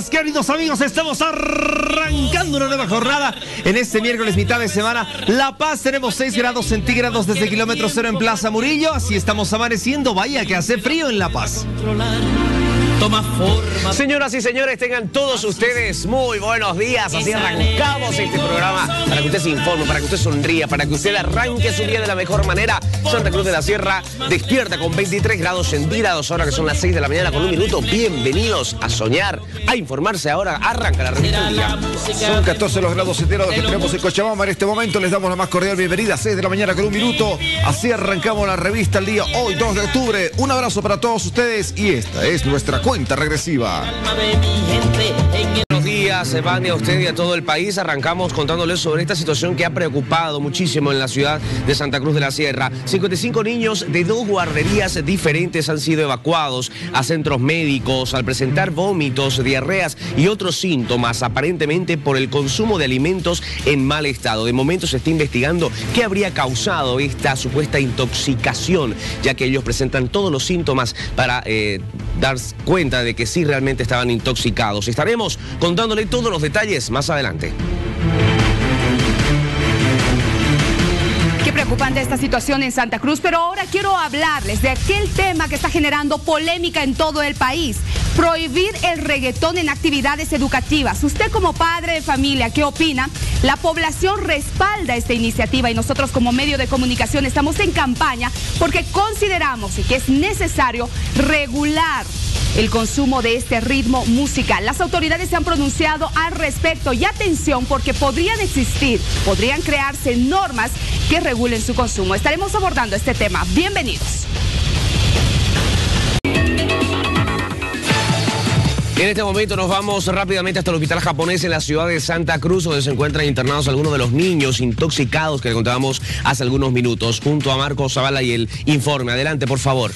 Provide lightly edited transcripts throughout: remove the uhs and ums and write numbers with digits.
días, queridos amigos. Estamos arrancando una nueva jornada en este miércoles, mitad de semana. La Paz, tenemos 6 grados centígrados desde kilómetro cero en Plaza Murillo. Así estamos amaneciendo. Vaya que hace frío en La Paz. Toma forma. Señoras y señores, tengan todos ustedes muy buenos días. Así arrancamos este programa para que usted se informe, para que usted sonría, para que usted arranque su día de la mejor manera. Santa Cruz de la Sierra despierta con 23 grados centígrados, ahora que son las 6 de la mañana con un minuto. Bienvenidos a soñar, a informarse ahora. Arranca la revista del día. Son 14 los grados centígrados que tenemos en Cochabamba en este momento. Les damos la más cordial bienvenida, 6 de la mañana con un minuto. Así arrancamos la revista el día hoy, 2 de octubre. Un abrazo para todos ustedes y esta es nuestra cuenta regresiva. Buenos días, Vania, a usted y a todo el país. Arrancamos contándoles sobre esta situación que ha preocupado muchísimo en la ciudad de Santa Cruz de la Sierra. 55 niños de 2 guarderías diferentes han sido evacuados a centros médicos al presentar vómitos, diarreas y otros síntomas, aparentemente por el consumo de alimentos en mal estado. De momento se está investigando qué habría causado esta supuesta intoxicación, ya que ellos presentan todos los síntomas para dar cuenta de que sí realmente estaban intoxicados. Estaremos contándole todos los detalles más adelante. Qué preocupante esta situación en Santa Cruz, pero ahora quiero hablarles de aquel tema que está generando polémica en todo el país. Prohibir el reggaetón en actividades educativas. Usted como padre de familia, ¿qué opina? La población respalda esta iniciativa y nosotros como medio de comunicación estamos en campaña porque consideramos que es necesario regular el consumo de este ritmo musical. Las autoridades se han pronunciado al respecto y atención porque podrían crearse normas que regulen su consumo. Estaremos abordando este tema. Bienvenidos. En este momento nos vamos rápidamente hasta el hospital japonés en la ciudad de Santa Cruz, donde se encuentran internados algunos de los niños intoxicados que le contábamos hace algunos minutos, junto a Marcos Zavala y el informe. Adelante, por favor.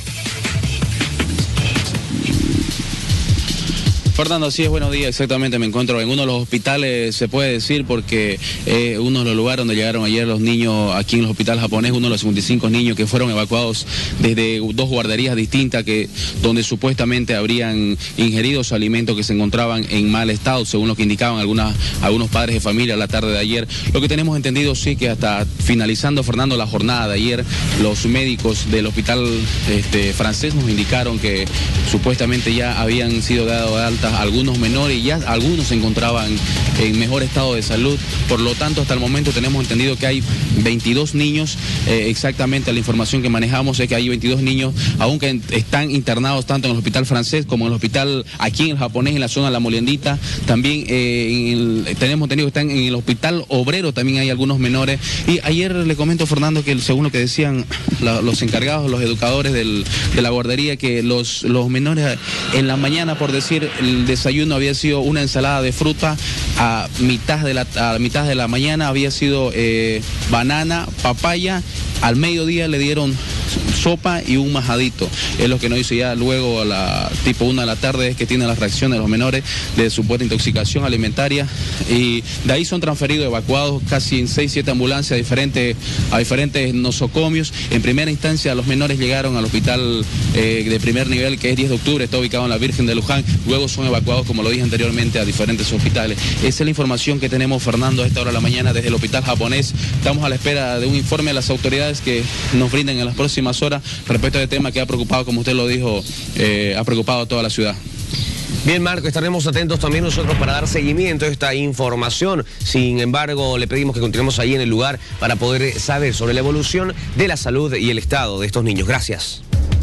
Fernando, así es, buenos días, exactamente, me encuentro en uno de los hospitales, se puede decir, porque uno de los lugares donde llegaron ayer los niños aquí en el hospital japonés, uno de los 55 niños que fueron evacuados desde 2 guarderías distintas donde supuestamente habrían ingerido alimentos que se encontraban en mal estado, según lo que indicaban algunos padres de familia la tarde de ayer. Lo que tenemos entendido, sí, que hasta finalizando, Fernando, la jornada de ayer, los médicos del hospital francés nos indicaron que supuestamente ya habían sido dados de alta algunos menores y ya algunos se encontraban en mejor estado de salud. Por lo tanto, hasta el momento tenemos entendido que hay 22 niños, exactamente la información que manejamos es que hay 22 niños, aunque están internados tanto en el hospital francés como en el hospital aquí en el japonés, en la zona de La Moliendita. También tenemos entendido que están en el hospital obrero, también hay algunos menores. Y ayer le comento, Fernando, que según lo que decían los encargados, los educadores de la guardería, que los menores en la mañana, por decir, el desayuno había sido una ensalada de fruta, a mitad de la mañana había sido banana, papaya, al mediodía le dieron sopa y un majadito. Es lo que nos dice ya luego a tipo 1 de la tarde, es que tienen las reacciones de los menores de supuesta intoxicación alimentaria, y de ahí son transferidos, evacuados casi en 6-7 ambulancias a diferentes nosocomios. En primera instancia los menores llegaron al hospital de primer nivel, que es 10 de octubre, está ubicado en la Virgen de Luján, luego son evacuados, como lo dije anteriormente, a diferentes hospitales. Esa es la información que tenemos, Fernando, a esta hora de la mañana desde el hospital japonés. Estamos a la espera de un informe de las autoridades que nos brinden en las próximas horas respecto a este tema que ha preocupado, como usted lo dijo, ha preocupado a toda la ciudad. Bien, Marco, estaremos atentos también nosotros para dar seguimiento a esta información. Sin embargo, le pedimos que continuemos ahí en el lugar para poder saber sobre la evolución de la salud y el estado de estos niños. Gracias.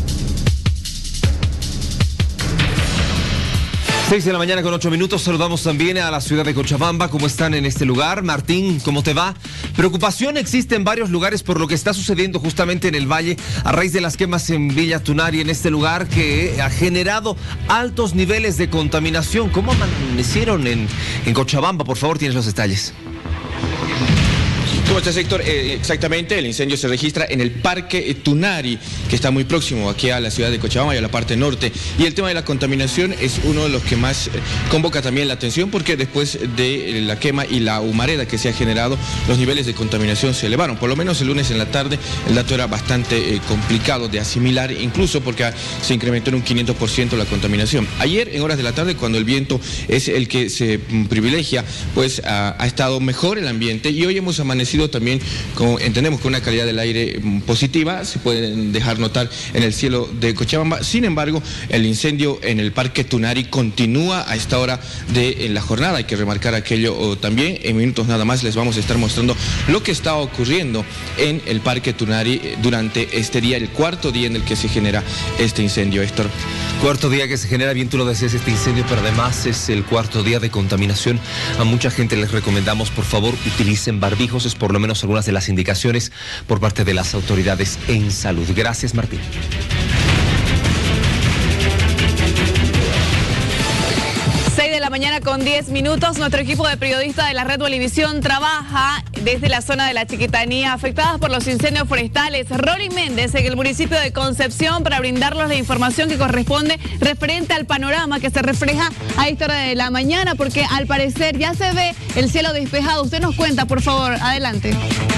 6 de la mañana con 8 minutos, saludamos también a la ciudad de Cochabamba. ¿Cómo están en este lugar? Martín, ¿cómo te va? Preocupación existe en varios lugares por lo que está sucediendo justamente en el valle a raíz de las quemas en Villa Tunari, en este lugar que ha generado altos niveles de contaminación. ¿Cómo amanecieron en Cochabamba? Por favor, tienes los detalles. ¿Cómo está, Héctor? Exactamente, el incendio se registra en el Parque Tunari, que está muy próximo aquí a la ciudad de Cochabamba y a la parte norte. Y el tema de la contaminación es uno de los que más convoca también la atención, porque después de la quema y la humareda que se ha generado, los niveles de contaminación se elevaron. Por lo menos el lunes en la tarde el dato era bastante complicado de asimilar, incluso porque se incrementó en un 500% la contaminación. Ayer, en horas de la tarde, cuando el viento es el que se privilegia, pues ha estado mejor el ambiente, y hoy hemos amanecido también, entendemos, con una calidad del aire positiva, se pueden dejar notar en el cielo de Cochabamba. Sin embargo, el incendio en el Parque Tunari continúa a esta hora de la jornada. Hay que remarcar aquello también. En minutos nada más les vamos a estar mostrando lo que está ocurriendo en el Parque Tunari durante este día, el cuarto día en el que se genera este incendio, Héctor. Cuarto día que se genera, bien tú lo decías, este incendio, pero además es el cuarto día de contaminación. A mucha gente les recomendamos, por favor, utilicen barbijos, es por lo menos algunas de las indicaciones por parte de las autoridades en salud. Gracias, Martín. 6 de la mañana con 10 minutos. Nuestro equipo de periodistas de la Red Bolivisión trabaja desde la zona de la Chiquitanía afectadas por los incendios forestales. Rolly Méndez en el municipio de Concepción para brindarnos la información que corresponde referente al panorama que se refleja a esta hora de la mañana, porque al parecer ya se ve el cielo despejado. Usted nos cuenta, por favor, adelante.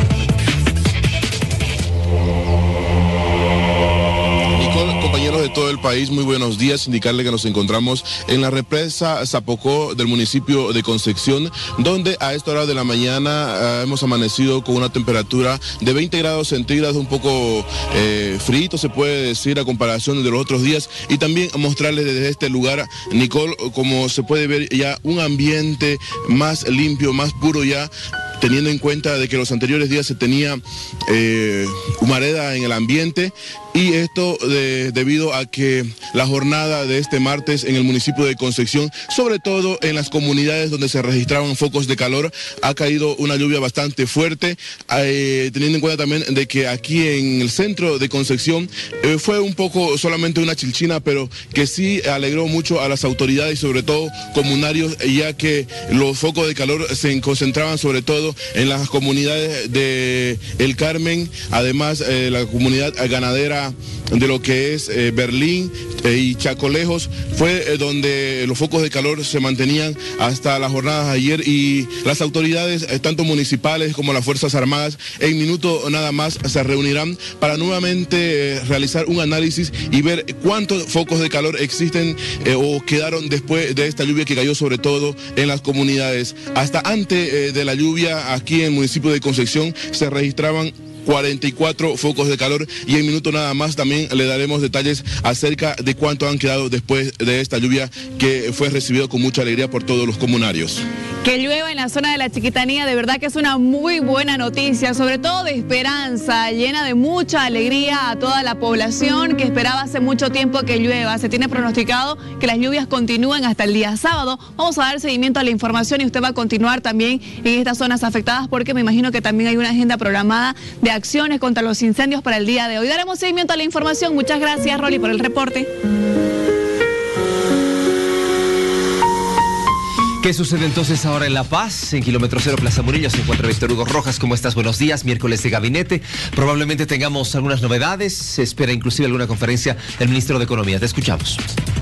Compañeros de todo el país, muy buenos días. Indicarle que nos encontramos en la represa Zapocó del municipio de Concepción, donde a esta hora de la mañana hemos amanecido con una temperatura de 20 grados centígrados, un poco frío, se puede decir, a comparación de los otros días. Y también mostrarles desde este lugar, Nicole, como se puede ver ya un ambiente más limpio, más puro ya, teniendo en cuenta de que los anteriores días se tenía humareda en el ambiente, y esto debido a que la jornada de este martes en el municipio de Concepción, sobre todo en las comunidades donde se registraban focos de calor, ha caído una lluvia bastante fuerte, teniendo en cuenta también de que aquí en el centro de Concepción fue un poco solamente una chilchina, pero que sí alegró mucho a las autoridades y sobre todo comunarios, ya que los focos de calor se concentraban sobre todo en las comunidades de El Carmen, además la comunidad ganadera de lo que es Berlín y Chacolejos, fue donde los focos de calor se mantenían hasta las jornadas de ayer, y las autoridades, tanto municipales como las Fuerzas Armadas, en minuto nada más se reunirán para nuevamente realizar un análisis y ver cuántos focos de calor existen o quedaron después de esta lluvia que cayó sobre todo en las comunidades. Hasta antes de la lluvia, aquí en el municipio de Concepción se registraban 44 focos de calor, y en minuto nada más también le daremos detalles acerca de cuánto han quedado después de esta lluvia que fue recibido con mucha alegría por todos los comunarios. Que llueva en la zona de la Chiquitanía, de verdad que es una muy buena noticia, sobre todo de esperanza, llena de mucha alegría a toda la población que esperaba hace mucho tiempo que llueva. Se tiene pronosticado que las lluvias continúen hasta el día sábado. Vamos a dar seguimiento a la información y usted va a continuar también en estas zonas afectadas, porque me imagino que también hay una agenda programada de acciones contra los incendios para el día de hoy. Daremos seguimiento a la información. Muchas gracias, Rolly, por el reporte. ¿Qué sucede entonces ahora en La Paz? En Kilómetro Cero, Plaza Murillo, se encuentra Víctor Hugo Rojas. ¿Cómo estás? Buenos días. Miércoles de gabinete. Probablemente tengamos algunas novedades. Se espera inclusive alguna conferencia del ministro de Economía. Te escuchamos.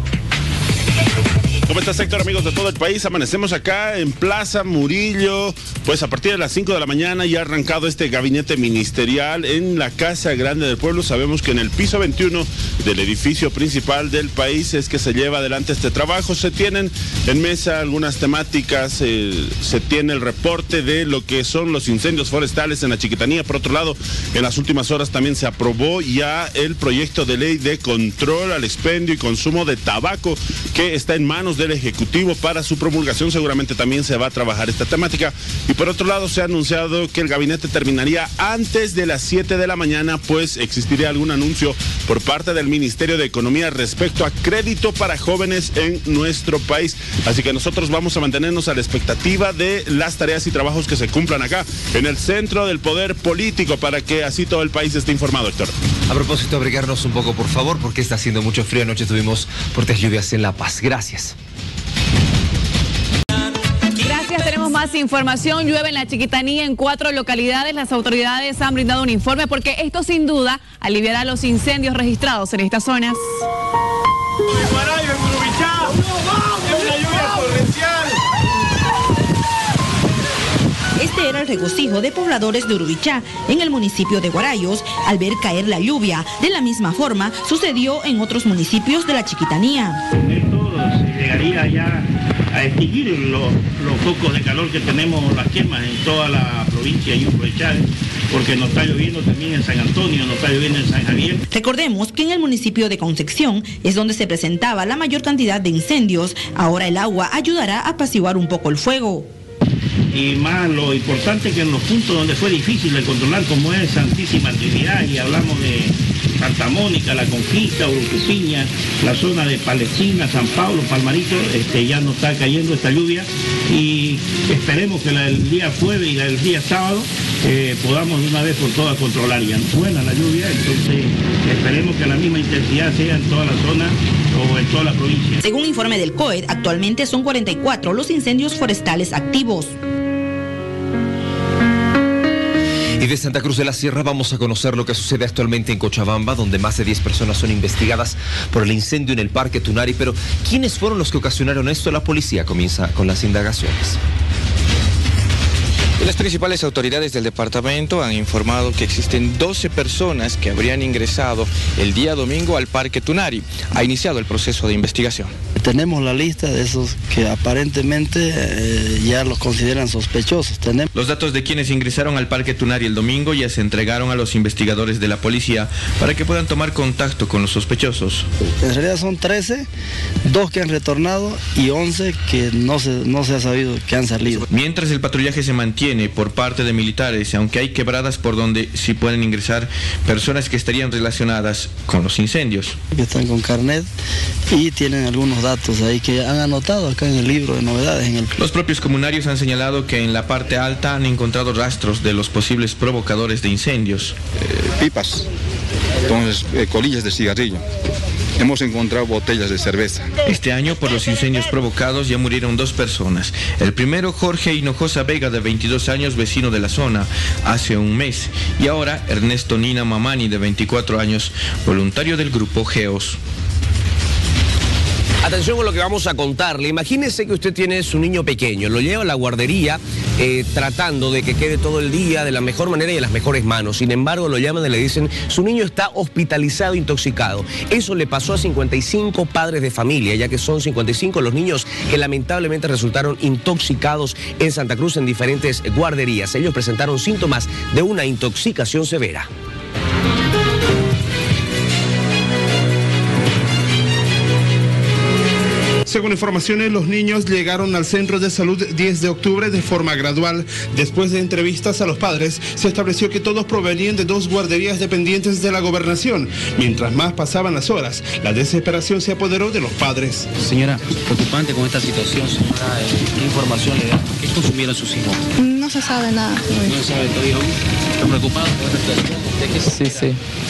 ¿Cómo estás, Héctor? Amigos de todo el país, amanecemos acá en Plaza Murillo, pues a partir de las 5 de la mañana ya ha arrancado este gabinete ministerial en la Casa Grande del Pueblo. Sabemos que en el piso 21 del edificio principal del país es que se lleva adelante este trabajo. Se tienen en mesa algunas temáticas, se tiene el reporte de lo que son los incendios forestales en la Chiquitanía. Por otro lado, en las últimas horas también se aprobó ya el proyecto de ley de control al expendio y consumo de tabaco, que está en manos del Ejecutivo para su promulgación. Seguramente también se va a trabajar esta temática. Y por otro lado, se ha anunciado que el gabinete terminaría antes de las 7 de la mañana, pues existiría algún anuncio por parte del Ministerio de Economía respecto a crédito para jóvenes en nuestro país. Así que nosotros vamos a mantenernos a la expectativa de las tareas y trabajos que se cumplan acá en el centro del poder político, para que así todo el país esté informado, Héctor. A propósito, abrigarnos un poco, por favor, porque está haciendo mucho frío. Anoche tuvimos fuertes lluvias en La Paz. Gracias. Gracias, tenemos más más información. Llueve en la Chiquitanía en 4 localidades. Las autoridades han brindado un informe porque esto sin duda aliviará los incendios registrados en estas zonas. Este era el regocijo de pobladores de Urubichá, en el municipio de Guarayos, al ver caer la lluvia. De la misma forma, sucedió en otros municipios de la Chiquitanía. Esto llegaría ya a extinguir los focos de calor que tenemos, las quemas en toda la provincia de Urubichá, porque nos está lloviendo también en San Antonio, nos está lloviendo en San Javier. Recordemos que en el municipio de Concepción es donde se presentaba la mayor cantidad de incendios. Ahora el agua ayudará a apaciguar un poco el fuego. Y más lo importante que en los puntos donde fue difícil de controlar, como es Santísima Trinidad, y hablamos de Santa Mónica, La Conquista, Urucupiña, la zona de Palestina, San Pablo, Palmarito, ya no está cayendo esta lluvia, y esperemos que el día jueves y el día sábado podamos de una vez por todas controlar. Ya no buena la lluvia, entonces esperemos que la misma intensidad sea en toda la zona o en toda la provincia. Según informe del COED, actualmente son 44 los incendios forestales activos. Y de Santa Cruz de la Sierra vamos a conocer lo que sucede actualmente en Cochabamba, donde más de 10 personas son investigadas por el incendio en el Parque Tunari. Pero, ¿quiénes fueron los que ocasionaron esto? La policía comienza con las indagaciones. Las principales autoridades del departamento han informado que existen 12 personas que habrían ingresado el día domingo al Parque Tunari. Ha iniciado el proceso de investigación. Tenemos la lista de esos que aparentemente ya los consideran sospechosos. Los datos de quienes ingresaron al Parque Tunari el domingo ya se entregaron a los investigadores de la policía para que puedan tomar contacto con los sospechosos. En realidad son 13, 2 que han retornado y 11 que no se ha sabido que han salido. Mientras el patrullaje se mantiene por parte de militares, aunque hay quebradas por donde sí pueden ingresar personas que estarían relacionadas con los incendios. Que están con carnet y tienen algunos datos ahí que han anotado acá en el libro de novedades. Los propios comunarios han señalado que en la parte alta han encontrado rastros de los posibles provocadores de incendios. Pipas, entonces colillas de cigarrillo. Hemos encontrado botellas de cerveza. Este año, por los incendios provocados, ya murieron 2 personas. El primero, Jorge Hinojosa Vega, de 22 años, vecino de la zona, hace un mes. Y ahora, Ernesto Nina Mamani, de 24 años, voluntario del grupo Geos. Atención con lo que vamos a contarle. Imagínese que usted tiene su niño pequeño, lo lleva a la guardería tratando de que quede todo el día de la mejor manera y en las mejores manos. Sin embargo, lo llaman y le dicen, su niño está hospitalizado, intoxicado. Eso le pasó a 55 padres de familia, ya que son 55 los niños que lamentablemente resultaron intoxicados en Santa Cruz en diferentes guarderías. Ellos presentaron síntomas de una intoxicación severa. Según informaciones, los niños llegaron al centro de salud 10 de octubre de forma gradual. Después de entrevistas a los padres, se estableció que todos provenían de 2 guarderías dependientes de la gobernación. Mientras más pasaban las horas, la desesperación se apoderó de los padres. Señora, preocupante con esta situación, señora. ¿Qué información le da? ¿Qué consumieron sus hijos? No se sabe nada. No se sabe todavía. ¿Están preocupados por esta situación? ¿De qué? Sí.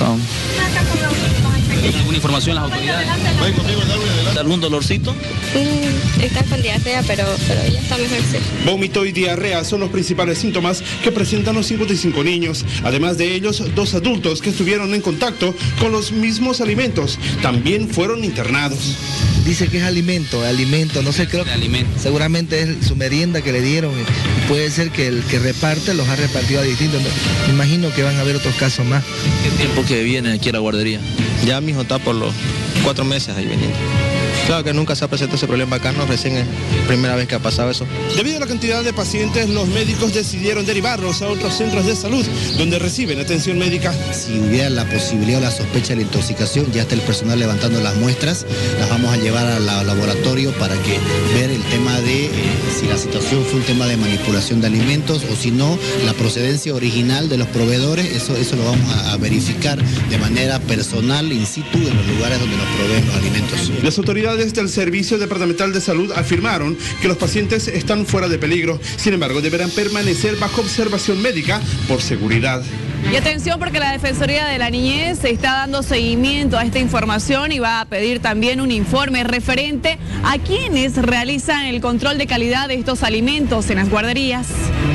¿Tienen alguna información las autoridades? ¿Algún dolorcito? Está con diarrea, pero ya está mejor, sí. Vómito y diarrea son los principales síntomas que presentan los 55 niños. Además de ellos, 2 adultos que estuvieron en contacto con los mismos alimentos también fueron internados. Dice que es alimento, no sé, creo que seguramente es su merienda que le dieron. Puede ser que el que reparte los ha repartido a distintos. Me imagino que van a haber otros casos más. ¿Qué tiempo que viene aquí a la guardería? Ya mi hijo está por los 4 meses ahí viniendo. Claro que nunca se ha presentado ese problema acá, no, recién es la primera vez que ha pasado eso. Debido a la cantidad de pacientes, los médicos decidieron derivarlos a otros centros de salud donde reciben atención médica. Si hubiera la posibilidad o la sospecha de la intoxicación, ya está el personal levantando las muestras, las vamos a llevar al laboratorio para que ver el tema de si la situación fue un tema de manipulación de alimentos o si no, la procedencia original de los proveedores, eso lo vamos a verificar de manera personal, in situ, en los lugares donde nos proveen los alimentos. Las autoridades del Servicio Departamental de Salud afirmaron que los pacientes están fuera de peligro. Sin embargo, deberán permanecer bajo observación médica por seguridad. Y atención porque la Defensoría de la Niñez está dando seguimiento a esta información y va a pedir también un informe referente a quienes realizan el control de calidad de estos alimentos en las guarderías.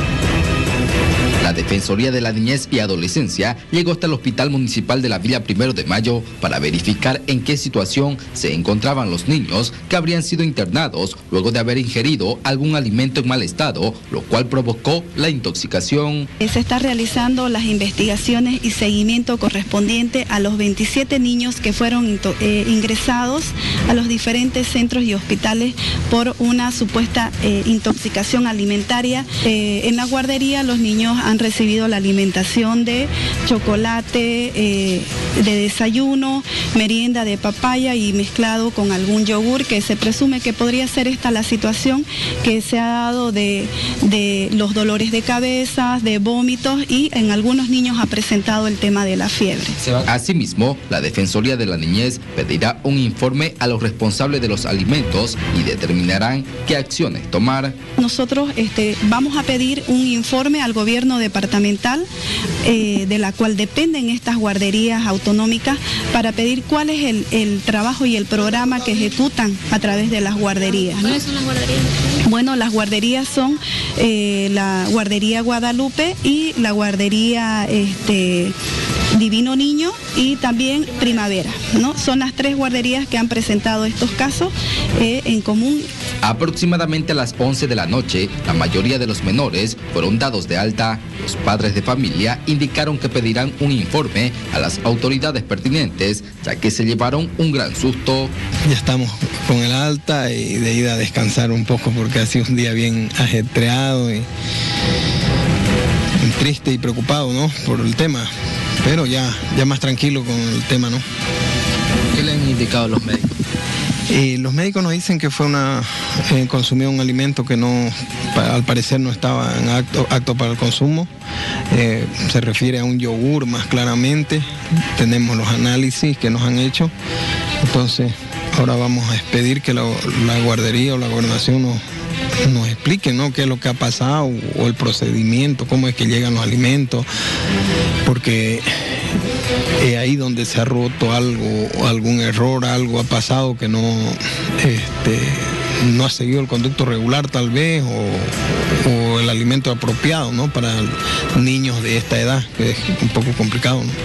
La Defensoría de la Niñez y Adolescencia llegó hasta el Hospital Municipal de la Villa 1 de Mayo para verificar en qué situación se encontraban los niños que habrían sido internados luego de haber ingerido algún alimento en mal estado, lo cual provocó la intoxicación. Se está realizando las investigaciones y seguimiento correspondiente a los 27 niños que fueron ingresados a los diferentes centros y hospitales por una supuesta intoxicación alimentaria. En la guardería los niños han recibido la alimentación de chocolate, de desayuno, merienda de papaya y mezclado con algún yogur, que se presume que podría ser esta la situación que se ha dado de los dolores de cabeza, de vómitos, y en algunos niños ha presentado el tema de la fiebre. Asimismo, la Defensoría de la Niñez pedirá un informe a los responsables de los alimentos y determinarán qué acciones tomar. Nosotros vamos a pedir un informe al gobierno departamental, de la cual dependen estas guarderías autonómicas, para pedir cuál es el trabajo y el programa que ejecutan a través de las guarderías, ¿no? ¿Cuáles son las guarderías? Bueno, las guarderías son la guardería Guadalupe y la guardería Divino Niño y también Primavera, ¿no? Son las 3 guarderías que han presentado estos casos en común. Aproximadamente a las 11 de la noche, la mayoría de los menores fueron dados de alta. Los padres de familia indicaron que pedirán un informe a las autoridades pertinentes, ya que se llevaron un gran susto. Ya estamos con el alta y de ida a descansar un poco porque ha sido un día bien ajetreado y triste y preocupado, ¿no?, por el tema, pero ya más tranquilo con el tema, ¿no? ¿Qué le han indicado los médicos? Los médicos nos dicen que fue consumió un alimento que al parecer no estaba en apto para el consumo. Se refiere a un yogur más claramente. Tenemos los análisis que nos han hecho. Entonces, ahora vamos a pedir que la guardería o la gobernación nos explique, ¿no?, qué es lo que ha pasado o el procedimiento, cómo es que llegan los alimentos, porque es ahí donde se ha roto algo, o algún error, algo ha pasado que no ha seguido el conducto regular tal vez, o el alimento apropiado, ¿no?, para niños de esta edad, que es un poco complicado, ¿no?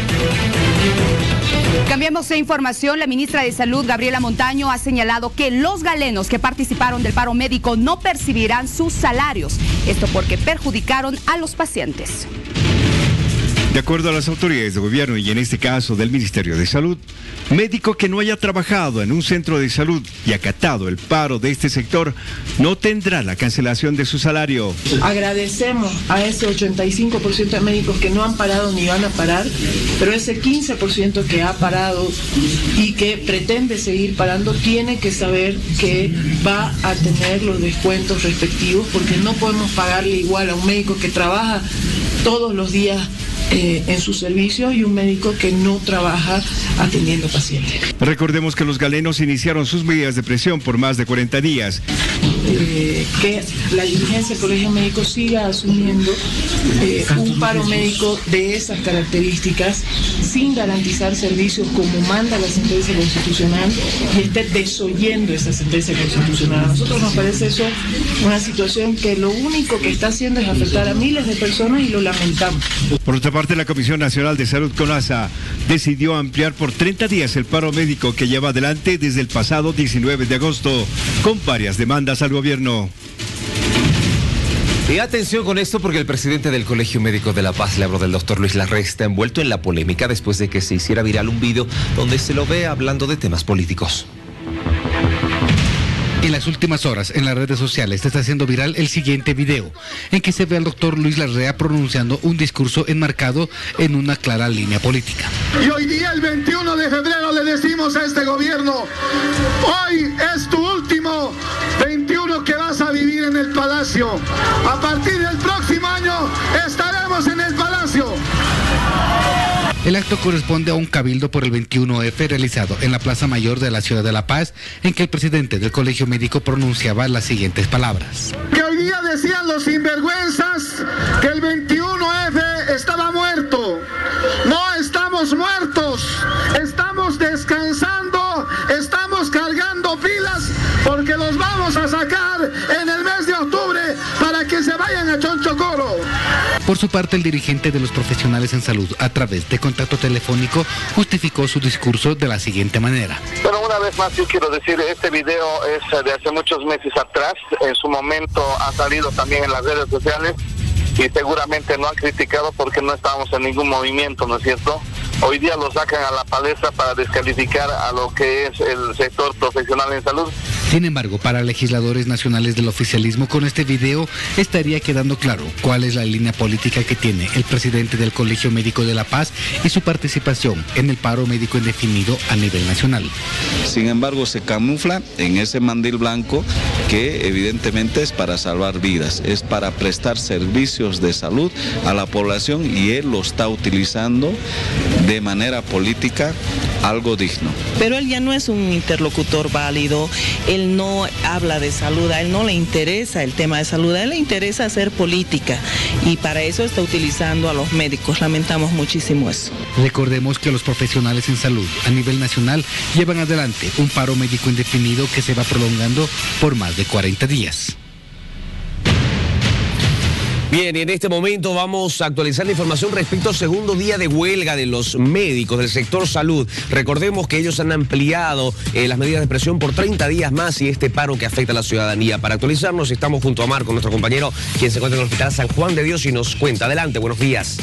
Cambiamos de información. La ministra de Salud, Gabriela Montaño, ha señalado que los galenos que participaron del paro médico no percibirán sus salarios. Esto porque perjudicaron a los pacientes. De acuerdo a las autoridades de gobierno y en este caso del Ministerio de Salud, médico que no haya trabajado en un centro de salud y acatado el paro de este sector no tendrá la cancelación de su salario. Agradecemos a ese 85% de médicos que no han parado ni van a parar, pero ese 15% que ha parado y que pretende seguir parando tiene que saber que va a tener los descuentos respectivos, porque no podemos pagarle igual a un médico que trabaja todos los días en sus servicios y un médico que no trabaja atendiendo pacientes. Recordemos que los galenos iniciaron sus medidas de presión por más de 40 días. Que la dirigencia del Colegio Médico siga asumiendo un paro médico de esas características sin garantizar servicios como manda la sentencia constitucional y esté desoyendo esa sentencia constitucional. A nosotros nos parece eso una situación que lo único que está haciendo es afectar a miles de personas y lo lamentamos. Por otra parte, la Comisión Nacional de Salud, CONASA, decidió ampliar por 30 días el paro médico que lleva adelante desde el pasado 19 de agosto, con varias demandas al gobierno. Y atención con esto porque el presidente del Colegio Médico de La Paz, le hablo del doctor Luis Larrea, está envuelto en la polémica después de que se hiciera viral un video donde se lo ve hablando de temas políticos. En las últimas horas, en las redes sociales, se está haciendo viral el siguiente video, en que se ve al doctor Luis Larrea pronunciando un discurso enmarcado en una clara línea política. Y hoy día, el 21 de febrero, le decimos a este gobierno, hoy es tu último 21 que vas a vivir en el Palacio. A partir del próximo año estaremos en el Palacio. El acto corresponde a un cabildo por el 21F realizado en la Plaza Mayor de la ciudad de La Paz, en que el presidente del Colegio Médico pronunciaba las siguientes palabras. Que hoy día decían los sinvergüenzas que el 21F estaba muerto. descansando, estamos cargando pilas porque los vamos a sacar en el mes de octubre para que se vayan a Chonchocoro. Por su parte, el dirigente de los profesionales en salud, a través de contacto telefónico, justificó su discurso de la siguiente manera. Bueno, una vez más yo quiero decir, este video es de hace muchos meses atrás, en su momento ha salido también en las redes sociales y seguramente no han criticado porque no estábamos en ningún movimiento, ¿no es cierto? Hoy día lo sacan a la palestra para descalificar a lo que es el sector profesional en salud. Sin embargo, para legisladores nacionales del oficialismo, con este video estaría quedando claro cuál es la línea política que tiene el presidente del Colegio Médico de La Paz y su participación en el paro médico indefinido a nivel nacional. Sin embargo, se camufla en ese mandil blanco que evidentemente es para salvar vidas, es para prestar servicios de salud a la población y él lo está utilizando de manera política, algo digno. Pero él ya no es un interlocutor válido, él no habla de salud, a él no le interesa el tema de salud, a él le interesa hacer política y para eso está utilizando a los médicos, lamentamos muchísimo eso. Recordemos que los profesionales en salud a nivel nacional llevan adelante un paro médico indefinido que se va prolongando por más de 40 días. Bien, y en este momento vamos a actualizar la información respecto al segundo día de huelga de los médicos del sector salud. Recordemos que ellos han ampliado las medidas de presión por 30 días más y este paro que afecta a la ciudadanía. Para actualizarnos estamos junto a Marco, nuestro compañero, quien se encuentra en el Hospital San Juan de Dios y nos cuenta. Adelante, buenos días.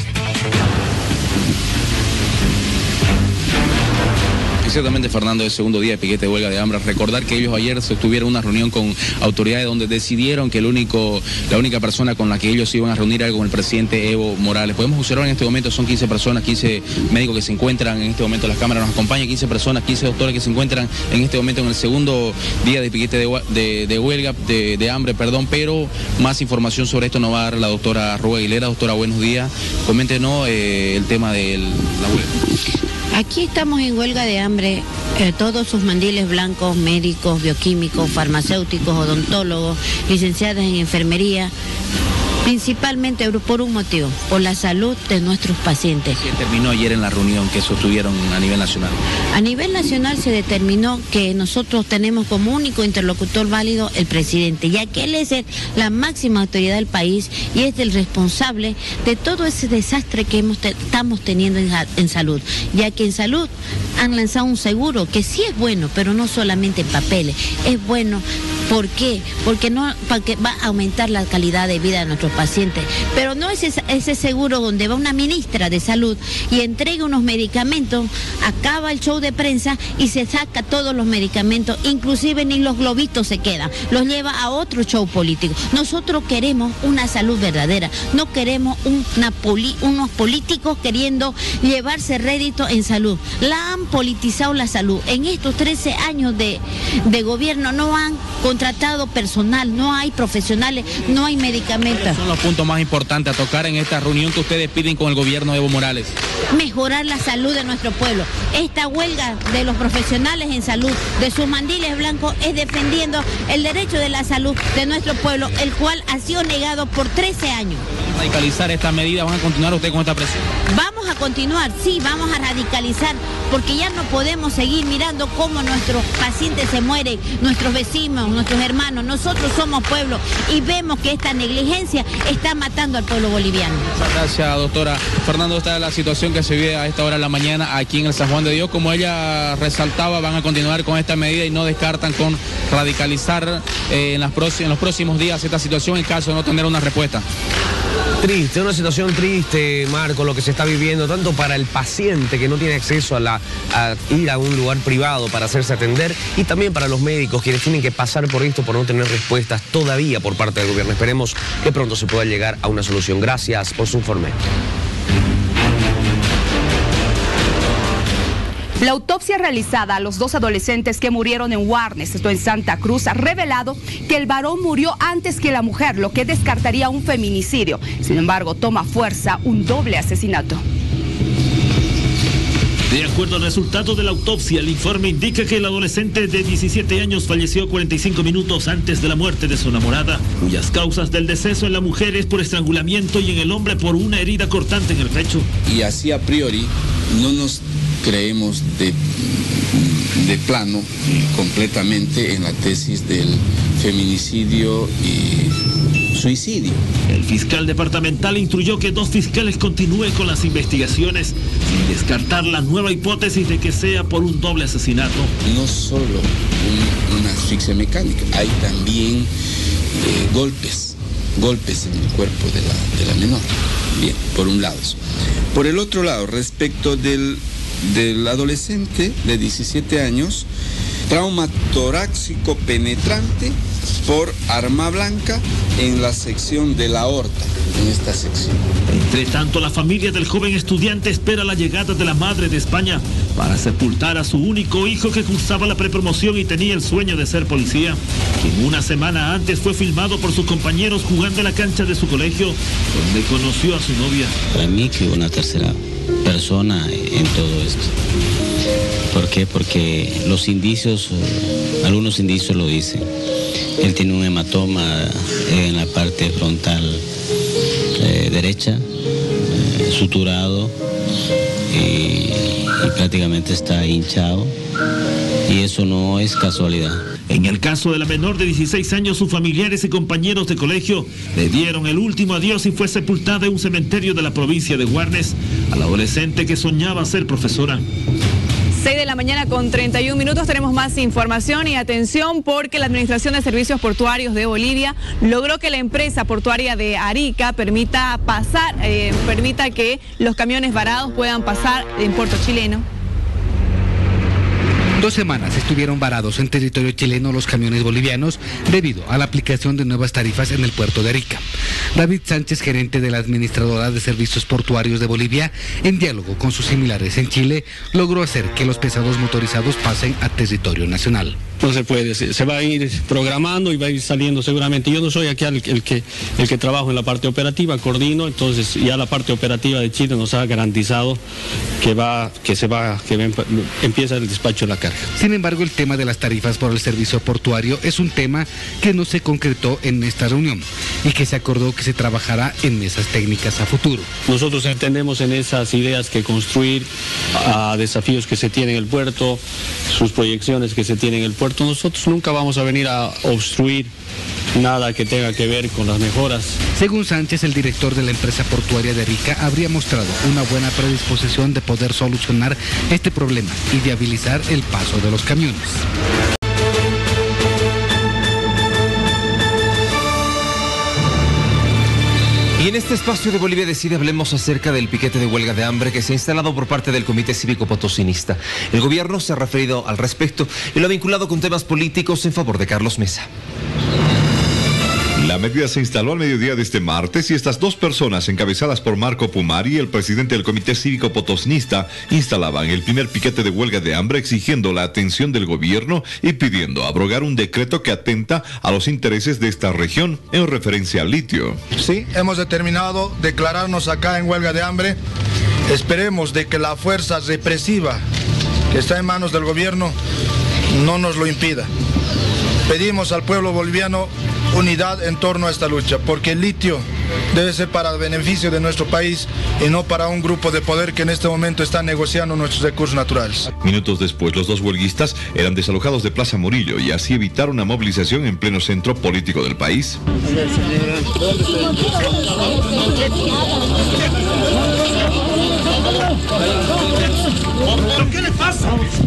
Exactamente, Fernando, el segundo día de piquete de huelga de hambre. Recordar que ellos ayer se tuvieron una reunión con autoridades donde decidieron que la única persona con la que ellos se iban a reunir era con el presidente Evo Morales. Podemos observar en este momento son 15 personas, 15 médicos que se encuentran en este momento, las cámaras nos acompañan, 15 personas, 15 doctores que se encuentran en este momento en el segundo día de piquete de huelga, de hambre, perdón, pero más información sobre esto nos va a dar la doctora Rua Aguilera. Doctora, buenos días. Coméntenos el tema de la huelga. Aquí estamos en huelga de hambre, todos sus mandiles blancos, médicos, bioquímicos, farmacéuticos, odontólogos, licenciadas en enfermería, principalmente por un motivo, por la salud de nuestros pacientes. ¿Qué terminó ayer en la reunión que sostuvieron a nivel nacional? A nivel nacional se determinó que nosotros tenemos como único interlocutor válido el presidente, ya que él es la máxima autoridad del país y es el responsable de todo ese desastre que estamos teniendo en salud, ya que en salud han lanzado un seguro que sí es bueno, pero no solamente en papeles, es bueno. ¿Por qué? Porque va a aumentar la calidad de vida de nuestros pacientes, pero no es ese seguro donde va una ministra de salud y entrega unos medicamentos, acaba el show de prensa y se saca todos los medicamentos, inclusive ni los globitos se quedan, los lleva a otro show político. Nosotros queremos una salud verdadera, no queremos unos políticos queriendo llevarse rédito en salud. La han politizado la salud. En estos 13 años de gobierno no han contratado personal, no hay profesionales, no hay medicamentos. ¿Cuáles son los puntos más importantes a tocar en esta reunión que ustedes piden con el gobierno de Evo Morales? Mejorar la salud de nuestro pueblo. Esta huelga de los profesionales en salud, de sus mandiles blancos, es defendiendo el derecho de la salud de nuestro pueblo, el cual ha sido negado por 13 años. ¿Van a radicalizar esta medida? ¿Van a continuar usted con esta presión? Vamos a continuar, sí, vamos a radicalizar, porque ya no podemos seguir mirando cómo nuestros pacientes se mueren, nuestros vecinos, nuestros hermanos. Nosotros somos pueblo y vemos que esta negligencia está matando al pueblo boliviano. Muchas gracias, doctora. Fernando, esta es la situación que se vive a esta hora de la mañana aquí en el San Juan de Dios. Como ella resaltaba, van a continuar con esta medida y no descartan con radicalizar en los próximos días esta situación en caso de no tener una respuesta. Triste, una situación triste, Marco, lo que se está viviendo, tanto para el paciente que no tiene acceso a ir a un lugar privado para hacerse atender, y también para los médicos quienes tienen que pasar por esto por no tener respuestas todavía por parte del gobierno. Esperemos que pronto se pueda llegar a una solución. Gracias por su informe. La autopsia realizada a los 2 adolescentes que murieron en Warnes, esto en Santa Cruz, ha revelado que el varón murió antes que la mujer, lo que descartaría un feminicidio. Sin embargo, toma fuerza un doble asesinato. De acuerdo al resultado de la autopsia, el informe indica que el adolescente de 17 años falleció 45 minutos antes de la muerte de su enamorada, cuyas causas del deceso en la mujer es por estrangulamiento y en el hombre por una herida cortante en el pecho. Y así a priori no nos creemos de plano completamente en la tesis del feminicidio y suicidio. El fiscal departamental instruyó que 2 fiscales continúen con las investigaciones sin descartar la nueva hipótesis de que sea por un doble asesinato. No solo una asfixia mecánica, hay también golpes en el cuerpo de la menor. Bien, por un lado eso. Por el otro lado, respecto del adolescente de 17 años, trauma torácico penetrante por arma blanca en la sección de la aorta, en esta sección. Entre tanto, la familia del joven estudiante espera la llegada de la madre de España para sepultar a su único hijo que cursaba la prepromoción y tenía el sueño de ser policía, quien una semana antes fue filmado por sus compañeros jugando en la cancha de su colegio, donde conoció a su novia. Para mí que una tercera persona en todo esto. ¿Por qué? Porque los indicios, algunos indicios lo dicen. Él tiene un hematoma en la parte frontal derecha, suturado y prácticamente está hinchado, y eso no es casualidad. En el caso de la menor de 16 años, sus familiares y compañeros de colegio le dieron el último adiós y fue sepultada en un cementerio de la provincia de Guarnes a la adolescente que soñaba ser profesora. 6 de la mañana con 31 minutos, tenemos más información y atención porque la Administración de Servicios Portuarios de Bolivia logró que la empresa portuaria de Arica permita que los camiones varados puedan pasar en puerto chileno. 2 semanas estuvieron varados en territorio chileno los camiones bolivianos debido a la aplicación de nuevas tarifas en el puerto de Arica. David Sánchez, gerente de la Administradora de Servicios Portuarios de Bolivia, en diálogo con sus similares en Chile, logró hacer que los pesados motorizados pasen a territorio nacional. No se puede, se va a ir programando y va a ir saliendo seguramente. Yo no soy aquí el que trabajo en la parte operativa, coordino, entonces ya la parte operativa de Chile nos ha garantizado que empieza el despacho de la carga. Sin embargo, el tema de las tarifas por el servicio portuario es un tema que no se concretó en esta reunión y que se acordó que se trabajará en mesas técnicas a futuro. Nosotros entendemos en esas ideas que construir a desafíos que se tienen en el puerto, sus proyecciones que se tienen en el puerto. Nosotros nunca vamos a venir a obstruir nada que tenga que ver con las mejoras. Según Sánchez, el director de la empresa portuaria de Arica habría mostrado una buena predisposición de poder solucionar este problema y viabilizar el paso de los camiones. Y en este espacio de Bolivia Decide hablemos acerca del piquete de huelga de hambre que se ha instalado por parte del Comité Cívico Potosinista. El gobierno se ha referido al respecto y lo ha vinculado con temas políticos en favor de Carlos Mesa. La medida se instaló al mediodía de este martes y estas 2 personas, encabezadas por Marco Pumari, el presidente del Comité Cívico Potosinista, instalaban el primer piquete de huelga de hambre exigiendo la atención del gobierno y pidiendo abrogar un decreto que atenta a los intereses de esta región en referencia al litio. Sí, hemos determinado declararnos acá en huelga de hambre. Esperemos de que la fuerza represiva que está en manos del gobierno no nos lo impida. Pedimos al pueblo boliviano unidad en torno a esta lucha, porque el litio debe ser para el beneficio de nuestro país y no para un grupo de poder que en este momento está negociando nuestros recursos naturales. Minutos después, los 2 huelguistas eran desalojados de Plaza Murillo y así evitaron una movilización en pleno centro político del país. ¿Qué le pasa?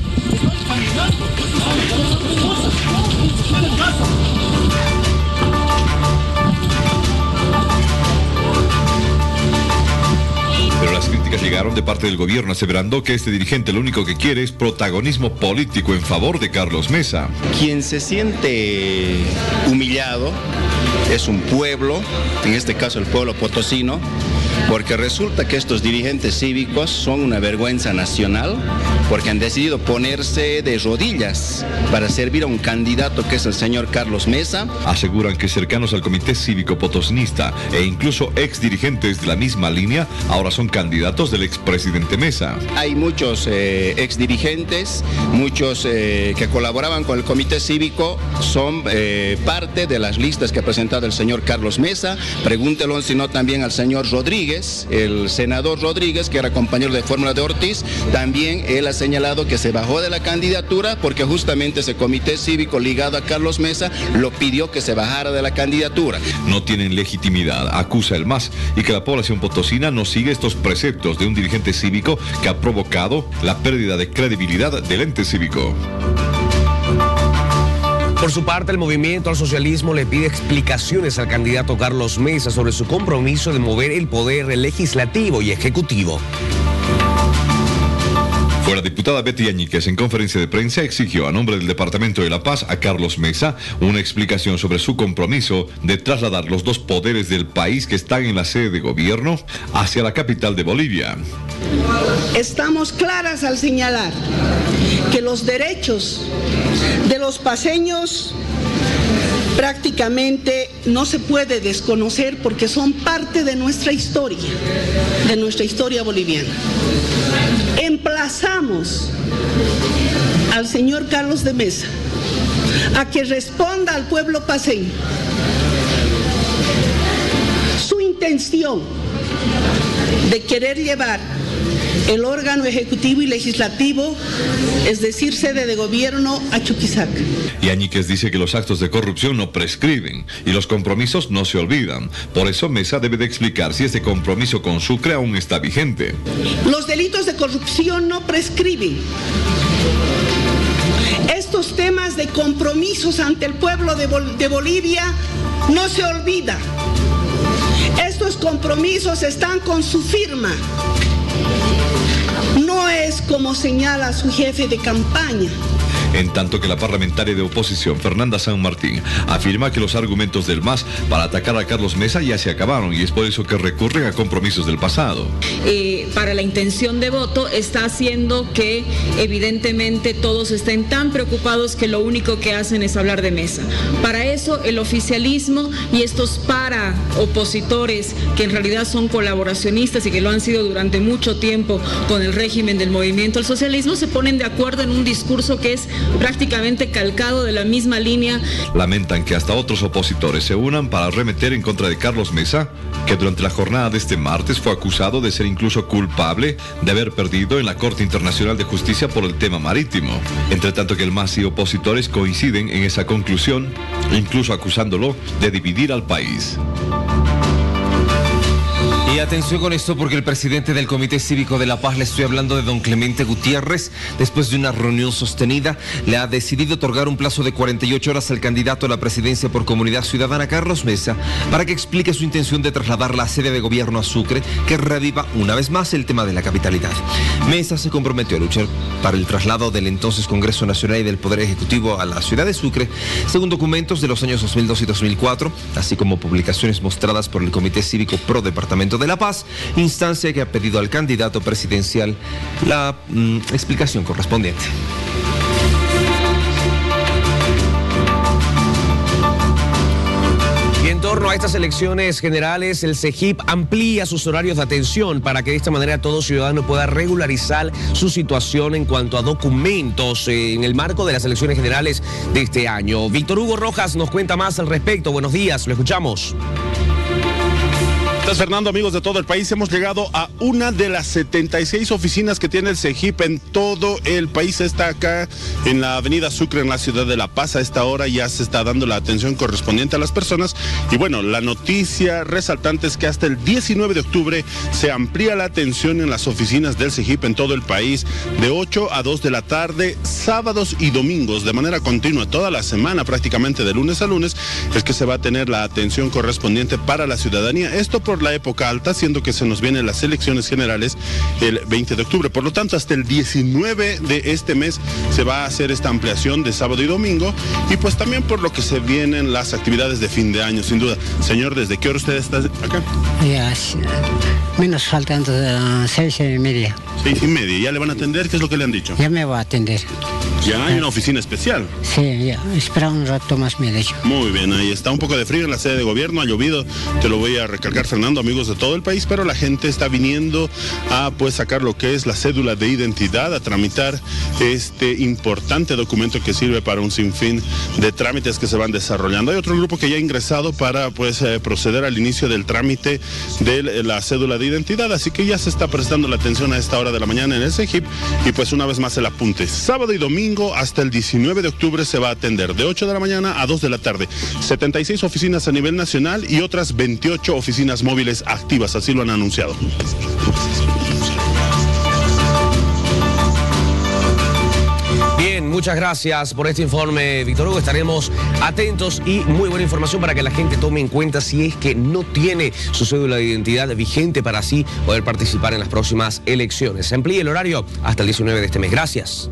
Pero las críticas llegaron de parte del gobierno aseverando que este dirigente lo único que quiere es protagonismo político en favor de Carlos Mesa. Quien se siente humillado es un pueblo, en este caso el pueblo potosino, porque resulta que estos dirigentes cívicos son una vergüenza nacional porque han decidido ponerse de rodillas para servir a un candidato que es el señor Carlos Mesa. Aseguran que cercanos al Comité Cívico Potosinista e incluso ex dirigentes de la misma línea ahora son candidatos del expresidente Mesa. Hay muchos ex dirigentes, muchos que colaboraban con el Comité Cívico, son parte de las listas que ha presentado el señor Carlos Mesa. Pregúntelo si no también al señor Rodríguez, Rodríguez, el senador Rodríguez, que era compañero de fórmula de Ortiz, también él ha señalado que se bajó de la candidatura porque justamente ese comité cívico ligado a Carlos Mesa lo pidió que se bajara de la candidatura. No tienen legitimidad, acusa el MAS, y que la población potosina no sigue estos preceptos de un dirigente cívico que ha provocado la pérdida de credibilidad del ente cívico. Por su parte, el Movimiento al Socialismo le pide explicaciones al candidato Carlos Mesa sobre su compromiso de mover el poder legislativo y ejecutivo. Fue la diputada Betty Yáñez en conferencia de prensa exigió a nombre del Departamento de La Paz a Carlos Mesa una explicación sobre su compromiso de trasladar los dos poderes del país que están en la sede de gobierno hacia la capital de Bolivia. Estamos claras al señalar que los derechos de los paseños prácticamente no se puede desconocer porque son parte de nuestra historia boliviana. Emplazamos al señor Carlos de Mesa a que responda al pueblo paceño su intención de querer llevar el órgano ejecutivo y legislativo, es decir, sede de gobierno, a Chuquisaca. Yáñez dice que los actos de corrupción no prescriben y los compromisos no se olvidan. Por eso Mesa debe de explicar si este compromiso con Sucre aún está vigente. Los delitos de corrupción no prescriben. Estos temas de compromisos ante el pueblo de Bolivia no se olvidan. Estos compromisos están con su firma. No es como señala su jefe de campaña. En tanto que la parlamentaria de oposición, Fernanda San Martín, afirma que los argumentos del MAS para atacar a Carlos Mesa ya se acabaron y es por eso que recurren a compromisos del pasado. Para la intención de voto está haciendo que evidentemente todos estén tan preocupados que lo único que hacen es hablar de Mesa. Para eso el oficialismo y estos para opositores que en realidad son colaboracionistas y que lo han sido durante mucho tiempo con el régimen del Movimiento al Socialismo se ponen de acuerdo en un discurso que es prácticamente calcado de la misma línea. Lamentan que hasta otros opositores se unan para arremeter en contra de Carlos Mesa, que durante la jornada de este martes fue acusado de ser incluso culpable de haber perdido en la Corte Internacional de Justicia por el tema marítimo. Entre tanto que el MAS y opositores coinciden en esa conclusión, incluso acusándolo de dividir al país. Y atención con esto porque el presidente del Comité Cívico de La Paz, le estoy hablando de don Clemente Gutiérrez, después de una reunión sostenida, le ha decidido otorgar un plazo de 48 horas al candidato a la presidencia por Comunidad Ciudadana, Carlos Mesa, para que explique su intención de trasladar la sede de gobierno a Sucre, que reviva una vez más el tema de la capitalidad. Mesa se comprometió a luchar para el traslado del entonces Congreso Nacional y del Poder Ejecutivo a la ciudad de Sucre, según documentos de los años 2002 y 2004, así como publicaciones mostradas por el Comité Cívico Pro Departamento de La Paz, instancia que ha pedido al candidato presidencial la explicación correspondiente. Y en torno a estas elecciones generales, el CEGIP amplía sus horarios de atención para que de esta manera todo ciudadano pueda regularizar su situación en cuanto a documentos en el marco de las elecciones generales de este año. Víctor Hugo Rojas nos cuenta más al respecto. Buenos días, lo escuchamos. Gracias, Fernando, amigos de todo el país. Hemos llegado a una de las 76 oficinas que tiene el CEGIP en todo el país. Está acá en la avenida Sucre, en la ciudad de La Paz. A esta hora ya se está dando la atención correspondiente a las personas. Y bueno, la noticia resaltante es que hasta el 19 de octubre se amplía la atención en las oficinas del CEGIP en todo el país, de 8 a 2 de la tarde, sábados y domingos, de manera continua, toda la semana, prácticamente de lunes a lunes, es que se va a tener la atención correspondiente para la ciudadanía. Esto por la época alta, siendo que se nos vienen las elecciones generales el 20 de octubre. Por lo tanto, hasta el 19 de este mes se va a hacer esta ampliación de sábado y domingo, y pues también por lo que se vienen las actividades de fin de año, sin duda. Señor, ¿desde qué hora usted está acá? Ya, menos faltando 6:30. 6:30, ¿ya le van a atender? ¿Qué es lo que le han dicho? Ya me va a atender. Ya hay una oficina especial. Sí, ya, espera un rato más me dejo. Muy bien, ahí está un poco de frío en la sede de gobierno, ha llovido, te lo voy a recalcar, Fernando, amigos de todo el país, pero la gente está viniendo a pues sacar lo que es la cédula de identidad, a tramitar este importante documento que sirve para un sinfín de trámites que se van desarrollando. Hay otro grupo que ya ha ingresado para pues proceder al inicio del trámite de la cédula de identidad, así que ya se está prestando la atención a esta hora de la mañana en el CEGIP y pues una vez más el apunte. Sábado y domingo hasta el 19 de octubre se va a atender de 8 de la mañana a 2 de la tarde. 76 oficinas a nivel nacional y otras 28 oficinas móviles activas, así lo han anunciado. Bien, muchas gracias por este informe, Víctor Hugo. Estaremos atentos y muy buena información para que la gente tome en cuenta si es que no tiene su cédula de identidad vigente para así poder participar en las próximas elecciones. Se amplía el horario hasta el 19 de este mes. Gracias.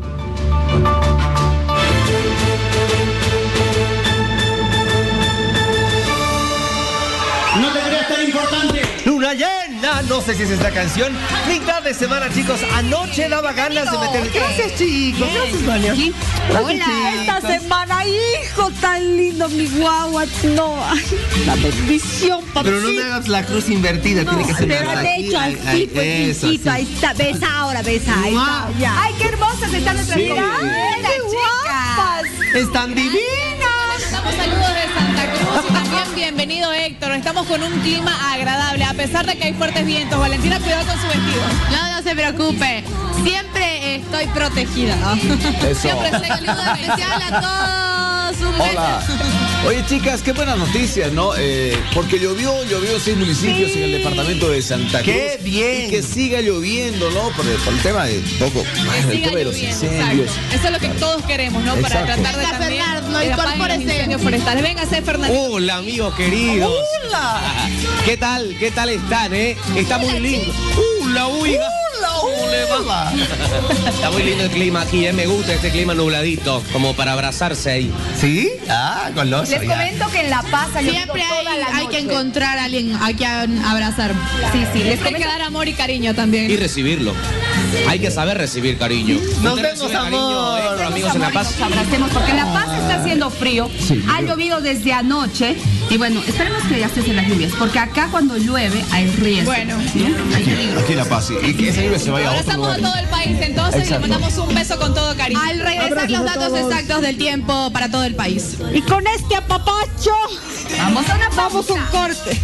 No debería ser importante. Luna llena, no sé si es esta canción. Mitad de semana, chicos. Anoche daba ganas de meter. Gracias, chicos. Gracias, María. Hola. Esta semana, hijo, tan lindo, mi guagua. No, ay, la bendición, papá. Pero no me hagas la cruz invertida, no, tiene que ser pero de hecho, así, pues, hijito, ahí está. Besa ahora, besa. Ahí está, ya. Ay, qué hermosas están nuestras chicas. ¡Qué guapas! Están divinas. Damos saludos de Santa Cruz y también bienvenido, Héctor. Estamos con un clima agradable, a pesar de que hay fuertes vientos. Valentina, cuidado con su vestido. No se preocupe. Siempre estoy protegida. Eso. Siempre saludo especial a todos. Un Hola. Oye, chicas, qué buenas noticias, ¿no? Porque llovió en 6 municipios en el departamento de Santa Cruz. ¡Qué bien! Y que siga lloviendo, ¿no? Por el tema de poco. Que siga lloviendo, exacto. Eso es lo que todos queremos, ¿no? Exacto. Para tratar de también de apagar los incendios forestales. Véngase, Fernando. Hola, amigos queridos. Hola. ¿Qué tal? ¿Qué tal están, Está muy lindo. Hola, oiga. ¿Cómo le va? Está muy lindo el clima aquí, me gusta este clima nubladito, como para abrazarse ahí. ¿Sí? Ah, con los. Les comento que en La Paz siempre hay que encontrar a alguien a quien abrazar. Sí, les hay que dar amor y cariño también. Y recibirlo. Hay que saber recibir cariño. Nos vemos, amor. Amigos en La Paz. Nos abracemos porque en La Paz está haciendo frío. Sí, ha llovido desde anoche. Y bueno, esperemos que ya cesen las lluvias, porque acá cuando llueve hay riesgo. Bueno, Aquí en La Paz, y que esa lluvia se vaya a otro abrazamos lugar. a todo el país entonces. Exacto. Y le mandamos un beso con todo cariño. Al regresar los datos exactos del tiempo para todo el país. Y con este apapacho, vamos a un corte.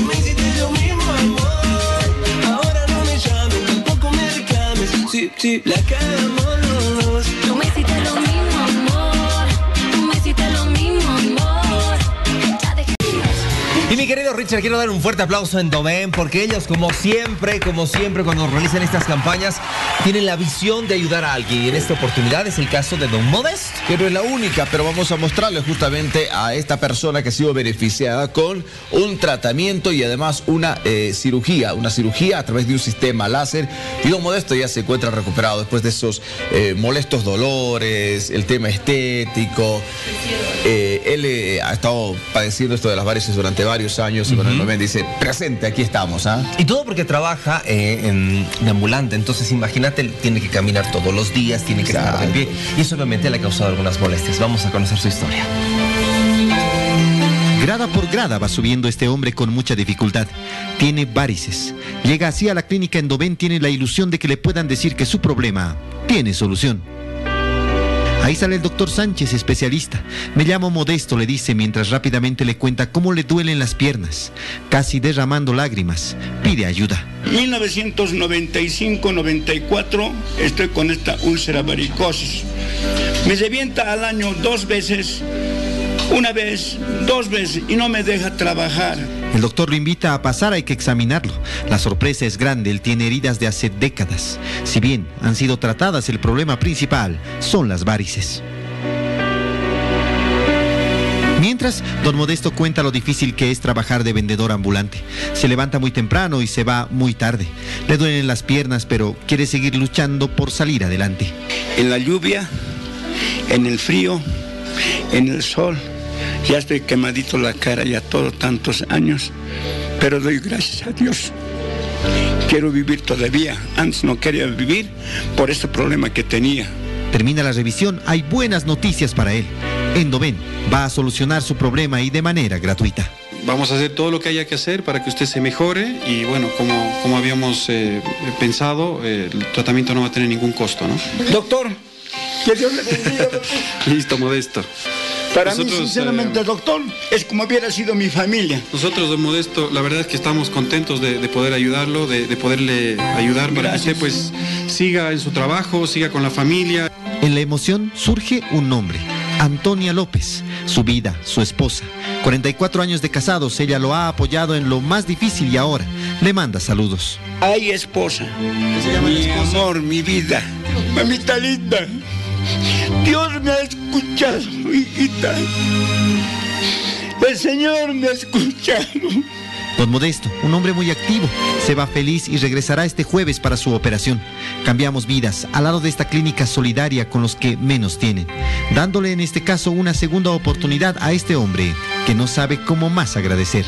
Ahora no me llames, tampoco me reclames. Sí, la cagamos. Tú me hiciste lo mismo, amor. Tú me hiciste lo mismo, amor. Y mi querido Richard, quiero dar un fuerte aplauso en Domén, porque ellos, como siempre, cuando realizan estas campañas, tienen la visión de ayudar a alguien. Y en esta oportunidad es el caso de Don Modesto. Que no es la única, pero vamos a mostrarle justamente a esta persona que ha sido beneficiada con un tratamiento y además una cirugía a través de un sistema láser. Y Don Modesto ya se encuentra recuperado después de esos molestos dolores, el tema estético. Él ha estado padeciendo esto de las varices durante varios años y bueno, el momento dice, presente, aquí estamos. Y todo porque trabaja de ambulante, entonces imagínate, tiene que caminar todos los días, tiene que estar de pie y eso obviamente le ha causado algunas molestias. Vamos a conocer su historia. Grada por grada va subiendo este hombre con mucha dificultad. Tiene varices. Llega así a la clínica Endovén, tiene la ilusión de que le puedan decir que su problema tiene solución. Ahí sale el doctor Sánchez, especialista. Me llamo Modesto, le dice, mientras rápidamente le cuenta cómo le duelen las piernas. Casi derramando lágrimas, pide ayuda. 1995-94 estoy con esta úlcera varicosis. Me revienta al año 2 veces, una vez, 2 veces y no me deja trabajar. El doctor lo invita a pasar, hay que examinarlo. La sorpresa es grande, él tiene heridas de hace décadas. Si bien han sido tratadas, el problema principal son las varices. Mientras, don Modesto cuenta lo difícil que es trabajar de vendedor ambulante. Se levanta muy temprano y se va muy tarde. Le duelen las piernas, pero quiere seguir luchando por salir adelante. En la lluvia, en el frío, en el sol, ya estoy quemadito la cara ya todos tantos años, pero doy gracias a Dios. Quiero vivir todavía. Antes no quería vivir por este problema que tenía, Termina la revisión, hay buenas noticias para él. Endoven va a solucionar su problema y de manera gratuita. Vamos a hacer todo lo que haya que hacer para que usted se mejore y bueno, como habíamos pensado, el tratamiento no va a tener ningún costo, ¿no? Doctor, que Dios le bendiga. Listo, Modesto. Para mí, sinceramente, doctor, es como hubiera sido mi familia. Nosotros, don Modesto, la verdad es que estamos contentos de poder ayudarlo, de poderle ayudar para que usted pues siga en su trabajo, siga con la familia. En la emoción surge un nombre, Antonia López, su vida, su esposa. 44 años de casados, ella lo ha apoyado en lo más difícil y ahora le manda saludos. Ay, esposa, mi amor, mi vida, mamita linda, Dios me ha escuchado, hijita. El Señor me ha escuchado. Don Modesto, un hombre muy activo, se va feliz y regresará este jueves para su operación. Cambiamos vidas al lado de esta clínica solidaria con los que menos tienen, dándole en este caso una segunda oportunidad a este hombre que no sabe cómo más agradecer.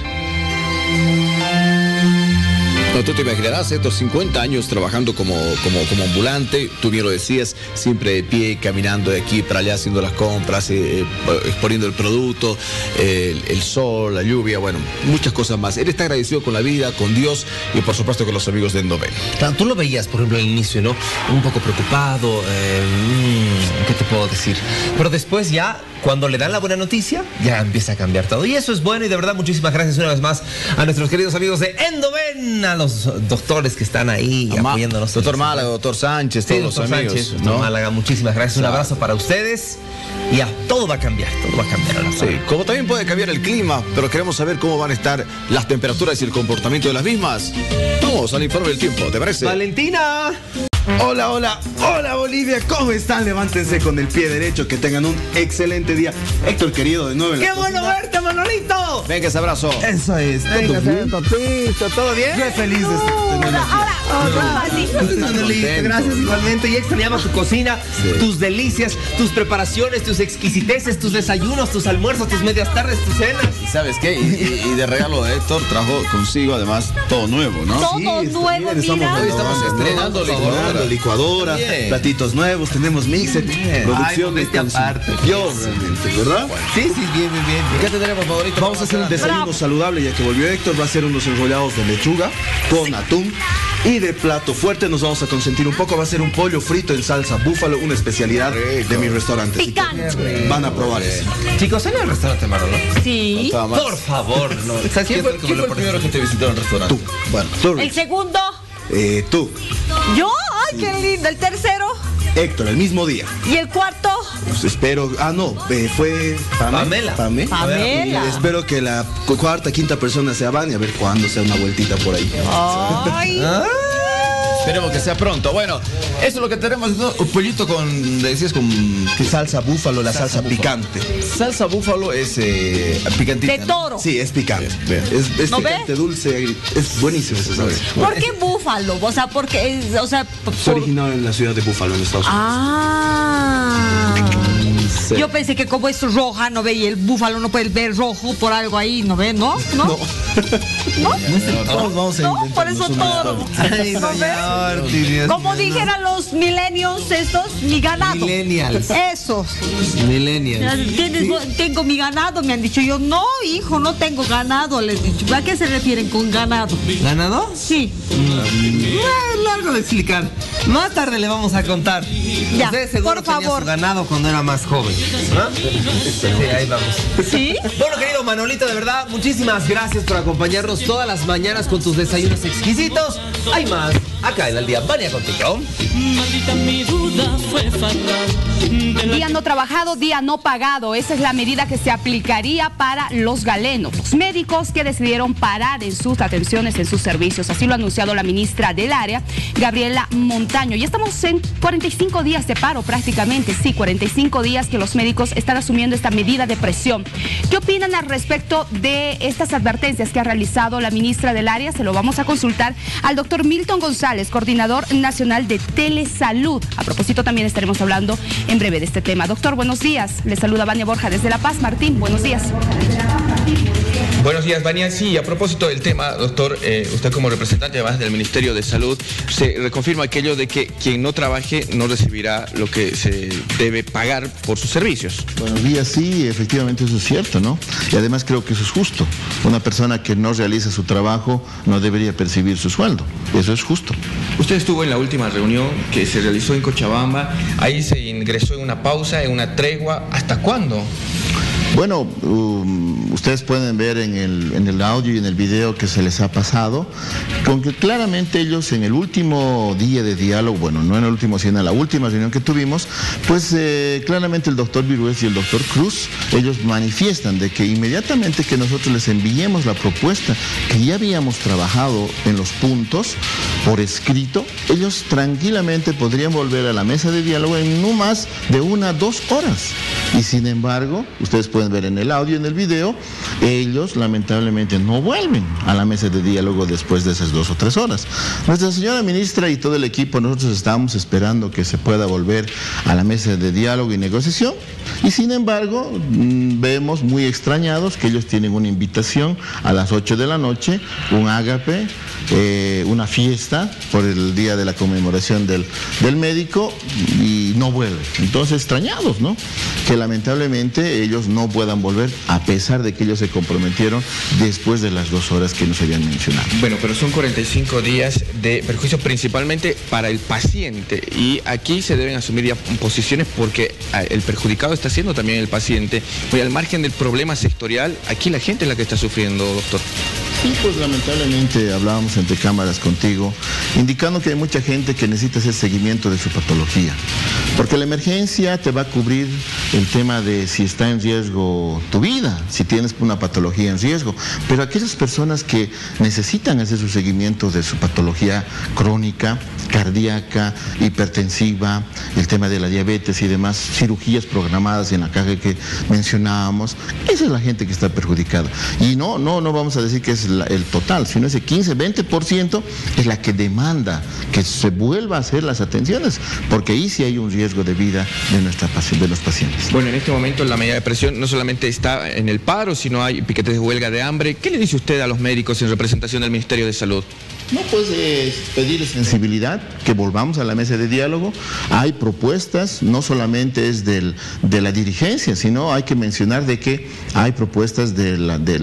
No, tú te imaginarás, Héctor, 50 años trabajando como ambulante, tú bien lo decías, siempre de pie, caminando de aquí para allá, haciendo las compras, exponiendo el producto, el sol, la lluvia, bueno, muchas cosas más. Él está agradecido con la vida, con Dios y por supuesto con los amigos de Endoven. Claro, tú lo veías, por ejemplo, al inicio, ¿no? Un poco preocupado, ¿qué te puedo decir? Pero después ya, cuando le dan la buena noticia, ya empieza a cambiar todo. Y eso es bueno y de verdad muchísimas gracias una vez más a nuestros queridos amigos de Endoven, a los doctores que están ahí apoyándonos. Doctor Málaga, doctor Sánchez, todos los amigos. Sánchez, doctor Málaga, muchísimas gracias. Un abrazo para ustedes. Y ya, todo va a cambiar ahora. Sí, como también puede cambiar el clima, pero queremos saber cómo van a estar las temperaturas y el comportamiento de las mismas. Vamos al informe del tiempo, ¿te parece? ¡Valentina! Hola, hola, hola Bolivia, ¿cómo están? Levántense con el pie derecho, que tengan un excelente día. Héctor querido, de nuevo en la ¡Qué bueno verte, Manolito! Venga, ese abrazo. Eso es. Venga, Totito, ¿todo bien? Qué feliz de tenerlo aquí. Manolito, gracias igualmente. Y extrañaba tu cocina, tus delicias, tus preparaciones, tus exquisiteces, tus desayunos, tus almuerzos, tus medias tardes, tus cenas. ¿Y sabes qué? Y de regalo Héctor trajo consigo además todo nuevo, ¿no? Todo nuevo, mira. Estamos estrenando licuadora, platitos nuevos, tenemos mixer, producción de aparte. Dios, realmente, ¿verdad? Bueno. Sí, bien. ¿Qué tendremos, favorito? Vamos a hacer un desayuno saludable, ya que volvió Héctor. Va a hacer unos enrollados de lechuga con atún. Y de plato fuerte nos vamos a consentir un poco. Va a ser un pollo frito en salsa búfalo, una especialidad de mi restaurante. Picante. Van a probar eso. Chicos, ¿en el restaurante Manolo? Sí. Por favor, no. ¿Sabes ¿Quién fue el primero que te visitó en el restaurante? Tú. Bueno, tú. El segundo. Tú. Yo. Ay, qué lindo. El tercero. Héctor, el mismo día. ¿Y el cuarto? Pues espero. Fue Pamela. Y espero que la cuarta, quinta persona sea Vani, a ver cuándo sea una vueltita por ahí. Ay. Esperemos que sea pronto. Bueno, eso es lo que tenemos, ¿no? Un pollito con, decías, con salsa búfalo, la salsa picante. Salsa búfalo es picantita. De toro. ¿No? Sí, es picante. Es ¿No picante, dulce, es buenísimo ese sabor. ¿Por qué búfalo? O sea, porque se originó en la ciudad de Búfalo, en Estados Unidos. Sí. Yo pensé que como es roja, no ve, y el búfalo no puede ver rojo por algo ahí, ¿no ve? ¿No? Todos vamos a no, por eso todo. Ay, señor, como dijeran los millennials estos, mi ganado. Millennials. Esos. Millennials. Tengo mi ganado, me han dicho. Yo, no, hijo, no tengo ganado, les he dicho. ¿A qué se refieren con ganado? ¿Ganado? Sí. Largo de explicar. Más tarde le vamos a contar. Ya, usted seguro por tenía favor. su ganado cuando era más joven, ¿no? Sí, ahí vamos. ¿Sí? Bueno, querido Manolito, de verdad, muchísimas gracias por acompañarnos todas las mañanas con tus desayunos exquisitos. Hay más acá en Al Día. Vania contigo. Día no trabajado, día no pagado. Esa es la medida que se aplicaría para los galenos, los médicos que decidieron parar en sus atenciones, en sus servicios. Así lo ha anunciado la ministra del área, Gabriela Montaño. Ya estamos en 45 días de paro prácticamente. Sí, 45 días que los los médicos están asumiendo esta medida de presión. ¿Qué opinan al respecto de estas advertencias que ha realizado la ministra del área? Se lo vamos a consultar al doctor Milton González, coordinador nacional de Telesalud. A propósito, también estaremos hablando en breve de este tema. Doctor, buenos días. Le saluda Vania Borja desde La Paz. Martín, buenos días. Buenos días, Vania. Sí, a propósito del tema, doctor, usted como representante además del Ministerio de Salud, se reconfirma aquello de que quien no trabaje no recibirá lo que se debe pagar por sus servicios. Buenos días, sí, efectivamente eso es cierto, ¿no? Y además creo que eso es justo. Una persona que no realiza su trabajo no debería percibir su sueldo. Eso es justo. Usted estuvo en la última reunión que se realizó en Cochabamba. Ahí se ingresó en una pausa, en una tregua. ¿Hasta cuándo? Bueno, ustedes pueden ver en el audio y en el video que se les ha pasado, con que claramente ellos en el último día de diálogo, bueno, no en el último, sino en la última reunión que tuvimos, pues claramente el doctor Virués y el doctor Cruz, ellos manifiestan de que inmediatamente que nosotros les enviemos la propuesta, que ya habíamos trabajado en los puntos por escrito, ellos tranquilamente podrían volver a la mesa de diálogo en no más de 1 a 2 horas. Y sin embargo, ustedes pueden ver en el audio y en el video, ellos lamentablemente no vuelven a la mesa de diálogo después de esas 2 o 3 horas. Nuestra señora ministra y todo el equipo, nosotros estamos esperando que se pueda volver a la mesa de diálogo y negociación, y sin embargo vemos muy extrañados que ellos tienen una invitación a las 8 de la noche, un ágape, una fiesta por el día de la conmemoración del médico, y no vuelven. Entonces extrañados, ¿no? Que lamentablemente ellos no puedan volver, a pesar de que ellos se comprometieron después de las 2 horas que nos habían mencionado. Bueno, pero son 45 días de perjuicio principalmente para el paciente, y aquí se deben asumir ya posiciones porque el perjudicado está siendo también el paciente. Muy al margen del problema sectorial, aquí la gente es la que está sufriendo, doctor. Sí, pues lamentablemente hablábamos entre cámaras contigo, indicando que hay mucha gente que necesita hacer seguimiento de su patología, porque la emergencia te va a cubrir el tema de si está en riesgo tu vida, si tienes una patología en riesgo, pero aquellas personas que necesitan hacer su seguimiento de su patología crónica, cardíaca, hipertensiva, el tema de la diabetes y demás, cirugías programadas en la caja que mencionábamos, esa es la gente que está perjudicada. Y no vamos a decir que es el total, sino ese 15-20% es la que demanda que se vuelva a hacer las atenciones, porque ahí sí hay un riesgo de vida de los pacientes. Bueno, en este momento la medida de presión no solamente está en el paro, sino hay piquetes de huelga de hambre. ¿Qué le dice usted a los médicos en representación del Ministerio de Salud? No, pues pedir sensibilidad, que volvamos a la mesa de diálogo. Hay propuestas, no solamente es de la dirigencia, sino hay que mencionar de que hay propuestas de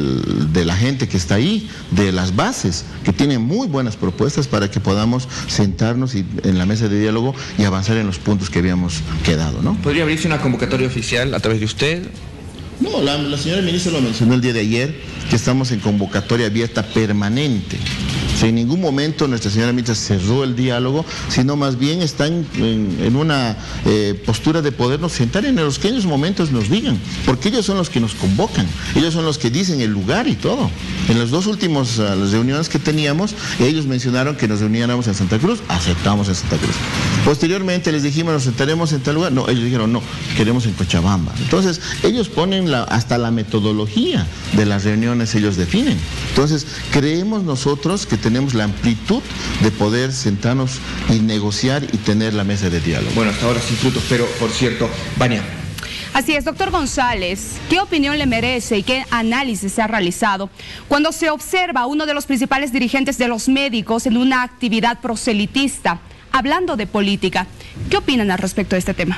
la gente que está ahí, de las bases, que tienen muy buenas propuestas para que podamos sentarnos en la mesa de diálogo y avanzar en los puntos que habíamos quedado, ¿no? ¿Podría abrirse una convocatoria oficial a través de usted? No, la señora ministra lo mencionó el día de ayer, que estamos en convocatoria abierta permanente. O sea, en ningún momento nuestra señora ministra cerró el diálogo, sino más bien están en una postura de podernos sentar en los que ellos momentos nos digan, porque ellos son los que nos convocan, ellos son los que dicen el lugar y todo. En las 2 últimas las reuniones que teníamos, ellos mencionaron que nos reuniéramos en Santa Cruz, aceptamos en Santa Cruz. Posteriormente les dijimos, nos sentaremos en tal lugar, no, ellos dijeron, no, queremos en Cochabamba. Entonces, ellos ponen hasta la metodología de las reuniones, ellos definen. Entonces, creemos nosotros que tenemos la amplitud de poder sentarnos y negociar y tener la mesa de diálogo. Bueno, hasta ahora sin frutos, pero por cierto, Vania. Así es, doctor González, ¿qué opinión le merece y qué análisis se ha realizado cuando se observa a uno de los principales dirigentes de los médicos en una actividad proselitista, hablando de política? ¿Qué opinan al respecto de este tema?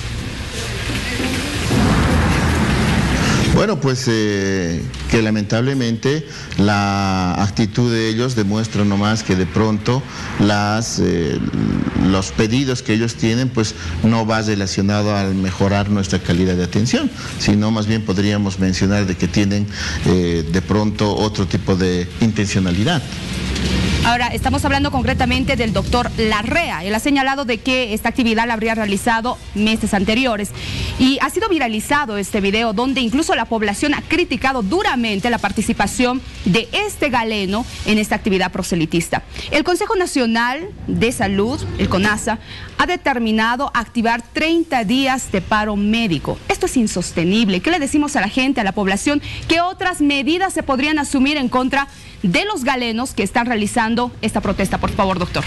Bueno, pues que lamentablemente la actitud de ellos demuestra nomás que de pronto los pedidos que ellos tienen pues no va relacionado al mejorar nuestra calidad de atención, sino más bien podríamos mencionar de que tienen de pronto otro tipo de intencionalidad. Ahora, estamos hablando concretamente del doctor Larrea. Él ha señalado de que esta actividad la habría realizado meses anteriores. Y ha sido viralizado este video donde incluso la población ha criticado duramente la participación de este galeno en esta actividad proselitista. El Consejo Nacional de Salud, el CONASA, ha determinado activar 30 días de paro médico. Esto es insostenible. ¿Qué le decimos a la gente, a la población? ¿Qué otras medidas se podrían asumir en contra de los galenos que están realizando esta protesta? Por favor, doctor.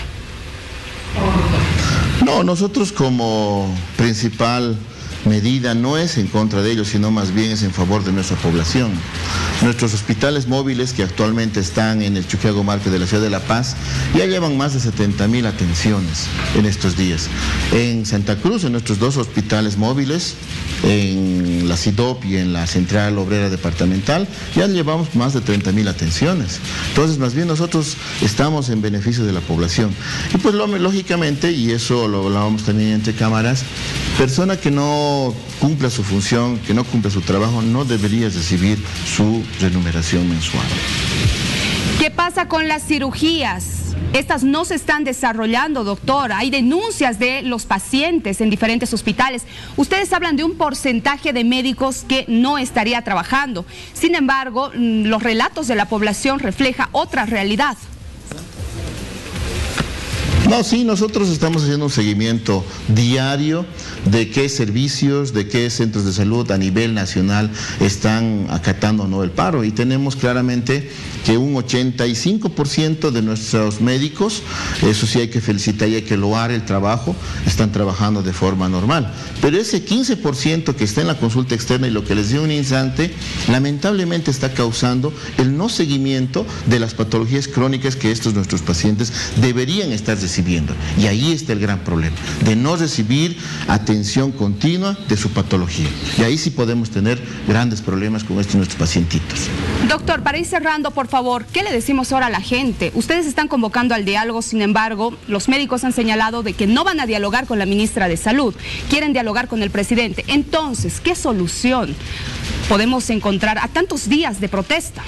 No, nosotros como principal medida no es en contra de ellos, sino más bien es en favor de nuestra población. Nuestros hospitales móviles que actualmente están en el Chuquiago Márquez de la ciudad de La Paz ya llevan más de 70.000 atenciones en estos días. En Santa Cruz, en nuestros 2 hospitales móviles, en la CIDOP y en la Central Obrera Departamental, ya llevamos más de 30.000 atenciones. Entonces, más bien nosotros estamos en beneficio de la población. Y pues lógicamente, y eso lo hablábamos también entre cámaras, persona que no cumpla su función, que no cumpla su trabajo, no debería recibir su remuneración mensual. ¿Qué pasa con las cirugías? Estas no se están desarrollando, doctor. Hay denuncias de los pacientes en diferentes hospitales. Ustedes hablan de un porcentaje de médicos que no estaría trabajando. Sin embargo, los relatos de la población reflejan otra realidad. No, sí, nosotros estamos haciendo un seguimiento diario de qué servicios, de qué centros de salud a nivel nacional están acatando o no el paro, y tenemos claramente que un 85% de nuestros médicos, eso sí hay que felicitar y hay que loar el trabajo, están trabajando de forma normal. Pero ese 15% que está en la consulta externa, y lo que les dio un instante, lamentablemente está causando el no seguimiento de las patologías crónicas que estos nuestros pacientes deberían estar recibiendo. Y ahí está el gran problema, de no recibir atención continua de su patología. Y ahí sí podemos tener grandes problemas con estos nuestros pacientitos. Doctor, para ir cerrando, por favor, ¿qué le decimos ahora a la gente? Ustedes están convocando al diálogo, sin embargo, los médicos han señalado de que no van a dialogar con la ministra de Salud, quieren dialogar con el presidente. Entonces, ¿qué solución podemos encontrar a tantos días de protesta?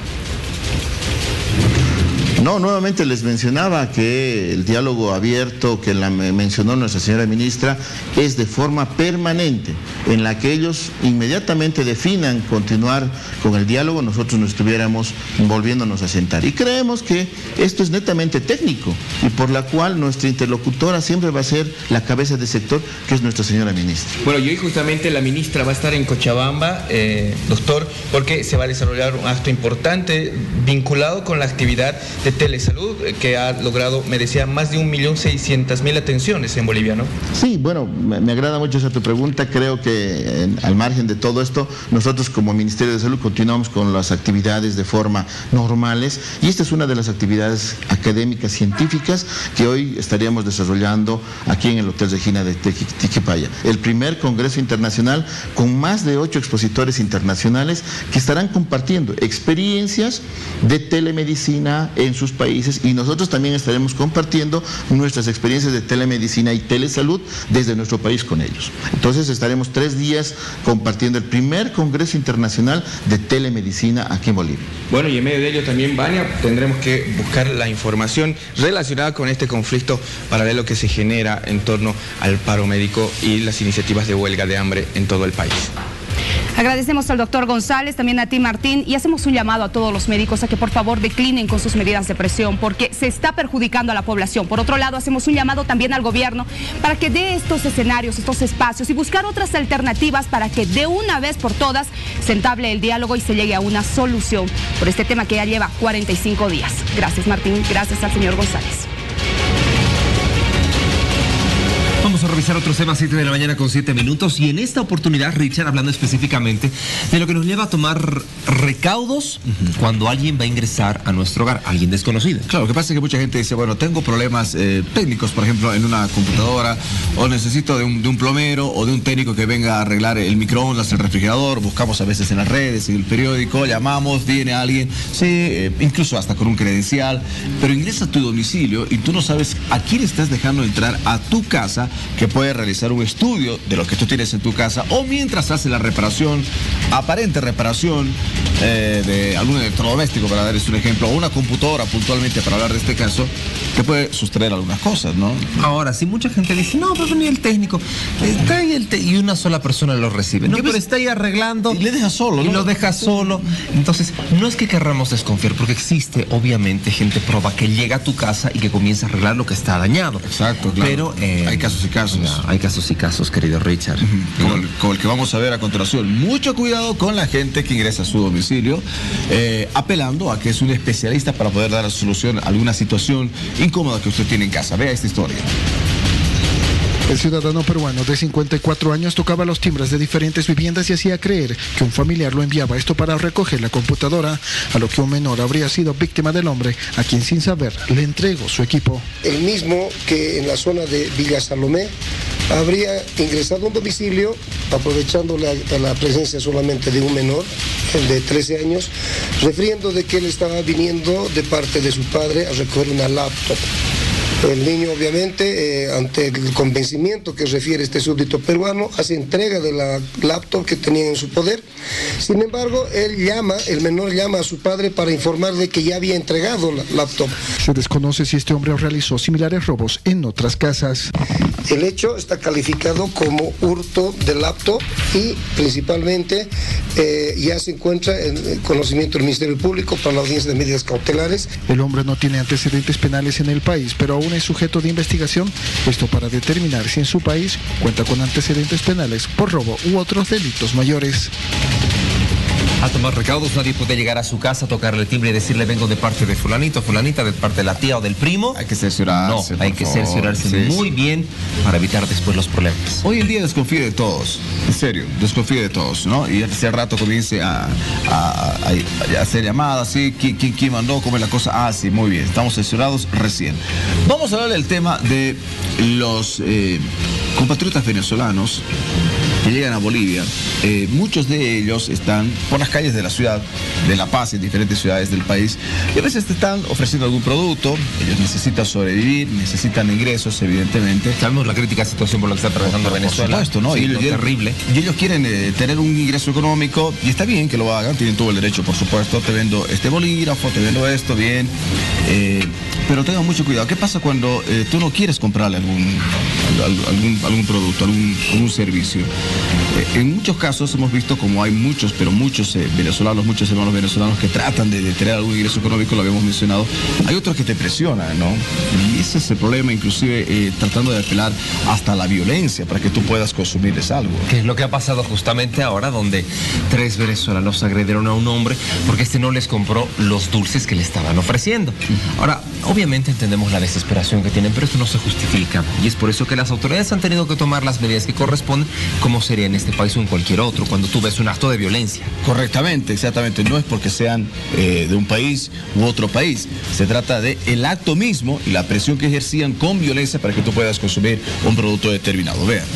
No, nuevamente les mencionaba que el diálogo abierto que mencionó nuestra señora ministra es de forma permanente, en la que ellos inmediatamente definan continuar con el diálogo, nosotros nos estuviéramos volviéndonos a sentar. Y creemos que esto es netamente técnico, y por la cual nuestra interlocutora siempre va a ser la cabeza de sector, que es nuestra señora ministra. Bueno, y hoy justamente la ministra va a estar en Cochabamba, doctor, porque se va a desarrollar un acto importante vinculado con la actividad de Telesalud, que ha logrado, me decía, más de 1.600.000 atenciones en Bolivia, ¿no? Sí, bueno, me agrada mucho esa tu pregunta. Creo que al margen de todo esto, nosotros como Ministerio de Salud continuamos con las actividades de forma normales, y esta es una de las actividades académicas científicas que hoy estaríamos desarrollando aquí en el Hotel Regina de Tiquipaya. El primer congreso internacional con más de 8 expositores internacionales que estarán compartiendo experiencias de telemedicina en sus países, y nosotros también estaremos compartiendo nuestras experiencias de telemedicina y telesalud desde nuestro país con ellos. Entonces estaremos 3 días compartiendo el primer Congreso Internacional de Telemedicina aquí en Bolivia. Bueno, y en medio de ello también, Vania, tendremos que buscar la información relacionada con este conflicto paralelo que se genera en torno al paro médico y las iniciativas de huelga de hambre en todo el país. Agradecemos al doctor González, también a ti, Martín, y hacemos un llamado a todos los médicos a que por favor declinen con sus medidas de presión, porque se está perjudicando a la población. Por otro lado, hacemos un llamado también al gobierno para que dé estos escenarios, estos espacios, y buscar otras alternativas para que de una vez por todas se entable el diálogo y se llegue a una solución por este tema que ya lleva 45 días. Gracias, Martín. Gracias al señor González. Vamos a revisar otros temas, 7 de la mañana con 7 minutos, y en esta oportunidad, Richard, hablando específicamente de lo que nos lleva a tomar recaudos cuando alguien va a ingresar a nuestro hogar, alguien desconocido. Claro, lo que pasa es que mucha gente dice, bueno, tengo problemas técnicos, por ejemplo, en una computadora, o necesito de un plomero o de un técnico que venga a arreglar el microondas, el refrigerador. Buscamos a veces en las redes, en el periódico, llamamos, viene alguien, sí, incluso hasta con un credencial, pero ingresa a tu domicilio y tú no sabes a quién estás dejando entrar a tu casa que puede realizar un estudio de lo que tú tienes en tu casa, o mientras hace la reparación, aparente reparación de algún electrodoméstico, para darles un ejemplo, o una computadora puntualmente, para hablar de este caso, te puede sustraer algunas cosas, ¿no? Ahora, si mucha gente dice, no, pero ni el técnico, está ahí y una sola persona lo recibe. No, pero está ahí arreglando. Y le deja solo, ¿no? Y lo deja solo. Entonces, no es que querramos desconfiar, porque existe, obviamente, gente proba que llega a tu casa y que comienza a arreglar lo que está dañado. Exacto, claro. Pero hay casos y casos. No, hay casos y casos, querido Richard. Como el que vamos a ver a continuación. Mucho cuidado con la gente que ingresa a su domicilio, apelando a que es un especialista para poder dar solución a alguna situación incómoda que usted tiene en casa. Vea esta historia. El ciudadano peruano de 54 años tocaba los timbres de diferentes viviendas y hacía creer que un familiar lo enviaba esto para recoger la computadora, a lo que un menor habría sido víctima del hombre, a quien sin saber le entregó su equipo. El mismo que en la zona de Villa Salomé habría ingresado a un domicilio aprovechando la presencia solamente de un menor, el de 13 años, refiriendo de que él estaba viniendo de parte de su padre a recoger una laptop. El niño, obviamente, ante el convencimiento que refiere este súbdito peruano, hace entrega de la laptop que tenía en su poder. Sin embargo, el menor llama a su padre para informarle que ya había entregado la laptop. Se desconoce si este hombre realizó similares robos en otras casas. El hecho está calificado como hurto de laptop y principalmente ya se encuentra en conocimiento del Ministerio Público para la audiencia de medidas cautelares. El hombre no tiene antecedentes penales en el país, pero aún es sujeto de investigación, esto para determinar si en su país cuenta con antecedentes penales por robo u otros delitos mayores. A tomar recaudos, nadie puede llegar a su casa, tocarle el timbre y decirle vengo de parte de fulanito, fulanita, de parte de la tía o del primo. Hay que cerciorarse. No, hay que cerciorarse muy bien para evitar después los problemas. Hoy en día desconfíe de todos, en serio, desconfíe de todos, ¿no? Y hace rato comience a hacer llamadas, ¿sí? ¿Quién mandó? ¿Cómo es la cosa? Ah, sí, muy bien, estamos cerciorados recién. Vamos a hablar del tema de los compatriotas venezolanos que llegan a Bolivia. Muchos de ellos están por las calles de la ciudad de La Paz, en diferentes ciudades del país, y a veces te están ofreciendo algún producto. Ellos necesitan sobrevivir, necesitan ingresos, evidentemente. Sabemos la crítica situación por la que está atravesando Venezuela. Por supuesto, ¿no? Sí, terrible. Y ellos quieren tener un ingreso económico, y está bien que lo hagan, tienen todo el derecho, por supuesto. Te vendo este bolígrafo, te vendo esto, bien. Pero tengan mucho cuidado. ¿Qué pasa cuando tú no quieres comprarle algún producto, algún servicio? En muchos casos hemos visto como hay muchos venezolanos, muchos hermanos venezolanos que tratan de tener algún ingreso económico, lo habíamos mencionado. Hay otros que te presionan, ¿no? Y ese es el problema, inclusive tratando de apelar hasta la violencia para que tú puedas consumirles algo. Que es lo que ha pasado justamente ahora, donde 3 venezolanos agredieron a un hombre porque este no les compró los dulces que le estaban ofreciendo. Ahora, obviamente entendemos la desesperación que tienen, pero esto no se justifica. Y es por eso que las autoridades han tenido que tomar las medidas que corresponden, como sería en este país o en cualquier otro, cuando tú ves un acto de violencia. Correctamente, exactamente. No es porque sean de un país u otro país. Se trata de el acto mismo y la presión que ejercían con violencia para que tú puedas consumir un producto determinado. Vean.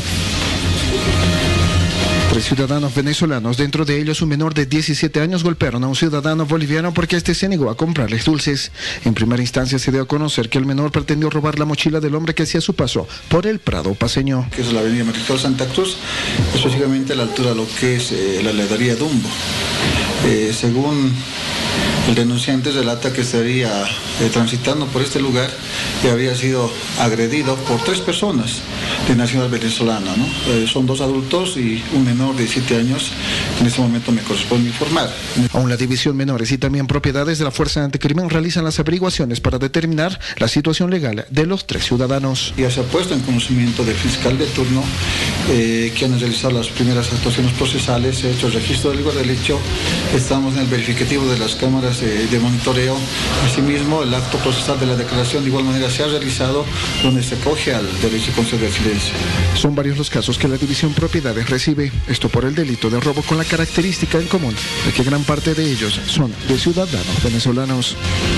3 ciudadanos venezolanos, dentro de ellos un menor de 17 años, golpearon a un ciudadano boliviano porque este se negó a comprarles dulces. En primera instancia se dio a conocer que el menor pretendió robar la mochila del hombre que hacía su paso por el Prado paseño. Que es la avenida Mariscal Santa Cruz, específicamente a la altura de lo que es la heladería Dumbo. Según el denunciante relata que estaría transitando por este lugar y había sido agredido por 3 personas de nacionalidad venezolana, ¿no? Son 2 adultos y un menor de 17 años, en este momento me corresponde informar. Aún la División Menores y también Propiedades de la Fuerza Anticrimen realizan las averiguaciones para determinar la situación legal de los 3 ciudadanos. Ya se ha puesto en conocimiento del fiscal de turno que han realizado las primeras actuaciones procesales, se ha hecho el registro del lugar del hecho, estamos en el verificativo de las cámaras de monitoreo. Asimismo, el acto procesal de la declaración de igual manera se ha realizado, donde se acoge al derecho a conservar silencio. Son varios los casos que la División Propiedades recibe, esto por el delito de robo, con la característica en común de que gran parte de ellos son de ciudadanos venezolanos.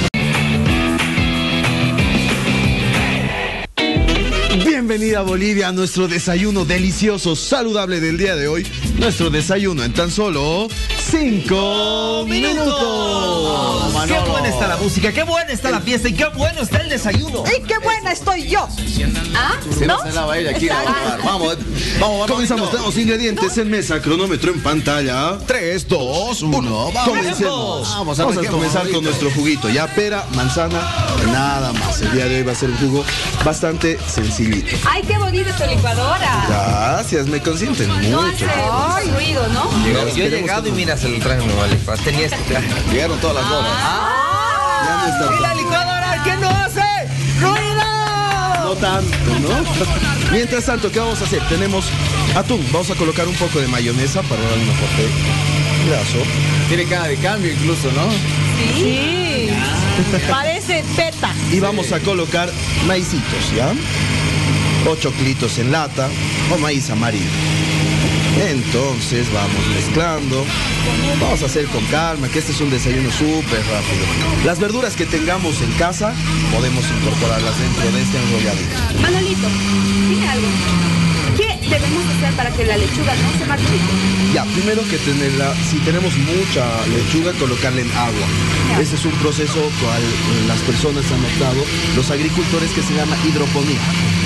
Bienvenida a Bolivia a nuestro desayuno delicioso, saludable del día de hoy. Nuestro desayuno en tan solo 5 minutos. ¡Qué buen está la música, qué buena está la fiesta y qué bueno está el desayuno. ¡Y qué buena estoy yo! ¿Ah? Si no ¿No? se la va a ir aquí. Vamos. Comenzamos, tenemos ingredientes en mesa, cronómetro en pantalla. 3, 2, 1. Comencemos. Vamos a comenzar con nuestro juguito. Ya pera, manzana, nada más. El día de hoy va a ser un jugo bastante sencillito. ¡Ay, qué bonita esta licuadora! Gracias, me consienten No mucho. hace mucho ruido, ¿no? Yo he llegado y mira, se lo traje nueva licuadora. Tenía este traje. Llegaron todas las horas. Ya no está ¿Y la licuadora qué no hace? ¡Ruido! No tanto, ¿no? Mientras tanto, ¿qué vamos a hacer? Tenemos atún. Vamos a colocar un poco de mayonesa para dar un aporte graso. Tiene cara de cambio incluso, ¿no? Sí. Parece peta. Y vamos a colocar maicitos, ¿ya? 8 clitos en lata o maíz amarillo. Entonces vamos mezclando. Vamos a hacer con calma, que este es un desayuno súper rápido. Las verduras que tengamos en casa podemos incorporarlas dentro de este enrolladito. Manolito, dime algo. ¿Qué debemos hacer para que la lechuga no se marchite? Ya, primero que tenerla, si tenemos mucha lechuga, colocarla en agua. Ese es un proceso cual las personas han optado, los agricultores, que se llama hidroponía.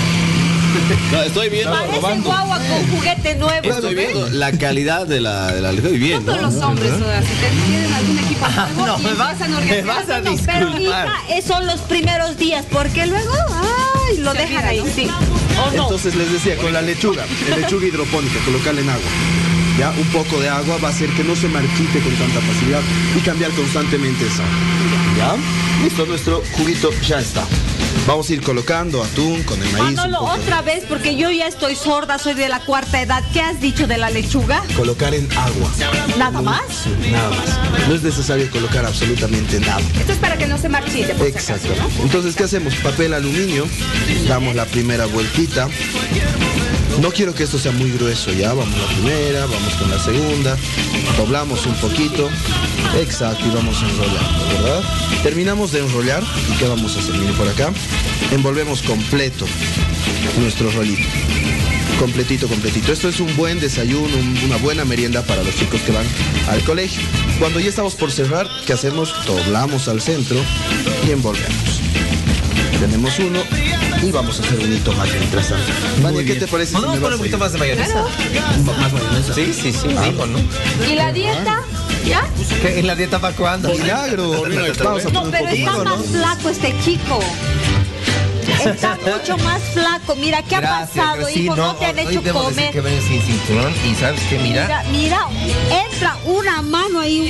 No, estoy viendo. Parece guagua con juguete nuevo. Estoy viendo la calidad de la estoy viendo. Todos los hombres, o sea, si tienen algún equipo nuevo no, y me vas empiezan a organizarse, no, Pero disculpar. hija, son los primeros días, porque luego, ay, lo Se dejan olvida, ahí. ¿no? Sí. ¿O no? Entonces les decía, con la lechuga hidropónica, colocarla en agua. Ya, un poco de agua va a hacer que no se marchite con tanta facilidad y cambiar constantemente esa. ¿Ya? Listo, nuestro juguito ya está. Vamos a ir colocando atún con el maíz. Manolo, un poco. otra vez, porque yo ya estoy sorda, soy de la cuarta edad. ¿Qué has dicho de la lechuga? Colocar en agua. ¿Nada más? Nada más. No es necesario colocar absolutamente nada. Esto es para que no se marchite, por si acaso, Exacto. ¿no? Entonces, ¿qué hacemos? Papel aluminio. Damos la primera vueltita. No quiero que esto sea muy grueso, ya. Vamos la primera, vamos con la segunda. Doblamos un poquito. Exacto, y vamos enrollando, ¿verdad? Terminamos de enrollar. ¿Y qué vamos a hacer? Miren por acá. Envolvemos completo nuestro rolito. Completito, completito. Esto es un buen desayuno, una buena merienda para los chicos que van al colegio. Cuando ya estamos por cerrar, ¿qué hacemos? Doblamos al centro y envolvemos. Tenemos uno y vamos a hacer un hito más mientras tanto. Vania, ¿qué te parece? ¿Podemos poner un poquito más de mayonesa? ¿Más mayonesa? Sí, digo, ¿no? ¿Y la dieta? ¿Ya? ¿Qué, ¿En la dieta para cuándo? Milagro. Vamos a No, poner un pero está poquito, más ¿no? flaco este chico. Está mucho más flaco. Mira, ¿qué ha pasado, sí, hijo? No te han hoy hecho debo decir comer. que ven sin cinturón y ¿sabes qué? Mira. Mira, entra una mano ahí.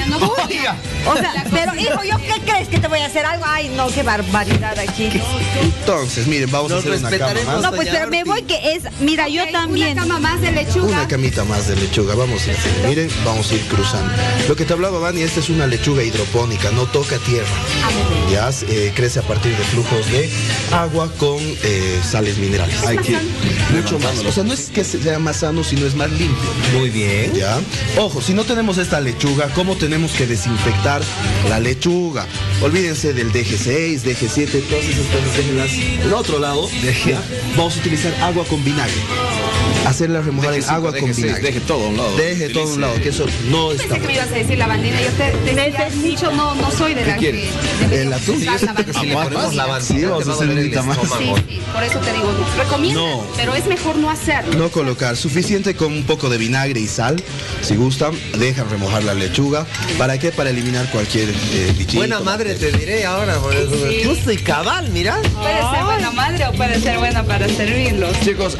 O sea, pero hijo, ¿yo qué crees que te voy a hacer algo? Ay, no, qué barbaridad aquí. Entonces, miren, vamos a hacer una cama más. No, pues pero me voy que es, mira, yo también. Una cama más de lechuga. Una camita más de lechuga, vamos a hacer. Miren, vamos a ir cruzando. Lo que te hablaba, Vani, esta es una lechuga hidropónica, no toca tierra. Ya crece a partir de flujos de agua con sales minerales. Hay que mucho más. O sea, no es que sea más sano, sino es más limpio. Muy bien. Ya. Ojo, si no tenemos esta lechuga, ¿cómo tenemos que desinfectar la lechuga? Olvídense del DG6, DG7, todas esas cosas, déjenlas en otro lado. ¿Ya? Vamos a utilizar agua con vinagre. Hacerla remojar en agua con vinagre. Deje todo a un lado. Deje todo a un lado, que eso no está Pensé que me bueno. ibas a decir la bandina. Yo te decía mucho, no soy de la quieres? El atún. usar la bandina. Si le ponemos la bandina, Sí, vamos te a va hacer doler el unita más. estómago. Sí, por eso te digo, recomiendo, No. pero es mejor no hacerlo. No colocar, suficiente con un poco de vinagre y sal, si gustan, dejan remojar la lechuga. ¿Para qué? Para eliminar cualquier bichito. Buena madre te diré ahora, por eso. Sí. Justo y cabal, mira. Puede ser buena madre o puede ser buena para servirlos. Chicos,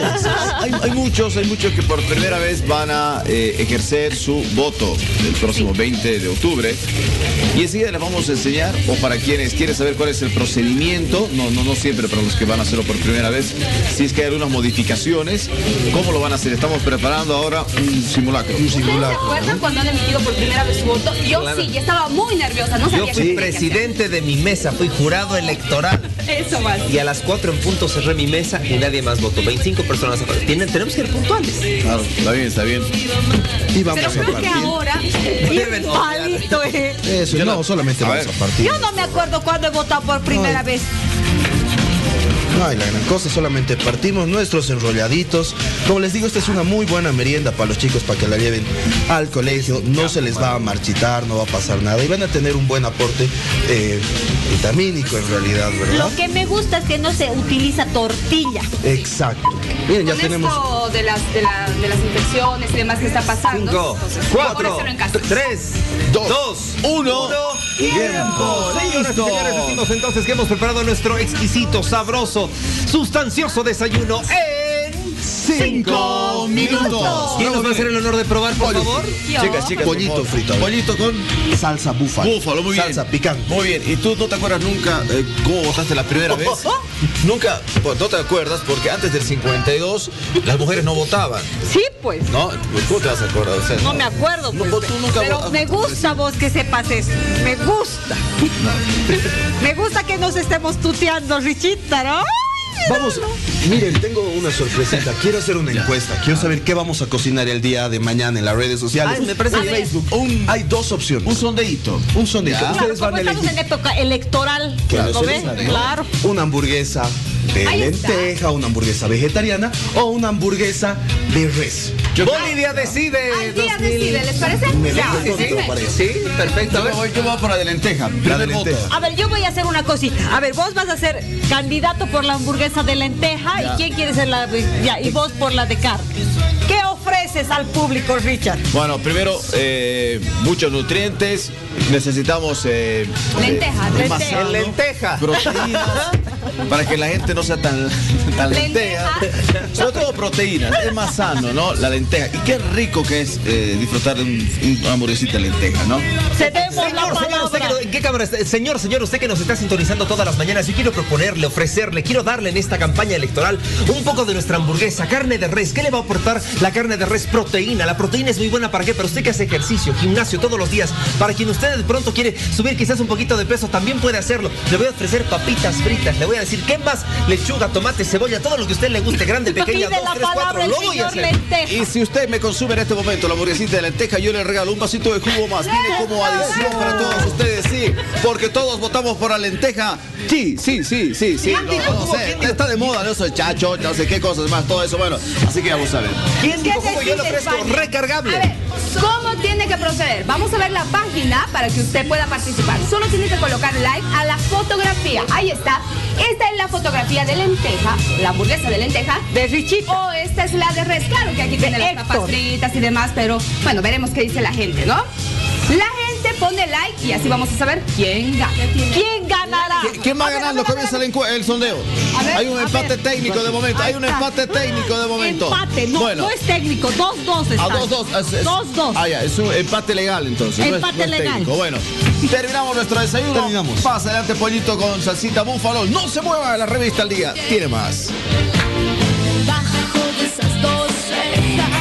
hay muchos que por primera vez van a ejercer su voto el próximo 20 de octubre. Y enseguida les vamos a enseñar, o para quienes quieren saber cuál es el procedimiento, no siempre para los que van a hacerlo por primera vez, si es que hay algunas modificaciones, ¿cómo lo van a hacer? Estamos preparando ahora un simulacro. Un ¿Ustedes se simulacro. acuerdan cuando han emitido por primera vez su voto? Yo Claro. sí, ya estaba muy nerviosa, no sabía Yo qué fui tenía que presidente de mi mesa, fui jurado electoral. hacer. Eso va. Y a las 4 en punto cerré mi mesa y nadie más votó. 25 personas a favor. Tenemos que ir puntuales. Claro, está bien. Y vamos Pero a creo que partir. ahora Deben Malito, Eso, no, solamente vamos a partir. Yo no me acuerdo cuando he votado por primera vez. No hay la gran cosa, solamente partimos nuestros enrolladitos. Como les digo, esta es una muy buena merienda para los chicos, para que la lleven al colegio. No se les va a marchitar, no va a pasar nada y van a tener un buen aporte vitamínico en realidad, ¿verdad? Lo que me gusta es que no se utiliza tortilla. Exacto. Miren, ya Con tenemos... esto de las infecciones y demás que está pasando. 5, 4, 3, 2, 1. ¡Tiempo! Señoras y señores, decimos entonces que hemos preparado nuestro exquisito, sabroso, sustancioso desayuno en 5 minutos. ¿Quién nos va a hacer el honor de probar, por favor? Chicas, Pollito frito. Pollito con salsa búfalo. Búfalo, muy bien. Salsa picante. Muy bien. ¿Y tú no te acuerdas nunca cómo votaste la primera vez? Nunca, pues, no te acuerdas porque antes del 52 las mujeres no votaban. Sí, pues. ¿No? ¿Cómo te vas a acordar? O sea, No me acuerdo, pues, tú nunca pero votas. me gusta vos que sepas eso. Me gusta. Me gusta que nos estemos tuteando, Richita, ¿no? Vamos, miren, tengo una sorpresita. Quiero hacer una encuesta. Quiero saber qué vamos a cocinar el día de mañana en las redes sociales. Ay, me parece en bien. Facebook. Hay dos opciones. Un sondeíto. Un sondeíto. Ya. Claro, Ustedes van como a estamos elegir. en época electoral, Claro, ¿lo se ven? les da, ¿no? Claro. Una hamburguesa de Ahí está. lenteja, una hamburguesa vegetariana o una hamburguesa de res. Bolivia decide. Al día decide, ¿les parece? Me Ya, lo sí, parece. Sí, perfecto. A ver. Yo voy por la de lenteja. La de Primer voto. lenteja. A ver, yo voy a hacer una cosita. A ver, vos vas a ser candidato por la hamburguesa de lenteja. Ya. ¿Y quién quiere ser la ya, y vos por la de carne? ¿Qué ofreces al público, Richard? Bueno, primero, muchos nutrientes. Necesitamos Lenteja, más lenteja. sano, Lenteja. proteínas, para que la gente no sea tan lenteja. Sobre todo proteínas, es más sano, ¿no? La lenteja. Y qué rico que es disfrutar de una hamburguesita de lenteja, ¿no? Cedemos la Señor, usted palabra. ¿en qué cámara está? Señor, usted que nos está sintonizando todas las mañanas, yo quiero proponerle, ofrecerle, quiero darle en esta campaña electoral un poco de nuestra hamburguesa, carne de res. ¿Qué le va a aportar la carne de res? Proteína. La proteína es muy buena para qué, para usted que hace ejercicio, gimnasio todos los días, para quien usted de pronto quiere subir quizás un poquito de peso, también puede hacerlo. Le voy a ofrecer papitas fritas, le voy a decir, ¿qué más? Lechuga, tomate, cebolla, todo lo que a usted le guste, grande, pequeña, Pide 2, la 3, 4, palabra el lo voy a señor hacer. Lenteja. Y si usted me consume en este momento la hamburguesita de lenteja, yo le regalo un vasito de jugo más. Viene como adición para todos ustedes, sí. Porque todos votamos por la lenteja. Sí. No sé, está de moda, ¿no? Eso de chacho, no sé qué cosas más, todo eso, bueno. Así que vamos a ver. ¿Quién dijo jugo? Yo le decide ofrezco España? recargable. A ver, ¿cómo tiene que proceder? Vamos a ver la página para que usted pueda participar. Solo tiene que colocar like a la fotografía. Ahí está. Esta es la fotografía de lenteja, la hamburguesa de lenteja. De Richita. O esta es la de res. Claro que aquí tiene las papas Héctor. fritas y demás, pero bueno, veremos qué dice la gente, ¿no? La gente pone like y así vamos a saber quién gana. ¿Quién ganará? ¿Quién va ganando? Comienza el sondeo. A ver, Hay un a empate ver. técnico de momento. Hay un Ahí está. empate técnico de momento. Empate, no, Bueno. no es técnico, 2-2 A está. 2-2. 2-2. Ah, ya, es un empate legal entonces. Empate no es legal. técnico. Bueno, terminamos nuestro desayuno. Terminamos. Pasa adelante pollito con salsita búfalo. No se mueva la revista al día. Tiene más. Bajo de esas dos cejas.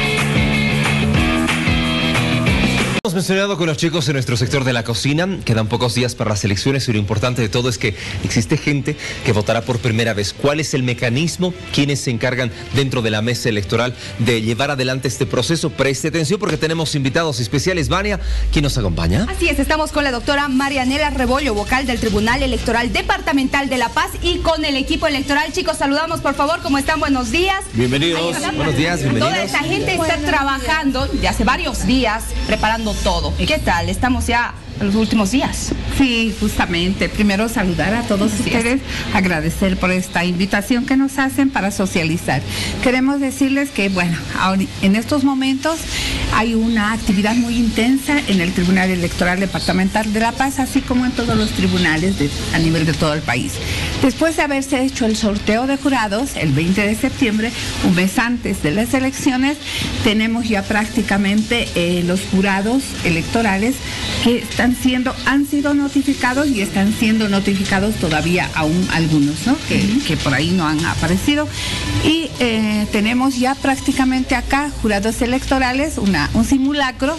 Hemos mencionado con los chicos en nuestro sector de la cocina, quedan pocos días para las elecciones y lo importante de todo es que existe gente que votará por primera vez. ¿Cuál es el mecanismo? ¿Quiénes se encargan dentro de la mesa electoral de llevar adelante este proceso? Preste atención porque tenemos invitados especiales. Vania, ¿quién nos acompaña? Así es, estamos con la doctora Marianela Rebollo, vocal del Tribunal Electoral Departamental de La Paz y con el equipo electoral. Chicos, saludamos por favor, ¿cómo están? Buenos días. Bienvenidos. Ahí está. Buenos días, bienvenidos. Toda esta gente está trabajando ya hace varios días preparando todo. ¿Qué tal? Estamos ya en los últimos días. Sí, justamente. Primero saludar a todos ustedes, agradecer por esta invitación que nos hacen para socializar. Queremos decirles que, bueno, en estos momentos hay una actividad muy intensa en el Tribunal Electoral Departamental de La Paz, así como en todos los tribunales a nivel de todo el país. Después de haberse hecho el sorteo de jurados el 20 de septiembre, un mes antes de las elecciones, tenemos ya prácticamente los jurados electorales que han sido notificados y están siendo notificados todavía aún algunos, ¿no? Que por ahí no han aparecido. Y tenemos ya prácticamente acá jurados electorales, un simulacro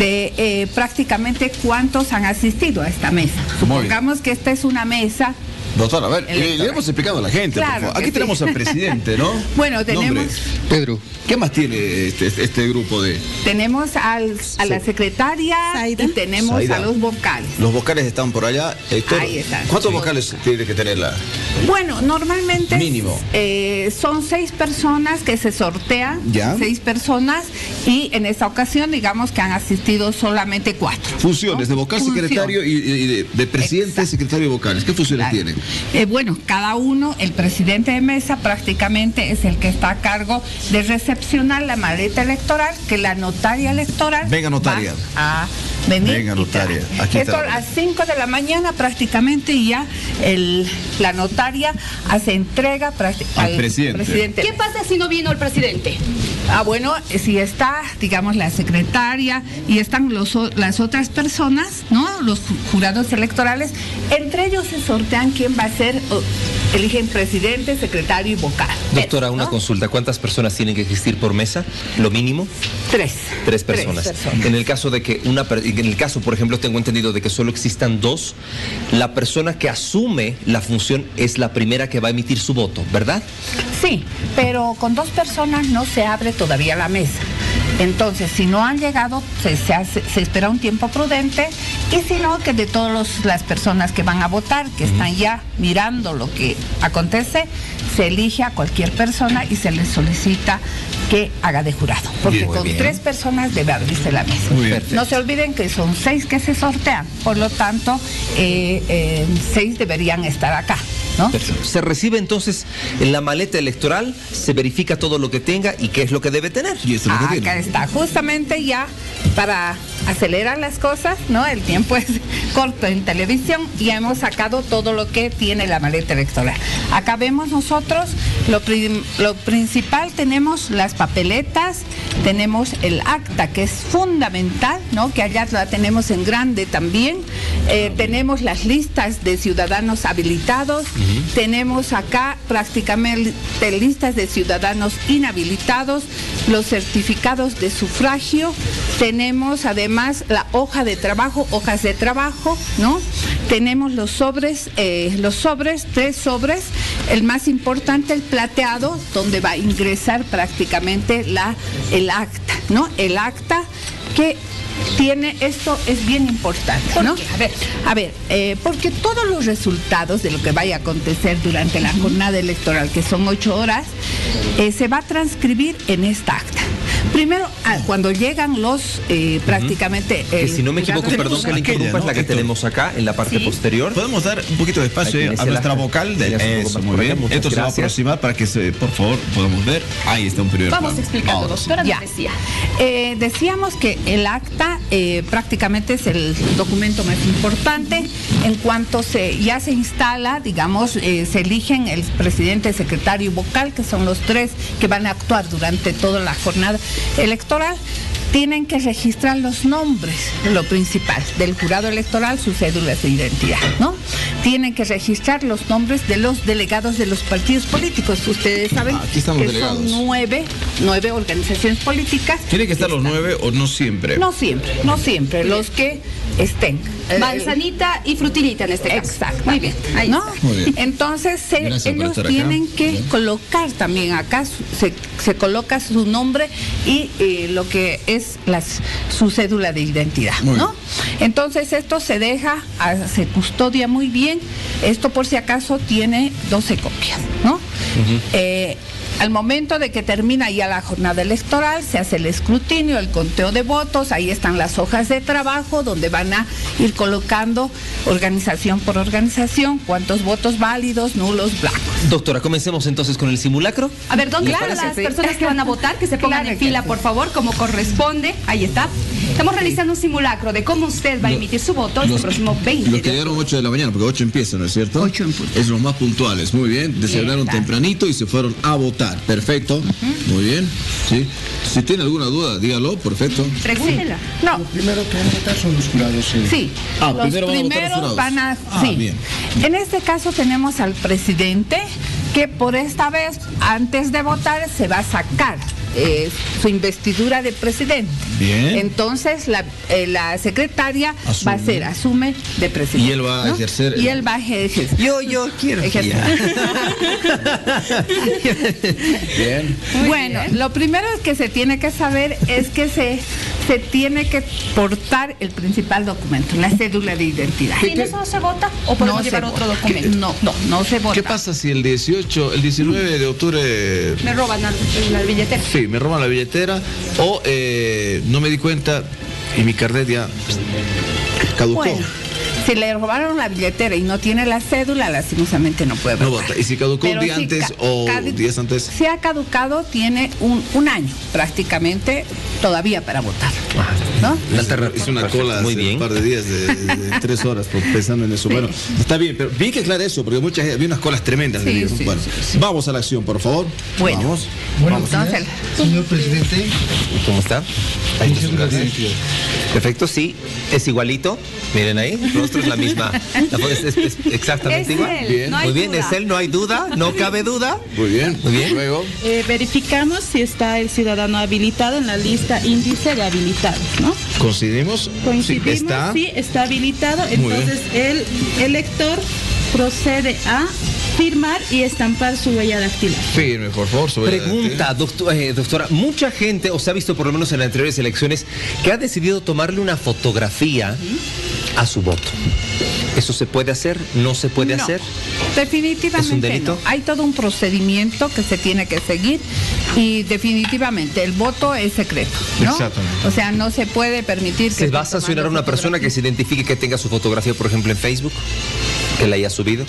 de prácticamente cuántos han asistido a esta mesa. Supongamos que esta es una mesa Doctora, a ver, le hemos explicado a la gente, Claro por favor. que Aquí sí. tenemos al presidente, ¿no? Bueno, tenemos... Nombre. Pedro. ¿Qué más tiene este grupo de...? Tenemos a la secretaria y tenemos Saida. a los vocales. Los vocales están por allá. Héctor, Ahí están. ¿cuántos vocales tiene que tener la...? Bueno, normalmente Mínimo. Son 6 personas que se sortean, Ya. 6 personas, y en esta ocasión digamos que han asistido solamente 4. Funciones de vocal, Función. secretario y de presidente, secretario y vocales. ¿Qué funciones Claro. tienen? Bueno, cada uno, el presidente de mesa prácticamente es el que está a cargo de recepcionar la maleta electoral, que la notaria electoral Venga, notaria. va a venir. Venga, y notaria. traer. Aquí Esto está. a las 5 de la mañana prácticamente ya la notaria hace entrega al presidente. ¿Qué pasa si no vino el presidente? Bueno, si está, digamos, la secretaria y están las otras personas, ¿no? Los jurados electorales, entre ellos se sortean quién va a ser, eligen presidente, secretario y vocal. Doctora, una consulta. ¿Cuántas personas tienen que existir por mesa? ¿Lo mínimo? 3. 3 personas. 3 personas. En el caso de que en el caso, por ejemplo, tengo entendido de que solo existan 2, la persona que asume la función es la primera que va a emitir su voto, ¿verdad? Sí, pero con 2 personas no se abre todavía la mesa. Entonces, si no han llegado, se espera un tiempo prudente, y si no, que de todas las personas que van a votar, que están ya mirando lo que acontece, se elige a cualquier persona y se les solicita que haga de jurado. Porque Bien, muy con bien. 3 personas debe abrirse la mesa. Muy bien. No se olviden que son 6 que se sortean, por lo tanto, 6 deberían estar acá, ¿no? Perfecto. Se recibe entonces en la maleta electoral, se verifica todo lo que tenga y qué es lo que debe tener. Y eso es lo que Acá está, justamente ya para acelerar las cosas, ¿no? El tiempo es corto en televisión, y hemos sacado todo lo que tiene la maleta electoral. Acá vemos nosotros lo principal, tenemos las papeletas, tenemos el acta, que es fundamental, ¿no? Que allá la tenemos en grande también. Tenemos las listas de ciudadanos habilitados, tenemos acá prácticamente listas de ciudadanos inhabilitados, los certificados de sufragio, tenemos además la hojas de trabajo, ¿no? Tenemos los sobres, 3 sobres, el más importante, el plateado, donde va a ingresar prácticamente el acta, ¿no? El acta que tiene, esto es bien importante, ¿no? A ver, porque todos los resultados de lo que vaya a acontecer durante la jornada electoral, que son 8 horas, se va a transcribir en esta acta. Primero, cuando llegan los prácticamente... Que si no me equivoco, perdón que le interrumpa, es la que tenemos acá, en la parte posterior. Podemos dar un poquito de espacio a nuestra vocal. Eso, muy bien. Esto se va a aproximar para que, por favor, podamos ver. Ahí está un primer Vamos plano. explicando, doctora, Ya. nos decía. Decíamos que el acta prácticamente es el documento más importante. En cuanto ya se instala, digamos, se eligen el presidente, secretario y vocal, que son los 3 que van a actuar durante toda la jornada electoral. Tienen que registrar los nombres, lo principal, del jurado electoral, sus cédulas de identidad, ¿no? Tienen que registrar los nombres de los delegados de los partidos políticos. Ustedes saben Aquí están los que delegados. son 9 organizaciones políticas. ¿Tienen que estar los 9 o no siempre? No siempre, los que estén. Manzanita y frutillita en este caso. Exacto. Muy bien, ahí ¿No? está. Muy bien. Entonces Gracias por ellos estar acá. tienen que Bien. colocar también acá, se coloca su nombre y lo que es su cédula de identidad, Muy ¿no? Entonces esto se custodia muy bien. Esto, por si acaso, tiene 12 copias, ¿no? Al momento de que termina ya la jornada electoral, se hace el escrutinio, el conteo de votos, ahí están las hojas de trabajo donde van a ir colocando organización por organización, cuántos votos válidos, nulos, blancos. Doctora, comencemos entonces con el simulacro. A ver, ¿dónde ¿Le están parece? las personas que van a votar? Que se pongan Claro en que fila, sí. por favor, como corresponde. Ahí está. Estamos realizando un simulacro de cómo usted va a emitir su voto este próximo 20 Los que llegaron 8 de la mañana, porque 8 empiezan, ¿no es cierto? 8 en punto. Es los más puntuales, muy bien. Desayunaron Bien, tempranito y se fueron a votar. Perfecto, muy bien. ¿Sí? Si tiene alguna duda, dígalo, perfecto. Pregúntela. No, Primero que van a votar son los jurados. sí. Ah, Los primero van a votar los primeros jurados. van a... Ah, sí. bien. En este caso tenemos al presidente, que por esta vez, antes de votar, se va a sacar su investidura de presidente. Bien. Entonces la secretaria asume de presidente. Y él va a ejercer. Y él va a ejercer. Yo quiero ejercer. Bien. Bueno, lo primero que se tiene que saber es que se tiene que portar el principal documento, la cédula de identidad. ¿Y en eso no se vota o podemos llevar otro documento? No se vota. ¿Qué pasa si el 19 de octubre Me roban la billetera. Sí, me roban la billetera o no me di cuenta y mi carnet ya caducó? Bueno, si le robaron la billetera y no tiene la cédula, lastimosamente no puede votar. No vota. ¿Y si caducó Pero un día si antes o días antes? Si ha caducado, tiene un año prácticamente todavía para votar. ¿No? Hice una cola hace un par de días de 3 horas pensando en eso. Sí. Bueno, está bien, pero bien que aclare eso, porque había unas colas tremendas. Bueno, vamos a la acción, por favor. Bueno, vamos. Bueno, entonces, señor presidente. ¿Cómo está? Ahí está su carnet. Perfecto, sí, es igualito. Miren ahí, el rostro es la misma. Es exactamente es igual. Él, Bien. No muy bien, duda. es él, no hay duda, no cabe duda. Muy bien, muy bien. Luego. Verificamos si está el ciudadano habilitado en la lista índice de habilitados, ¿no? ¿Coincidimos? Coincidimos, sí, está habilitado. Entonces el elector procede a firmar y estampar su huella dactilar. Firme, por favor. Pregunta, doctora, mucha gente, o se ha visto por lo menos en las anteriores elecciones, que ha decidido tomarle una fotografía a su voto. ¿Eso se puede hacer? ¿No se puede hacer? Definitivamente ¿Es un delito? no. Hay todo un procedimiento que se tiene que seguir y definitivamente el voto es secreto, ¿no? Exactamente. O sea, no se puede permitir que... ¿Se va a sancionar a una persona que se identifique que tenga su fotografía, por ejemplo, en Facebook? ¿Que la haya subido?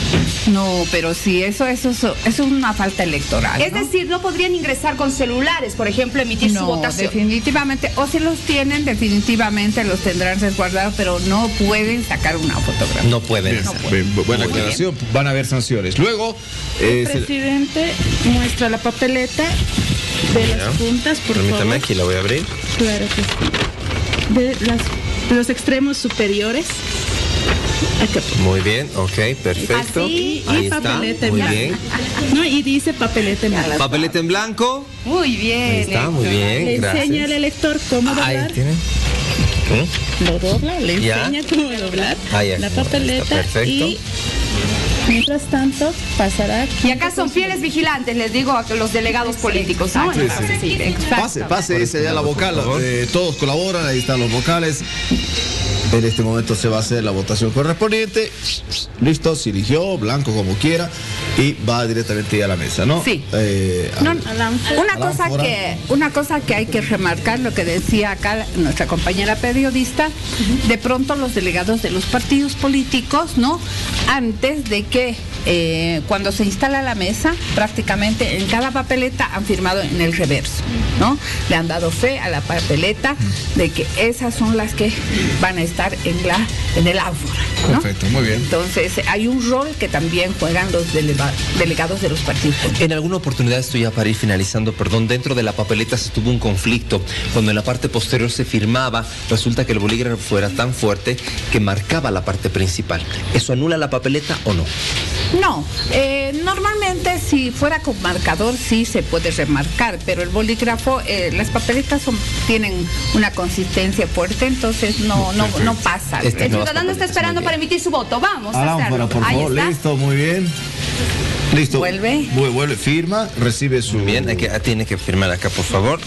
No, pero sí, eso es una falta electoral. Es decir, no podrían ingresar con celulares, por ejemplo, emitir su votación. Definitivamente, o si los tienen, definitivamente los tendrán resguardados, pero no pueden sacar una fotografía. No pueden. Buena aclaración, van a haber sanciones. Luego, el presidente muestra la papeleta de las puntas, por Permítame, favor. aquí la voy a abrir. Claro que sí. De los extremos superiores. Acá. Muy bien, ok, perfecto. Así, ahí y está, papeleta en muy blanco. bien. No, y dice papeleta en blanco. Papeleta en blanco. Muy bien. Ahí está, muy bien, Le gracias. enseña al elector cómo doblar. Ahí tiene. Lo dobla, le Ya. enseña cómo doblar Ya. la papeleta Está perfecto. y mientras tanto pasará. Y acá son fieles vigilantes, les digo a los delegados políticos, ¿no? Sí, sí. Pase ese ya la vocal. Todos colaboran, ahí están los vocales. En este momento se va a hacer la votación correspondiente. Listo, se eligió, blanco como quiera, y va directamente a la mesa, ¿no? Sí. Una cosa que hay que remarcar, lo que decía acá nuestra compañera periodista, de pronto los delegados de los partidos políticos, ¿no? Antes de que cuando se instala la mesa, prácticamente en cada papeleta han firmado en el reverso, ¿no? Le han dado fe a la papeleta de que esas son las que van a estar en el ánfora, ¿no? Perfecto, muy bien. Entonces hay un rol que también juegan los delegados de los partidos políticos. En alguna oportunidad, esto ya para ir finalizando, perdón, dentro de la papeleta se tuvo un conflicto. Cuando en la parte posterior se firmaba, resulta que el bolígrafo era tan fuerte que marcaba la parte principal. ¿Eso anula la papeleta o no? No, normalmente si fuera con marcador sí se puede remarcar, pero el bolígrafo, las papeletas tienen una consistencia fuerte, entonces no pasa. El ciudadano está esperando para emitir su voto. Vamos a hacerlo. Por Ahí favor, está. listo, muy bien. Listo. Vuelve, firma, recibe su... Bien, tiene que firmar acá, por favor.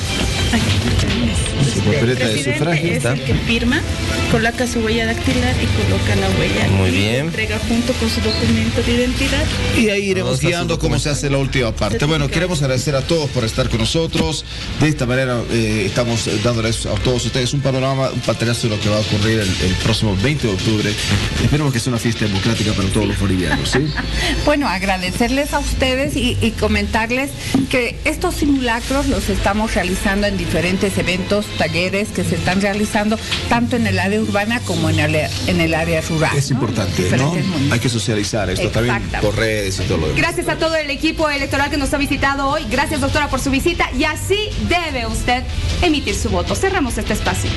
Su papeleta de presidente sufragio. es el que firma, coloca su huella dactilar y coloca la huella. Muy y bien. entrega junto con su documento de identidad. Y ahí iremos guiando cómo se hace la última parte. Bueno, queremos agradecer a todos por estar con nosotros. De esta manera estamos dándoles a todos ustedes un panorama, un pantallazo de lo que va a ocurrir el próximo 20 de octubre. Esperemos que sea una fiesta democrática para todos los bolivianos, ¿sí? Bueno, agradecerles a ustedes y comentarles que estos simulacros los estamos realizando en diferentes eventos, talleres que se están realizando tanto en el área urbana como en el área rural. Es importante, ¿no? Hay que socializar esto también por redes y todo lo demás. Gracias a todo el equipo electoral que nos ha visitado hoy. Gracias, doctora, por su visita. Y así debe usted emitir su voto. Cerramos este espacio.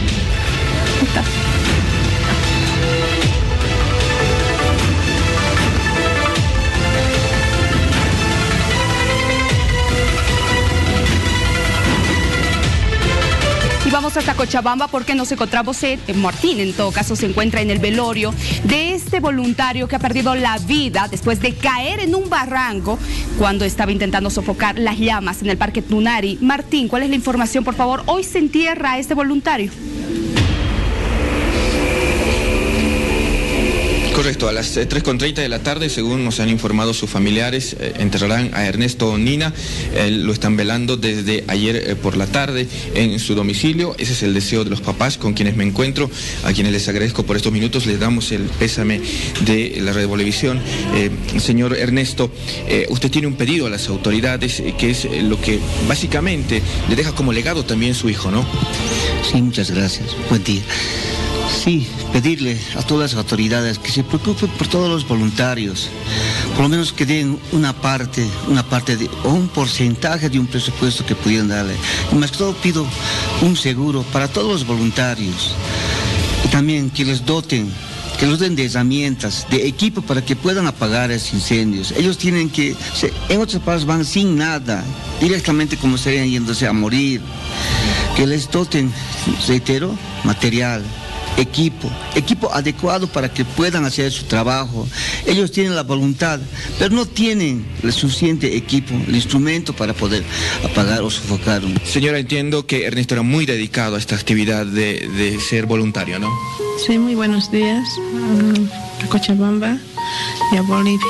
Cochabamba porque nos encontramos Martín, en todo caso, se encuentra en el velorio de este voluntario que ha perdido la vida después de caer en un barranco cuando estaba intentando sofocar las llamas en el Parque Tunari. Martín, ¿cuál es la información, por favor? Hoy se entierra a este voluntario. Correcto, a las 3:30 de la tarde, según nos han informado sus familiares, enterrarán a Ernesto Nina. Lo están velando desde ayer por la tarde en su domicilio. Ese es el deseo de los papás con quienes me encuentro, a quienes les agradezco por estos minutos. Les damos el pésame de la Red Bolivisión. Señor Ernesto, usted tiene un pedido a las autoridades, que es lo que básicamente le deja como legado también su hijo, ¿no? Sí, muchas gracias. Buen día. Sí, pedirle a todas las autoridades que se preocupen por todos los voluntarios, por lo menos que den una parte o un porcentaje de un presupuesto que pudieran darle. Y más que todo pido un seguro para todos los voluntarios y también que les den de herramientas, de equipo para que puedan apagar esos incendios. Ellos tienen que, en otras palabras, van sin nada, directamente como estarían yéndose a morir. Que les doten, reitero, material, equipo adecuado para que puedan hacer su trabajo. Ellos tienen la voluntad, pero no tienen el suficiente equipo, el instrumento para poder apagar o sofocar. Señora, entiendo que Ernesto era muy dedicado a esta actividad de ser voluntario, ¿no? Sí, muy buenos días a Cochabamba y a Bolivia.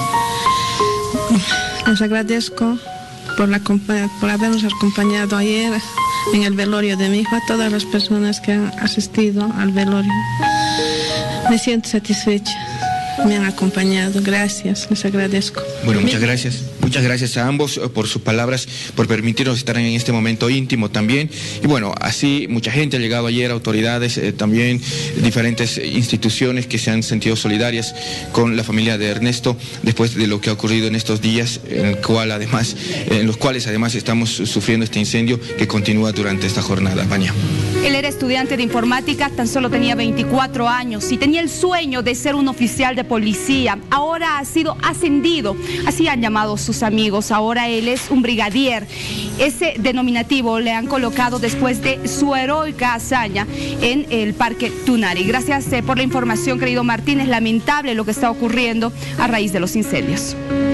Les agradezco por habernos acompañado ayer en el velorio de mi hijo, a todas las personas que han asistido al velorio. Me siento satisfecha, me han acompañado, gracias, les agradezco. Bueno, muchas gracias. Muchas gracias a ambos por sus palabras, por permitirnos estar en este momento íntimo también. Y bueno, así mucha gente ha llegado ayer, autoridades, también diferentes instituciones que se han sentido solidarias con la familia de Ernesto después de lo que ha ocurrido en estos días, en los cuales además estamos sufriendo este incendio que continúa durante esta jornada. Vania. Él era estudiante de informática, tan solo tenía 24 años y tenía el sueño de ser un oficial de policía. Ahora ha sido ascendido, así han llamado sus amigos. Ahora él es un brigadier. Ese denominativo le han colocado después de su heroica hazaña en el Parque Tunari. Gracias por la información, querido Martín. Es lamentable lo que está ocurriendo a raíz de los incendios.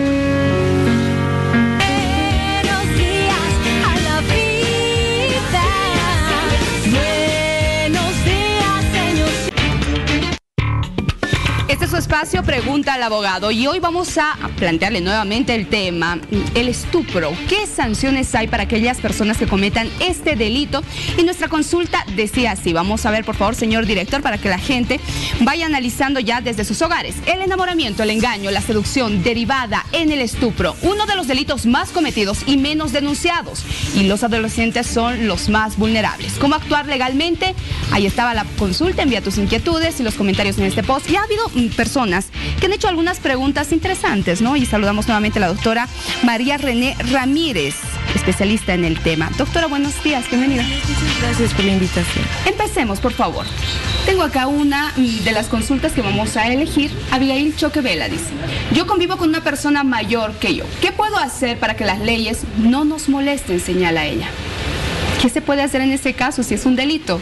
Este es su espacio Pregunta al Abogado y hoy vamos a plantearle nuevamente el tema, el estupro. ¿Qué sanciones hay para aquellas personas que cometan este delito? Y nuestra consulta decía así. Vamos a ver, por favor, señor director, para que la gente vaya analizando ya desde sus hogares. El enamoramiento, el engaño, la seducción derivada en el estupro, uno de los delitos más cometidos y menos denunciados. Y los adolescentes son los más vulnerables. ¿Cómo actuar legalmente? Ahí estaba la consulta. Envía tus inquietudes y los comentarios en este post. Y ha habido personas que han hecho algunas preguntas interesantes, ¿no? Y saludamos nuevamente a la doctora María René Ramírez, especialista en el tema. Doctora, buenos días, bienvenida. Muchas gracias por la invitación. Empecemos, por favor. Tengo acá una de las consultas que vamos a elegir. Abigail Choquevela dice: yo convivo con una persona mayor que yo. ¿Qué puedo hacer para que las leyes no nos molesten? Señala ella. ¿Qué se puede hacer en ese caso si es un delito?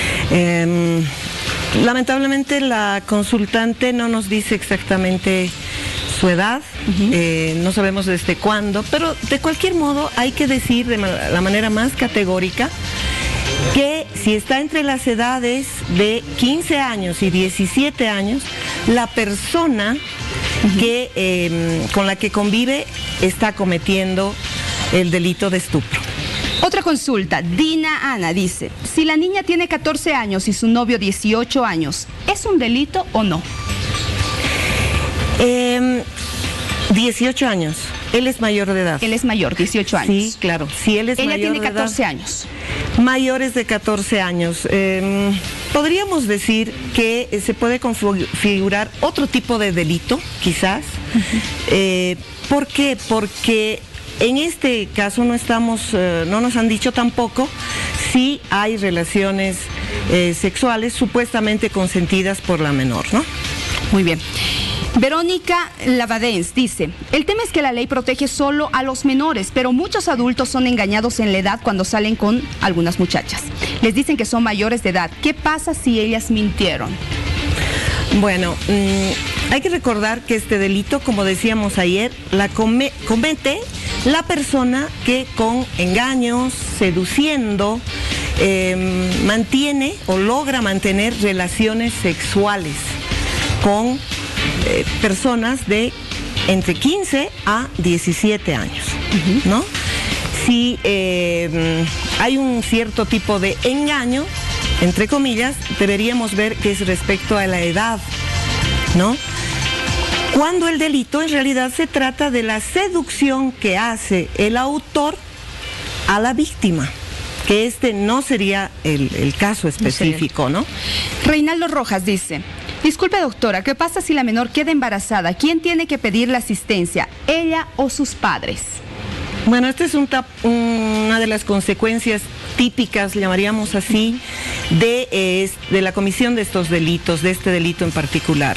Lamentablemente la consultante no nos dice exactamente su edad, no sabemos desde cuándo, pero de cualquier modo hay que decir de la manera más categórica que si está entre las edades de 15 años y 17 años, la persona con la que convive está cometiendo el delito de estupro. Otra consulta, Dina Ana dice: si la niña tiene 14 años y su novio 18 años, ¿es un delito o no? 18 años. Él es mayor de edad. Él es mayor, 18 años. Sí, claro. Si él es Ella mayor tiene 14 de edad, años. Mayores de 14 años. Podríamos decir que se puede configurar otro tipo de delito, quizás. ¿Por qué? Porque en este caso no nos han dicho tampoco si hay relaciones sexuales supuestamente consentidas por la menor, ¿no? Muy bien. Verónica Lavadens dice, el tema es que la ley protege solo a los menores, pero muchos adultos son engañados en la edad cuando salen con algunas muchachas. Les dicen que son mayores de edad. ¿Qué pasa si ellas mintieron? Bueno, hay que recordar que este delito, como decíamos ayer, la comete la persona que con engaños, seduciendo, mantiene o logra mantener relaciones sexuales con personas de entre 15 a 17 años, ¿no? Si hay un cierto tipo de engaño, entre comillas, deberíamos ver que es respecto a la edad, ¿no? Cuando el delito en realidad se trata de la seducción que hace el autor a la víctima, que este no sería el caso específico, ¿no? Reinaldo Rojas dice, disculpe doctora, ¿qué pasa si la menor queda embarazada? ¿Quién tiene que pedir la asistencia, ella o sus padres? Bueno, esta es una de las consecuencias típicas, llamaríamos así, de la comisión de estos delitos, de este delito en particular.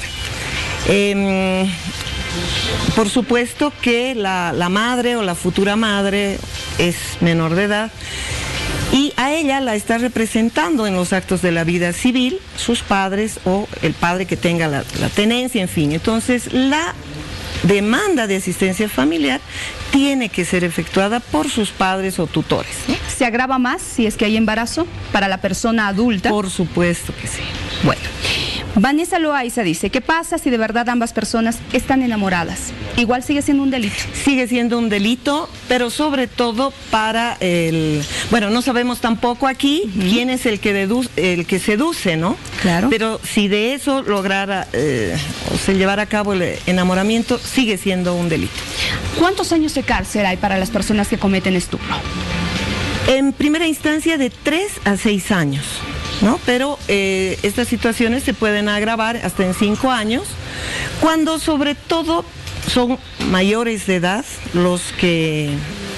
Por supuesto que la madre o la futura madre es menor de edad y a ella la está representando en los actos de la vida civil sus padres o el padre que tenga la tenencia, en fin. Entonces, la demanda de asistencia familiar tiene que ser efectuada por sus padres o tutores, ¿no? ¿Se agrava más si es que hay embarazo para la persona adulta? Por supuesto que sí. Bueno, Vanessa Loaiza dice, ¿qué pasa si de verdad ambas personas están enamoradas? Igual sigue siendo un delito. Sigue siendo un delito, pero sobre todo para bueno, no sabemos tampoco aquí quién es el que seduce, ¿no? Claro. Pero si de eso lograra o se llevara a cabo el enamoramiento, sigue siendo un delito. ¿Cuántos años de cárcel hay para las personas que cometen estupro? En primera instancia de 3 a 6 años, ¿no? Pero estas situaciones se pueden agravar hasta en 5 años, cuando sobre todo son mayores de edad, los que,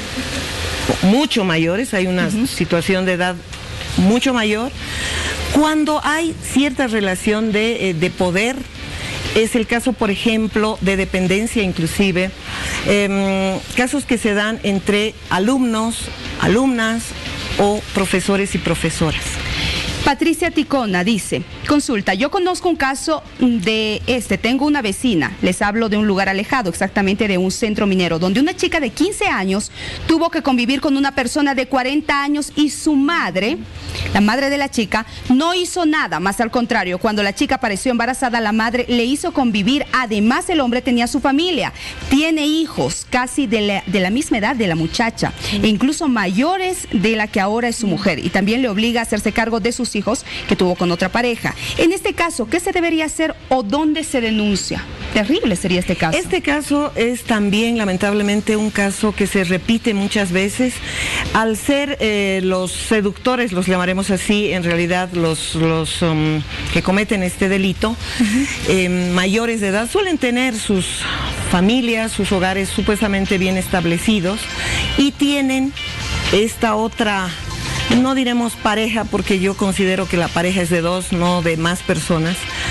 mucho mayores, hay una situación de edad mucho mayor, cuando hay cierta relación de poder. Es el caso, por ejemplo, de dependencia inclusive, casos que se dan entre alumnos, alumnas o profesores y profesoras. Patricia Ticona dice, consulta, yo conozco un caso de tengo una vecina, les hablo de un lugar alejado, exactamente de un centro minero, donde una chica de 15 años tuvo que convivir con una persona de 40 años y su madre, la madre de la chica, no hizo nada, más al contrario, cuando la chica apareció embarazada, la madre le hizo convivir, además el hombre tenía su familia, tiene hijos casi de la misma edad de la muchacha, e incluso mayores de la que ahora es su mujer, y también le obliga a hacerse cargo de sus hijos que tuvo con otra pareja. En este caso, ¿qué se debería hacer o dónde se denuncia? Terrible sería este caso. Este caso es también lamentablemente un caso que se repite muchas veces. Al ser los seductores, los llamaremos así, en realidad los que cometen este delito, mayores de edad, suelen tener sus familias, sus hogares supuestamente bien establecidos y tienen esta otra, no diremos pareja, porque yo considero que la pareja es de 2, no de más personas.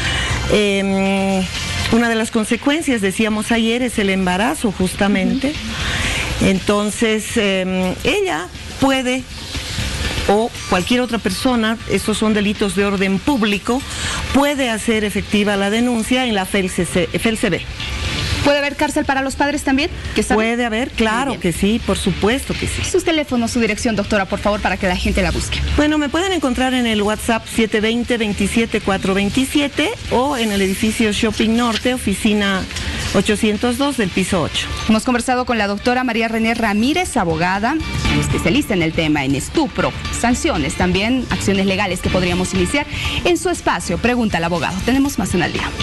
Una de las consecuencias, decíamos ayer, es el embarazo justamente. Entonces, ella puede, o cualquier otra persona, estos son delitos de orden público, puede hacer efectiva la denuncia en la FELCB. ¿Puede haber cárcel para los padres también? Puede haber, claro que sí, por supuesto que sí. Sus teléfonos, su dirección, doctora, por favor, para que la gente la busque. Bueno, me pueden encontrar en el WhatsApp 720-27427 o en el edificio Shopping Norte, oficina 802 del piso 8. Hemos conversado con la doctora María René Ramírez, abogada, especialista en el tema, en estupro, sanciones, también acciones legales que podríamos iniciar en su espacio. Pregunta al abogado. Tenemos más en el día.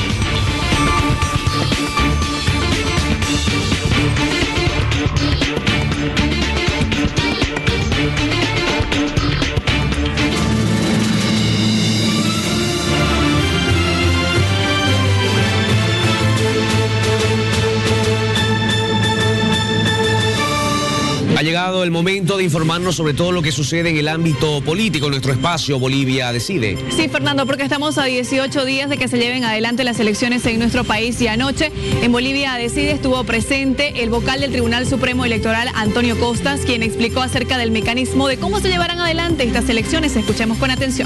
Ha llegado el momento de informarnos sobre todo lo que sucede en el ámbito político, en nuestro espacio Bolivia Decide. Sí, Fernando, porque estamos a 18 días de que se lleven adelante las elecciones en nuestro país y anoche en Bolivia Decide estuvo presente el vocal del Tribunal Supremo Electoral, Antonio Costas, quien explicó acerca del mecanismo de cómo se llevarán adelante estas elecciones. Escuchemos con atención.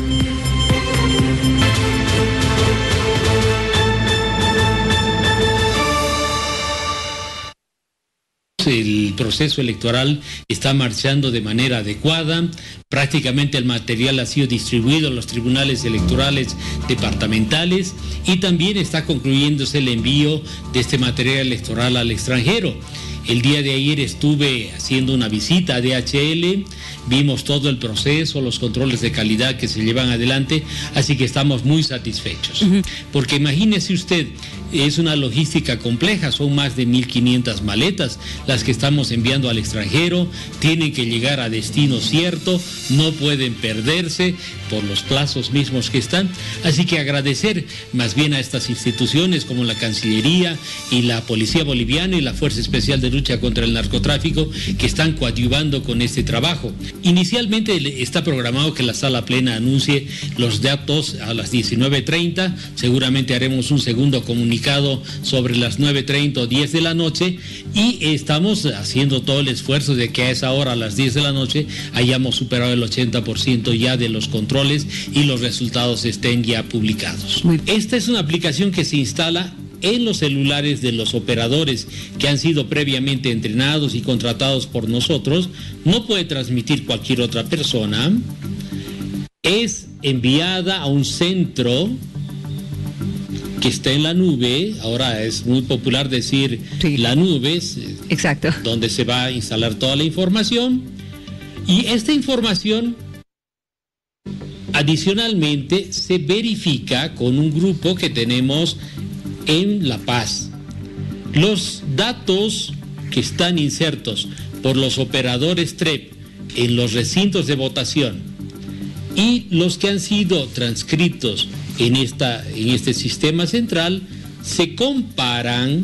El proceso electoral está marchando de manera adecuada, prácticamente el material ha sido distribuido en los tribunales electorales departamentales y también está concluyéndose el envío de este material electoral al extranjero. El día de ayer estuve haciendo una visita a DHL, vimos todo el proceso, los controles de calidad que se llevan adelante, así que estamos muy satisfechos. Porque imagínese usted, es una logística compleja, son más de 1.500 maletas las que estamos enviando al extranjero, tienen que llegar a destino cierto, no pueden perderse por los plazos mismos que están, así que agradecer más bien a estas instituciones como la Cancillería y la Policía Boliviana y la Fuerza Especial de Lucha contra el Narcotráfico que están coadyuvando con este trabajo. Inicialmente está programado que la Sala Plena anuncie los datos a las 19:30, seguramente haremos un segundo comunicado sobre las 9:30 o 10 de la noche y estamos haciendo todo el esfuerzo de que a esa hora, a las 10 de la noche, hayamos superado el 80% ya de los controles y los resultados estén ya publicados. Esta es una aplicación que se instala en los celulares de los operadores que han sido previamente entrenados y contratados por nosotros, no puede transmitir cualquier otra persona, es enviada a un centro que está en la nube, ahora es muy popular decir la nube, exacto, donde se va a instalar toda la información y esta información adicionalmente se verifica con un grupo que tenemos en La Paz. Los datos que están insertos por los operadores TREP en los recintos de votación y los que han sido transcritos en este sistema central se comparan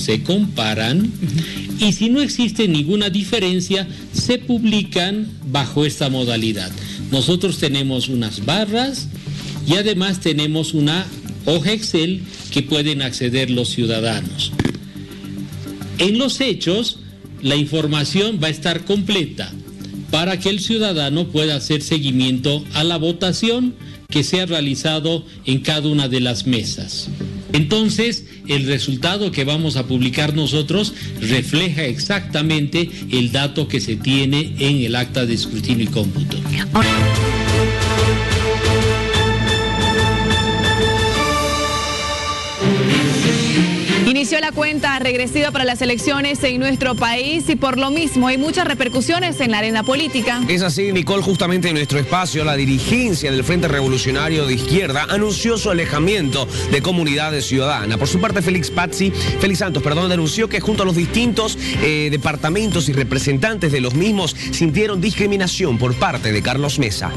y si no existe ninguna diferencia se publican bajo esta modalidad. Nosotros tenemos unas barras y además tenemos una hoja Excel que pueden acceder los ciudadanos. En los hechos, la información va a estar completa para que el ciudadano pueda hacer seguimiento a la votación que se ha realizado en cada una de las mesas. Entonces, el resultado que vamos a publicar nosotros refleja exactamente el dato que se tiene en el acta de escrutinio y cómputo. Inició la cuenta regresiva para las elecciones en nuestro país y por lo mismo hay muchas repercusiones en la arena política. Es así, Nicole, justamente en nuestro espacio, la dirigencia del Frente Revolucionario de Izquierda anunció su alejamiento de Comunidad Ciudadana. Por su parte, Félix Santos, denunció que junto a los distintos departamentos y representantes de los mismos sintieron discriminación por parte de Carlos Mesa.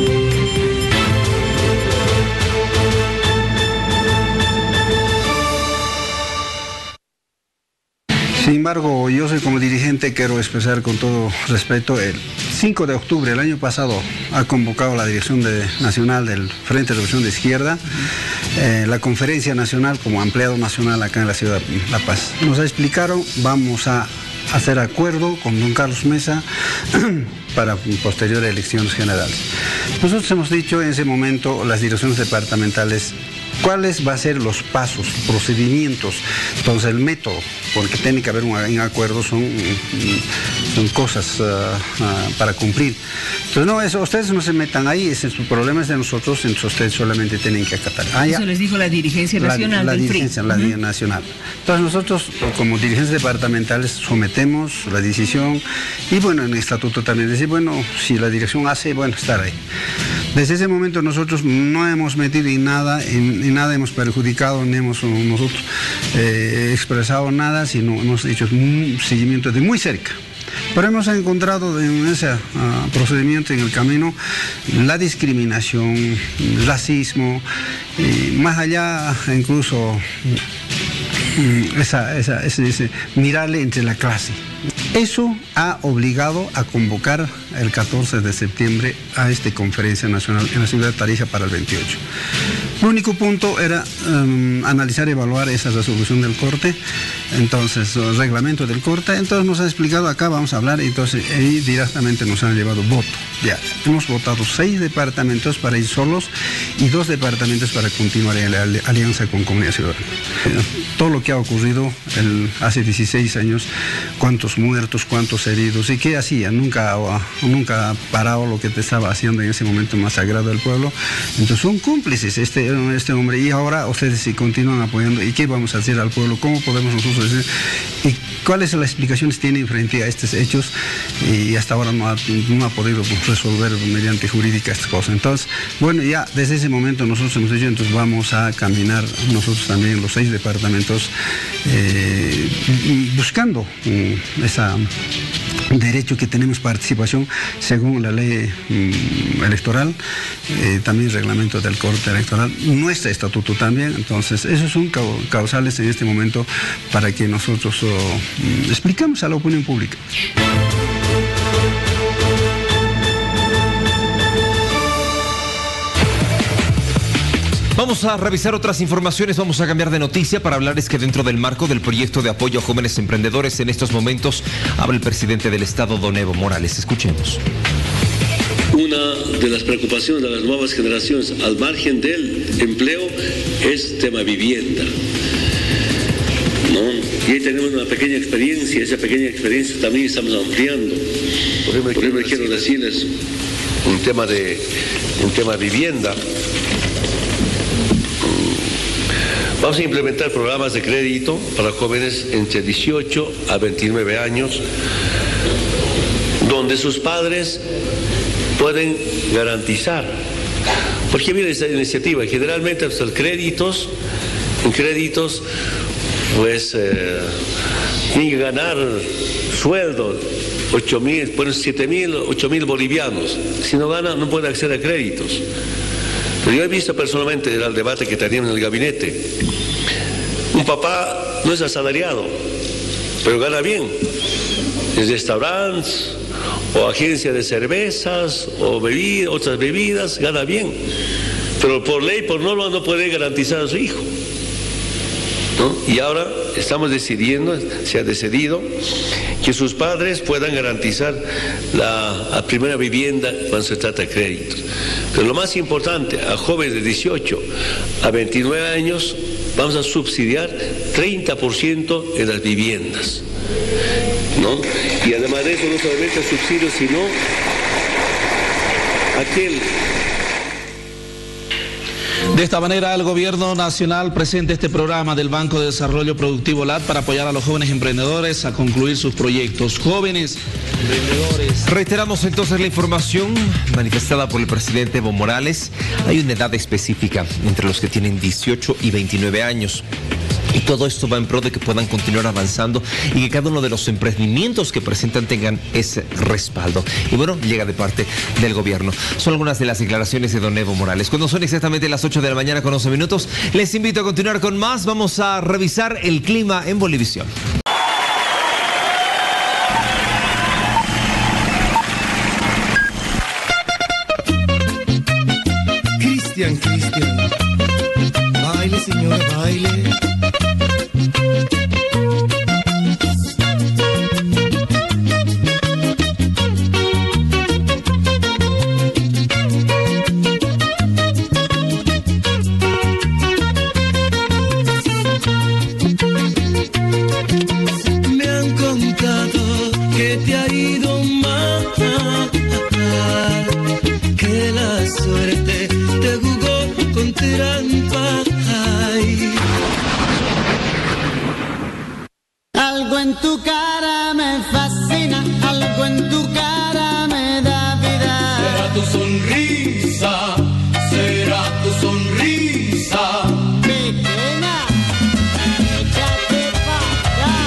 Sin embargo, yo soy como dirigente, quiero expresar con todo respeto, el 5 de octubre del año pasado ha convocado la Dirección Nacional del Frente de Revolución de Izquierda, la Conferencia Nacional como ampliado nacional acá en la ciudad de La Paz. Nos explicaron, vamos a hacer acuerdo con don Carlos Mesa para posteriores elecciones generales. Nosotros hemos dicho en ese momento, las direcciones departamentales, cuáles van a ser los pasos, procedimientos, entonces el método, porque tiene que haber un acuerdo, son cosas para cumplir. Entonces no, eso, ustedes no se metan ahí, ese es su problema, es de nosotros, entonces ustedes solamente tienen que acatar. Eso les dijo la dirigencia nacional del PRI. La dirigencia nacional. Entonces nosotros, como dirigentes departamentales, sometemos la decisión y bueno, en el estatuto también decir, bueno, si la dirección hace, bueno, estar ahí. Desde ese momento nosotros no hemos metido en nada hemos perjudicado, ni hemos nosotros expresado nada, sino hemos hecho un seguimiento de muy cerca. Pero hemos encontrado en ese procedimiento, en el camino, la discriminación, el racismo, más allá incluso ese mirarle entre la clase. Eso ha obligado a convocar el 14 de septiembre a esta conferencia nacional en la ciudad de Tarija para el 28. El único punto era analizar y evaluar esa resolución del corte, entonces el reglamento del corte. Entonces nos ha explicado, acá vamos a hablar, entonces ahí directamente nos han llevado voto. Ya, hemos votado 6 departamentos para ir solos y 2 departamentos para continuar en la alianza con Comunidad Ciudadana. Todo lo que ha ocurrido hace 16 años, cuántos muertos, cuántos heridos y qué hacía, nunca ha parado lo que te estaba haciendo en ese momento más sagrado del pueblo. Entonces son cómplices este hombre, y ahora ustedes se continúan apoyando. ¿Y qué vamos a hacer al pueblo? ¿Cómo podemos nosotros decir? ¿Y cuáles son las explicaciones tienen frente a estos hechos? Y hasta ahora no ha podido resolver mediante jurídica estas cosas. Entonces, bueno, ya desde ese momento nosotros hemos dicho, entonces vamos a caminar nosotros también los 6 departamentos buscando esa derecho que tenemos participación según la ley electoral, también reglamento del corte electoral, nuestro estatuto también. Entonces esos son causales en este momento para que nosotros explicamos a la opinión pública. Vamos a revisar otras informaciones, vamos a cambiar de noticia para hablarles que dentro del marco del proyecto de apoyo a jóvenes emprendedores en estos momentos habla el presidente del Estado, don Evo Morales. Escuchemos. Una de las preocupaciones de las nuevas generaciones, al margen del empleo, es tema vivienda, ¿no? Y ahí tenemos una pequeña experiencia, esa pequeña experiencia también estamos ampliando. Por ejemplo, quiero decirles un tema de vivienda. Vamos a implementar programas de crédito para jóvenes entre 18 a 29 años, donde sus padres pueden garantizar. Porque mira esta iniciativa, generalmente en créditos, pues tienen que ganar sueldo, 8.000, pues 7.000, 8.000 bolivianos. Si no gana, no puede acceder a créditos. Pero yo he visto personalmente el debate que tenían en el gabinete. Un papá no es asalariado, pero gana bien. En restaurantes, o agencia de cervezas, o otras bebidas, gana bien. Pero por ley, por norma, no puede garantizar a su hijo, ¿no? Y ahora estamos decidiendo, se ha decidido, que sus padres puedan garantizar la primera vivienda cuando se trata de créditos. Pero lo más importante, a jóvenes de 18 a 29 años vamos a subsidiar 30% en las viviendas, ¿no? Y además de eso, no solamente el subsidio, sino aquel... De esta manera, el Gobierno Nacional presenta este programa del Banco de Desarrollo Productivo LAT para apoyar a los jóvenes emprendedores a concluir sus proyectos. Jóvenes emprendedores. Reiteramos entonces la información manifestada por el presidente Evo Morales. Hay una edad específica entre los que tienen 18 y 29 años. Y todo esto va en pro de que puedan continuar avanzando y que cada uno de los emprendimientos que presentan tengan ese respaldo. Y bueno, llega de parte del gobierno. Son algunas de las declaraciones de don Evo Morales. Cuando son exactamente las 8 de la mañana con 11 minutos, les invito a continuar con más. Vamos a revisar el clima en Bolivisión. Cristian, baile señora, baile. Me han contado que te ha ido mal, que la suerte te jugó con trampa. Algo en tu cara me fascina, algo en tu cara me da vida. Será tu sonrisa, será tu sonrisa. Pequeña, échate para allá.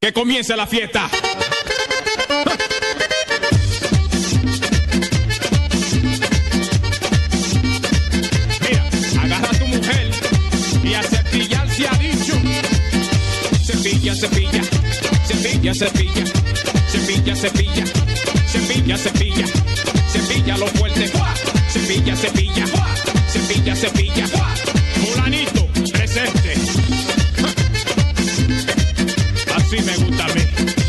que comience la fiesta. Mira, agarra a tu mujer y a cepillar se ha dicho. Cepilla, cepilla, cepilla, cepilla, cepilla, cepilla, cepilla, cepilla, cepilla lo fuerte. Cepilla, cepilla, cepilla, cepilla. Fulanito, presente. Así me gusta a mí.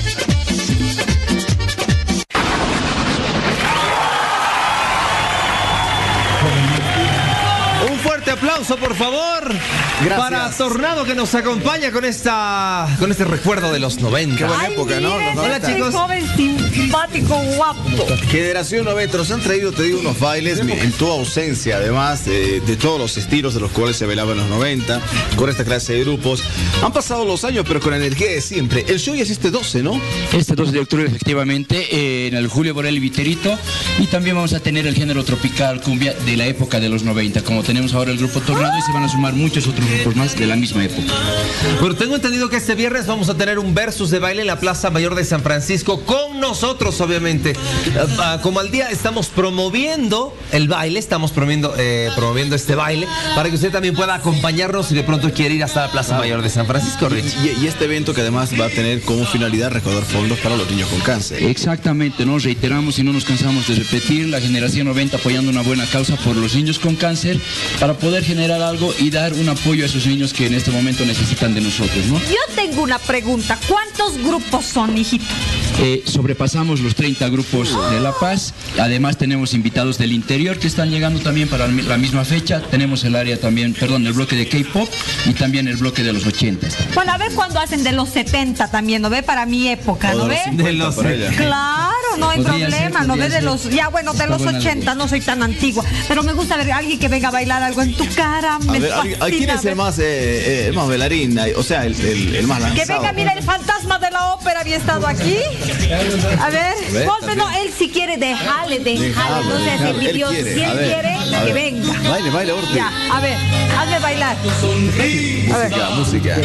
Un fuerte aplauso, por favor. Gracias. Para Tornado, que nos acompaña con este recuerdo de los 90. Qué buena época, ¿no? Hola, chicos. Joven simpático, guapo. Generación 90, nos han traído, te digo, unos bailes en tu ausencia, además de todos los estilos de los cuales se bailaba en los 90, con esta clase de grupos. Han pasado los años, pero con la energía de siempre. El show es este 12, ¿no? Este 12 de octubre, efectivamente, en el Julio Borel Viterito. Y también vamos a tener el género tropical, cumbia, de la época de los 90, como tenemos ahora el grupo Tornado, y se van a sumar muchos otros grupos más de la misma época. Pero tengo entendido que este viernes vamos a tener un versus de baile en la Plaza Mayor de San Francisco, con nosotros, obviamente. Como al día estamos promoviendo el baile, estamos promoviendo este baile, para que usted también pueda acompañarnos si de pronto quiere ir hasta la Plaza Mayor de San Francisco, Rich. Y este evento que además va a tener como finalidad recaudar fondos para los niños con cáncer. Exactamente, nos reiteramos y no nos cansamos de repetir, la generación 90 apoyando una buena causa por los niños con cáncer, para poder generar algo y dar un apoyo a esos niños que en este momento necesitan de nosotros, ¿no? Yo tengo una pregunta. ¿Cuántos grupos son, hijito? Sobrepasamos los 30 grupos de La Paz. Además tenemos invitados del interior que están llegando también para la misma fecha. Tenemos el área también, el bloque de K-pop y también el bloque de los 80. Bueno, a ver cuándo hacen de los 70 también, ¿no ve? Para mi época, ¿no ve? De los 70. Claro, no hay problema, ¿no ve? De los, ya bueno, de los 80, no soy tan antigua, pero me gusta ver a alguien que venga a bailar algo en tu cara. Me fascina, ¿quién es el más bailarín? O sea, el más lanzado. Que venga, mira, el fantasma de la ópera había estado aquí. A ver, Golpe, no, él si quiere, déjale, no seas envidioso. Si él quiere, que venga. Baile, Ortiz. Ya, a ver, hazme bailar. A ver. Música.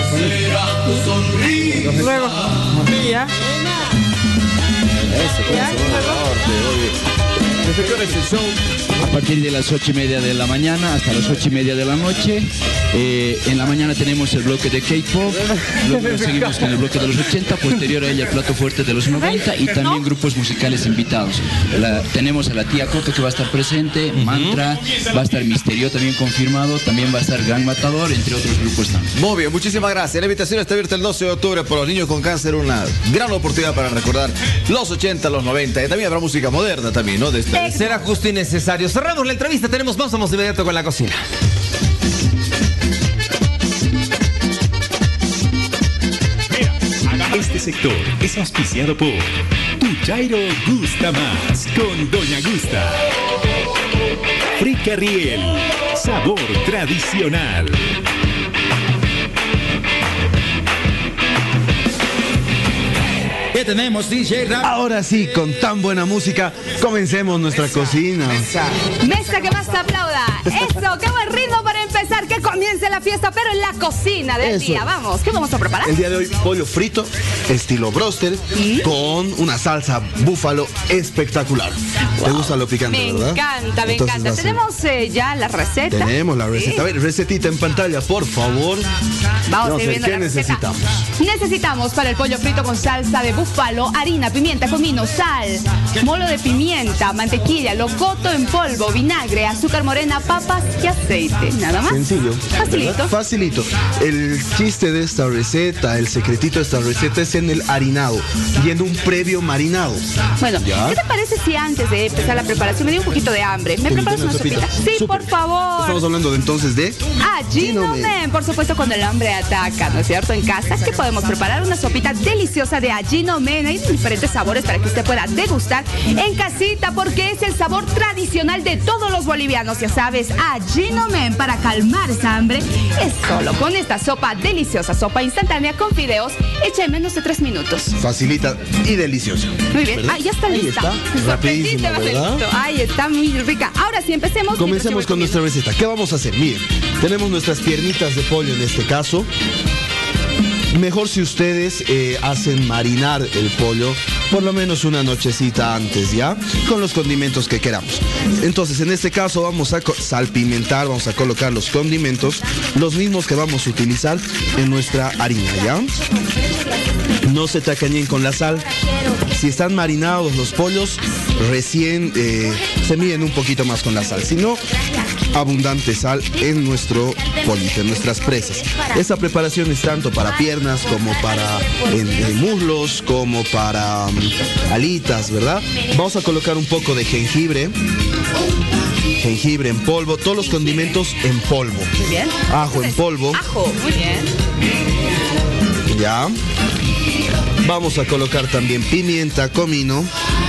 Luego, ya. A partir de las 8:30 de la mañana hasta las 8:30 de la noche. En la mañana tenemos el bloque de K-pop, luego seguimos con el bloque de los 80, posterior a ella el plato fuerte de los 90 y también grupos musicales invitados. Tenemos a la tía Coca que va a estar presente, Mantra, va a estar Misterio también confirmado, también va a estar Gran Matador, entre otros grupos también. Muy bien, muchísimas gracias. La invitación está abierta el 12 de octubre por los niños con cáncer, una gran oportunidad para recordar los 80, los 90 y también habrá música moderna también, ¿no? Será justo y necesario. Cerramos la entrevista, tenemos más, vamos de inmediato con la cocina. Este sector es auspiciado por Tu Chairo Gusta Más con Doña Gusta. Frica Riel, sabor tradicional. ¿Qué tenemos, DJ Rap? Ahora sí, con tan buena música, comencemos nuestra cocina. Mesa que más te aplauda. Eso, qué buen ritmo para empezar, que comience la fiesta, pero en la cocina del día. Vamos, ¿qué vamos a preparar? El día de hoy, pollo frito, estilo broster, con una salsa búfalo espectacular. Wow. ¿Te gusta lo picante, verdad? Me encanta. Tenemos ya la receta. Tenemos la receta. ¿Sí? A ver, recetita en pantalla, por favor. Vamos a ir viendo ¿qué la receta. necesitamos? Necesitamos para el pollo frito con salsa de búfalo, harina, pimienta, comino, sal, molo de pimienta, mantequilla, locoto en polvo, vinagre, azúcar morena, papas y aceite. Nada más. Sencillo. Facilito. ¿Verdad? Facilito. El chiste de esta receta, el secretito de esta receta es en el harinado y en un previo marinado. Bueno, ¿ya? ¿Qué te parece si antes de empezar la preparación me dio un poquito de hambre? ¿Me preparas una sopita? Sí, super. Por favor. Estamos hablando de, entonces de Ajinomen. Por supuesto, cuando el hambre ataca, ¿no es cierto? En casa, ¿qué podemos preparar? Una sopita deliciosa de Ajinomen. Hay diferentes sabores para que usted pueda degustar en casita, porque es el sabor tradicional de todos los bolivianos. Ya sabes, Ajinomen, para calmar esa hambre, es solo con esta sopa deliciosa, sopa instantánea con fideos, hecha en menos de 3 minutos. Facilita y deliciosa. Muy bien. ¿verdad? Ya está lista. Rapidísimo, ¿verdad? Ay, está muy rica. Ahora sí, empecemos. Comencemos con nuestra receta. ¿Qué vamos a hacer? Miren, tenemos nuestras piernitas de pollo en este caso. Mejor si ustedes hacen marinar el pollo por lo menos una nochecita antes, ¿ya? Con los condimentos que queramos. Entonces, en este caso vamos a salpimentar, vamos a colocar los condimentos, los mismos que vamos a utilizar en nuestra harina, ¿ya? No se tacañen con la sal. Si están marinados los pollos, recién se miden un poquito más con la sal. Si no, abundante sal en nuestro pollito, en nuestras presas. Esta preparación es tanto para piernas como para muslos, como para alitas, ¿verdad? Vamos a colocar un poco de jengibre en polvo, todos los condimentos en polvo. Muy bien. Ajo en polvo. Ajo, muy bien. Ya. Vamos a colocar también pimienta, comino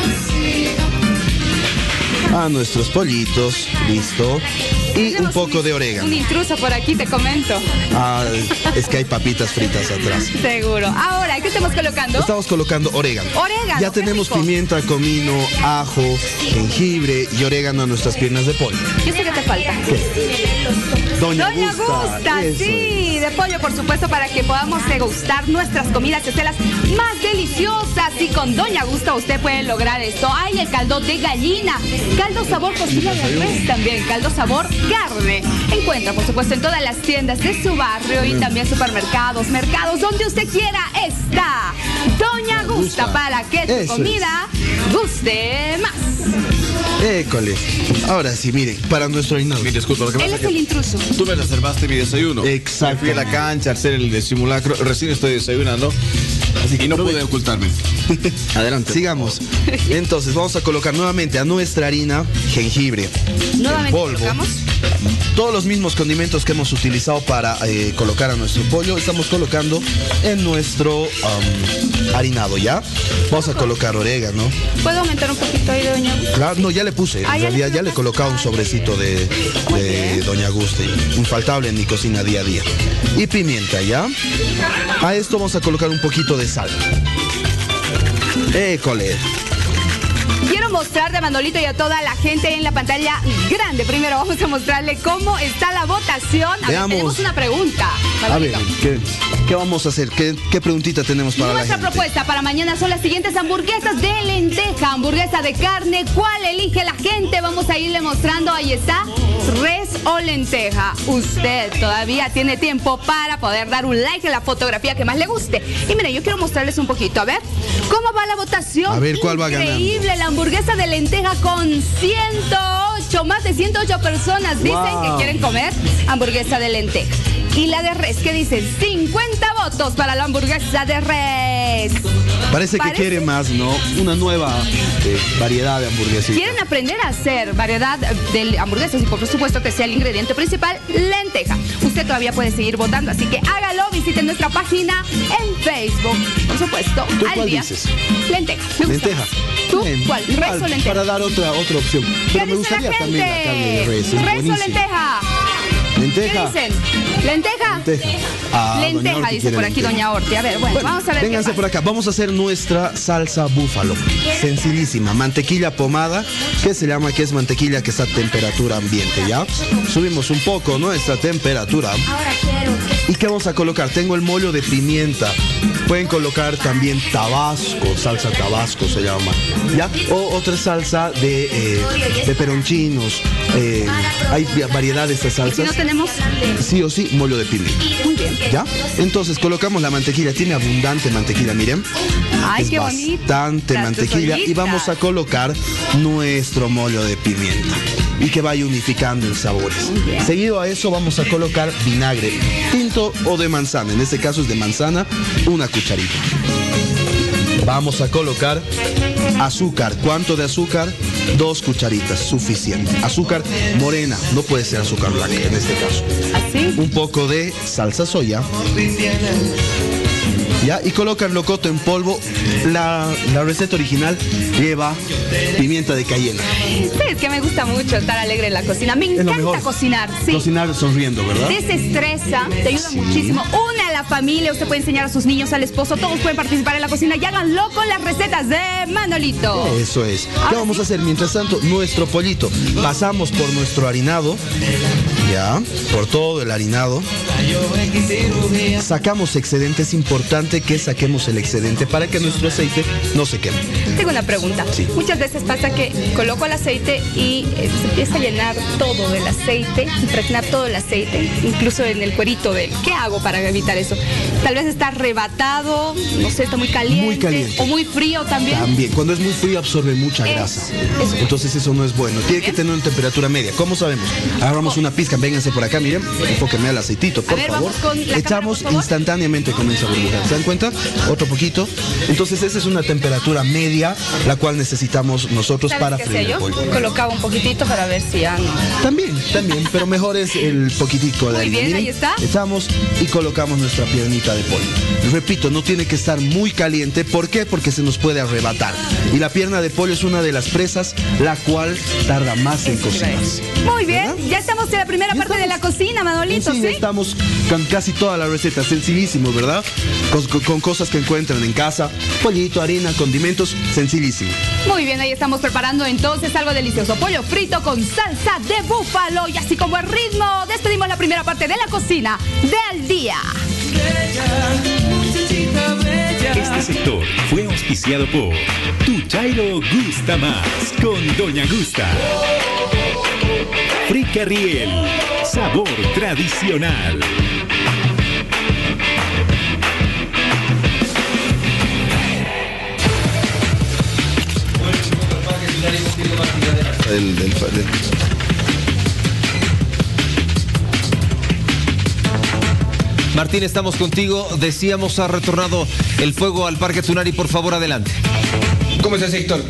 a nuestros pollitos, listo. Y un poco de orégano. Un intruso por aquí, te comento. Ah, es que hay papitas fritas atrás. Seguro. Ahora, ¿qué estamos colocando? Estamos colocando orégano. Orégano. Ya tenemos pimienta, comino, ajo, jengibre y orégano a nuestras piernas de pollo. ¿Qué sé que te falta? Doña Gusta, eso sí, de pollo, por supuesto, para que podamos degustar nuestras comidas, que sean las más deliciosas. Y con Doña Gusta usted puede lograr esto. Hay el caldo de gallina, caldo sabor cocina de res también, caldo sabor carne. Encuentra, por supuesto, en todas las tiendas de su barrio y también supermercados, mercados, donde usted quiera está Doña Gusta, para que tu comida guste más. École. Ahora sí, miren, para nuestro reinado. Mire, disculpa, lo que Él es el intruso. Tú me reservaste mi desayuno. Exacto. Fui a la cancha a hacer el simulacro. Recién estoy desayunando. Así que no pude ocultarme. Adelante. Sigamos. Entonces, vamos a colocar nuevamente a nuestra harina jengibre. Nuevamente polvo. colocamos. Todos los mismos condimentos que hemos utilizado para colocar a nuestro pollo, estamos colocando en nuestro harinado, ¿ya? Vamos a colocar orégano. ¿Puedo aumentar un poquito ahí, Doña Gusta? Claro, no, ya le puse. En realidad ya le he colocado un sobrecito de Doña Gusta. Infaltable en mi cocina día a día. Y pimienta, ¿ya? A esto vamos a colocar un poquito de sal. École. Quiero mostrarle a Manolito y a toda la gente en la pantalla grande. Primero vamos a mostrarle cómo está la votación. A ver, tenemos una pregunta, Manolito. A ver, ¿qué vamos a hacer? ¿Qué preguntita tenemos para Nuestra la gente? propuesta para mañana son las siguientes hamburguesas de lenteja, hamburguesa de carne. ¿Cuál elige la gente? Vamos a irle mostrando. Ahí está, res o lenteja. Usted todavía tiene tiempo para poder dar un like a la fotografía que más le guste. Y miren, yo quiero mostrarles un poquito. A ver, ¿cómo va la votación? A ver, ¿cuál va ganando? Increíble, la hamburguesa de lenteja con 108, más de 108 personas dicen que quieren comer hamburguesa de lenteja. Y la de res, ¿qué dicen? 50 votos para la hamburguesa de res. Parece que quiere más, ¿no? Una nueva variedad de hamburguesas. Quieren aprender a hacer variedad de hamburguesas y por supuesto que sea el ingrediente principal, lenteja. Usted todavía puede seguir votando, así que hágalo, visite nuestra página en Facebook. Por supuesto, ¿Tú al cuál día. dices? Lenteja. Me gusta. Lenteja. ¿Tú Bien. cuál? ¿Res o lenteja? Para dar otra opción. Pero me gustaría también la carne de res. Es ¿Res o buenísimo. lenteja? ¿Lenteja? ¿Qué dicen? ¿Lenteja? Lenteja. Ah, Doña Lenteja, Orti dice quiere por aquí lenteja. Doña Orti. A ver, bueno, vamos a ver. Vénganse por acá, vamos a hacer nuestra salsa búfalo. Sencillísima, mantequilla pomada, que se llama, que es mantequilla que está a temperatura ambiente, ¿ya? Subimos un poco nuestra temperatura. ¿Y qué vamos a colocar? Tengo el mollo de pimienta. Pueden colocar también tabasco, salsa tabasco se llama, ¿ya? O otra salsa de peronchinos. Hay variedad de estas salsas. ¿Y si no tenemos? Sí o sí, mollo de pimienta. Muy bien. ¿Ya? Entonces colocamos la mantequilla, tiene abundante mantequilla, miren. Ay, Es qué bonito. bastante Las mantequilla y solitas. vamos a colocar nuestro mollo de pimienta y que vaya unificando en sabores. Seguido a eso vamos a colocar vinagre tinto o de manzana, en este caso es de manzana, una cucharita. Vamos a colocar azúcar. ¿Cuánto de azúcar? 2 cucharitas, suficiente. Azúcar morena, no puede ser azúcar blanca en este caso. ¿Así? Un poco de salsa soya. ¿Ya? Y colocan locoto en polvo. La receta original lleva pimienta de cayena. Sí, es que me gusta mucho estar alegre en la cocina. Me lo encanta mejor. cocinar, sí. Cocinar sonriendo, ¿verdad? Desestresa, te ayuda muchísimo. Une a la la familia, usted puede enseñar a sus niños, al esposo, todos pueden participar en la cocina y háganlo con las recetas de Manolito. Eso es. ¿Qué vamos a hacer? Mientras tanto, nuestro pollito. Pasamos por nuestro harinado. Ya, por todo el harinado. Sacamos excedente. Es importante que saquemos el excedente para que nuestro aceite no se queme. Tengo una pregunta. Sí. Muchas veces pasa que coloco el aceite y se empieza a llenar todo del aceite, impregnar todo el aceite, incluso en el cuerito de él. ¿Qué hago para evitar eso? Tal vez está arrebatado, no sé, está muy caliente. Muy caliente. O muy frío también. También, cuando es muy frío absorbe mucha grasa. Entonces eso no es bueno. Tiene que tener una temperatura media. ¿Cómo sabemos? Agarramos una pizca, vénganse por acá, miren, enfóquenme al aceitito, por favor. Echamos instantáneamente, comienza a burbujar. ¿Se dan cuenta? Otro poquito. Entonces esa es una temperatura media, la cual necesitamos nosotros para freír el pollo. Colocaba un poquitito para ver si ya no. También, pero mejor es el poquitico de Muy bien, miren, ahí está. echamos y colocamos nuestra piernita de pollo. Repito, no tiene que estar muy caliente. ¿Por qué? Porque se nos puede arrebatar. Y la pierna de pollo es una de las presas la cual tarda más en cocinarse. Muy bien, ya estamos en la primera parte de la cocina, Manolito, ¿sí? Ya estamos con casi toda la receta, sencillísimo, ¿verdad? Con cosas que encuentran en casa, pollito, harina, condimentos, sencillísimo. Muy bien, ahí estamos preparando entonces algo delicioso. Pollo frito con salsa de búfalo. Y así como el ritmo, despedimos la primera parte de la cocina del día. Este sector fue auspiciado por Tu Chairo Gusta Más con Doña Gusta. Frica Riel, sabor tradicional. Martín, estamos contigo. Decíamos, ha retornado el fuego al Parque Tunari. Por favor, adelante. ¿Cómo estás, Héctor?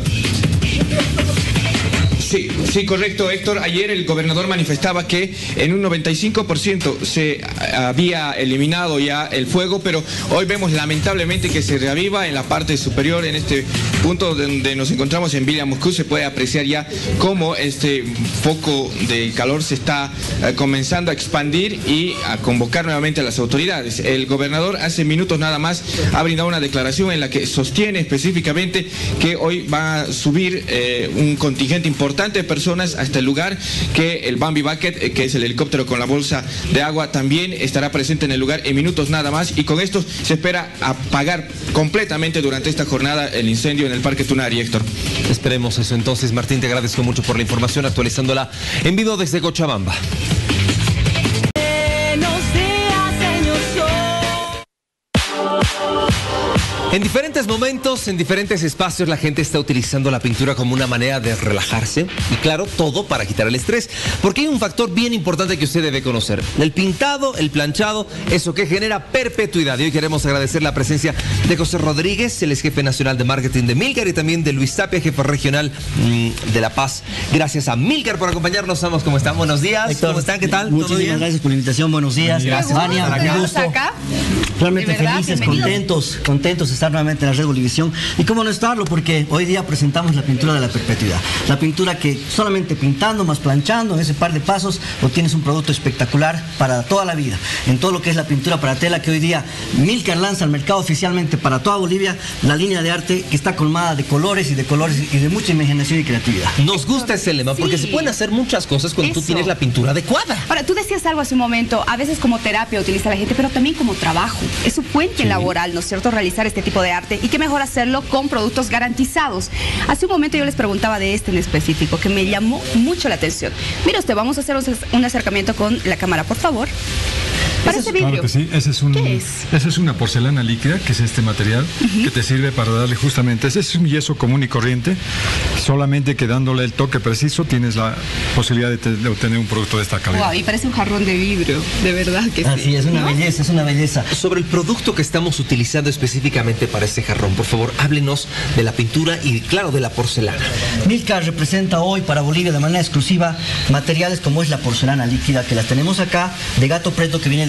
Sí, correcto, Héctor. Ayer el gobernador manifestaba que en un 95% se había eliminado ya el fuego, pero hoy vemos lamentablemente que se reaviva en la parte superior, en este punto donde nos encontramos en Villa Moscú. Se puede apreciar ya cómo este foco de calor se está comenzando a expandir y a convocar nuevamente a las autoridades. El gobernador hace minutos nada más ha brindado una declaración en la que sostiene específicamente que hoy va a subir un contingente importante de personas hasta el lugar, que el Bambi Bucket, que es el helicóptero con la bolsa de agua, también estará presente en el lugar en minutos nada más, y con esto se espera apagar completamente durante esta jornada el incendio en el Parque Tunari, Héctor. Esperemos eso entonces. Martín, te agradezco mucho por la información, actualizándola en vivo desde Cochabamba. En diferentes momentos, en diferentes espacios, la gente está utilizando la pintura como una manera de relajarse y, claro, todo para quitar el estrés, porque hay un factor bien importante que usted debe conocer: el pintado, el planchado, eso que genera perpetuidad. Y hoy queremos agradecer la presencia de José Rodríguez, el ex jefe nacional de marketing de Milcar, y también de Luis Tapia, jefe regional de La Paz. Gracias a Milcar por acompañarnos. Estamos, ¿cómo están? Buenos días. Héctor, ¿cómo están? ¿Qué tal? Muchísimas gracias por la invitación. Buenos días. Gracias. Vania, un gusto. Acá. Realmente felices, contentos de estar nuevamente en la Red Bolivisión. Y cómo no estarlo, porque hoy día presentamos la pintura de la perpetuidad. La pintura que solamente pintando más planchando en ese par de pasos obtienes un producto espectacular para toda la vida. En todo lo que es la pintura para tela, que hoy día Milcar lanza al mercado oficialmente para toda Bolivia, la línea de arte que está colmada de colores y de mucha imaginación y creatividad. Nos gusta ese lema porque se pueden hacer muchas cosas cuando tú tienes la pintura adecuada. Ahora, tú decías algo hace un momento, a veces como terapia utiliza la gente, pero también como trabajo. Es su fuente laboral, ¿no es cierto?, realizar este tipo de arte. Y qué mejor hacerlo con productos garantizados. Hace un momento yo les preguntaba de este en específico, que me llamó mucho la atención. Mira usted, vamos a hacer un acercamiento con la cámara, por favor. Para este vidrio. Claro que sí, ¿qué es? Esa es una porcelana líquida, que es este material, que te sirve para darle justamente, ese es un yeso común y corriente, solamente que dándole el toque preciso tienes la posibilidad de obtener un producto de esta calidad. Wow, y parece un jarrón de vidrio, de verdad que sí. Sí, es una belleza, es una belleza. Sobre el producto que estamos utilizando específicamente para este jarrón, por favor, háblenos de la pintura y, claro, de la porcelana. Milcar representa hoy para Bolivia de manera exclusiva materiales como es la porcelana líquida, que las tenemos acá, de Gato Preto, que viene de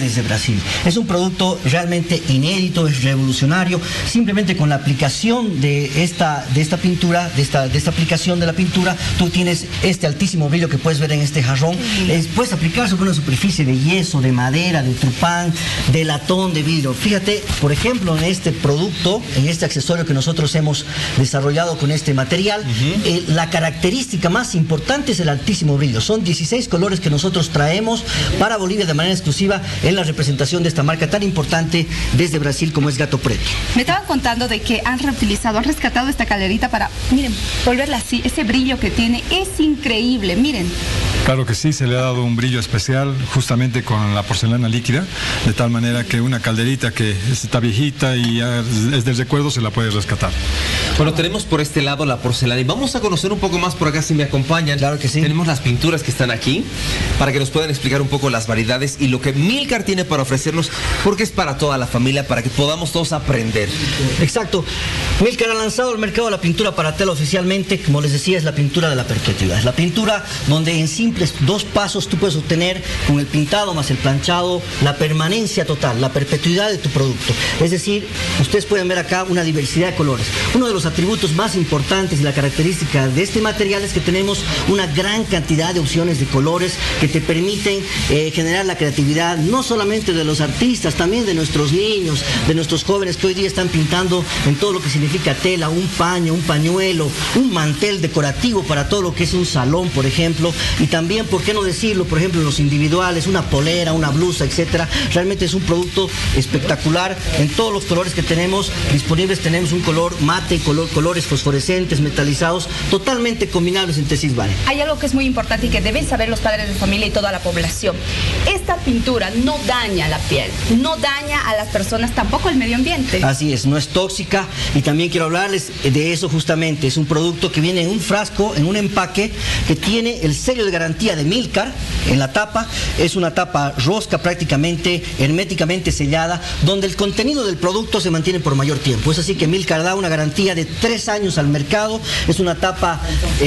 desde Brasil. Es un producto realmente inédito, es revolucionario. Simplemente con la aplicación de esta pintura, de esta aplicación de la pintura, tú tienes este altísimo brillo que puedes ver en este jarrón. Puedes aplicar sobre una superficie de yeso, de madera, de trupán, de latón, de vidrio. Fíjate, por ejemplo, en este producto, en este accesorio que nosotros hemos desarrollado con este material, la característica más importante es el altísimo brillo. Son 16 colores que nosotros traemos para Bolivia de manera exclusiva en la representación de esta marca tan importante desde Brasil como es Gato Preto. Me estaban contando de que han reutilizado, han rescatado esta calderita para, miren, volverla así. Ese brillo que tiene es increíble, miren. Claro que sí, se le ha dado un brillo especial justamente con la porcelana líquida, de tal manera que una calderita que está viejita y ya es del recuerdo se la puede rescatar. Bueno, tenemos por este lado la porcelana y vamos a conocer un poco más por acá si me acompañan. Claro que sí. Tenemos las pinturas que están aquí para que nos puedan explicar un poco las variedades y lo que Milcar tiene para ofrecernos, porque es para toda la familia, para que podamos todos aprender. Exacto. Milcar ha lanzado al mercado la pintura para tela oficialmente, como les decía, es la pintura de la perpetuidad. Es la pintura donde en simples 2 pasos tú puedes obtener con el pintado más el planchado la permanencia total, la perpetuidad de tu producto. Es decir, ustedes pueden ver acá una diversidad de colores. Uno de los atributos más importantes y la característica de este material es que tenemos una gran cantidad de opciones de colores que te permiten generar la creatividad no solamente de los artistas, también de nuestros niños, de nuestros jóvenes que hoy día están pintando en todo lo que significa tela, un paño, un pañuelo, un mantel decorativo para todo lo que es un salón, por ejemplo, y también, ¿por qué no decirlo? Por ejemplo, los individuales, una polera, una blusa, etcétera. Realmente es un producto espectacular en todos los colores que tenemos disponibles. Tenemos un color mate, colores fosforescentes, metalizados, totalmente combinables entre sí, ¿vale? Hay algo que es muy importante y que deben saber los padres de familia y toda la población. Esta pintura no daña la piel, no daña a las personas, tampoco el medio ambiente. Así es, no es tóxica y también quiero hablarles de eso justamente. Es un producto que viene en un frasco, en un empaque que tiene el sello de garantía de Milcar en la tapa. Es una tapa rosca prácticamente herméticamente sellada, donde el contenido del producto se mantiene por mayor tiempo. Es así que Milcar da una garantía de 3 años al mercado. Es una tapa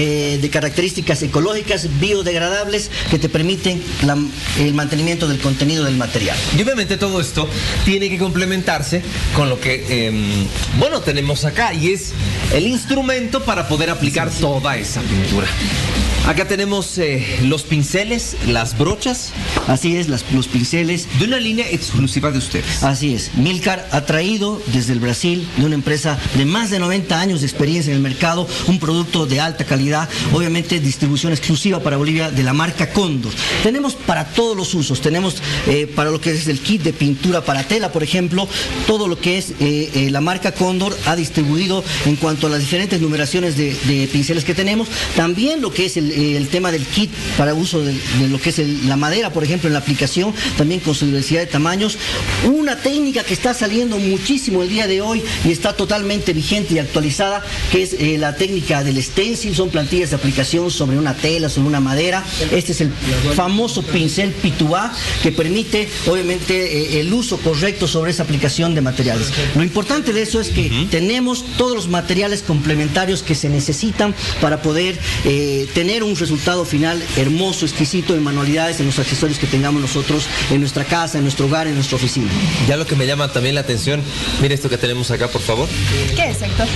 de características ecológicas, biodegradables, que te permiten el mantenimiento del contenido del material. Y obviamente todo esto tiene que complementarse con lo que, bueno, tenemos acá, y es el instrumento para poder aplicar toda esa pintura. Acá tenemos los pinceles, las brochas. Así es, los pinceles. De una línea exclusiva de ustedes. Así es. Milcar ha traído desde el Brasil, de una empresa de más de 90 años de experiencia en el mercado, un producto de alta calidad, obviamente distribución exclusiva para Bolivia de la marca Cóndor. Tenemos para todos los usos, tenemos para lo que es el kit de pintura para tela, por ejemplo, todo lo que es la marca Cóndor ha distribuido en cuanto a las diferentes numeraciones de pinceles que tenemos. También lo que es el tema del kit para uso de lo que es la madera, por ejemplo, en la aplicación, también con su diversidad de tamaños. Una técnica que está saliendo muchísimo el día de hoy y está totalmente vigente y actualizada, que es la técnica del stencil. Son plantillas de aplicación sobre una tela, sobre una madera. Este es el famoso pincel Pituá, que permite, obviamente, el uso correcto sobre esa aplicación de materiales. Lo importante de eso es que tenemos todos los materiales complementarios que se necesitan para poder tener un resultado final hermoso, exquisito en manualidades, en los accesorios que tengamos nosotros en nuestra casa, en nuestro hogar, en nuestra oficina. Ya lo que me llama también la atención, mire esto que tenemos acá, por favor. ¿Qué es, Héctor?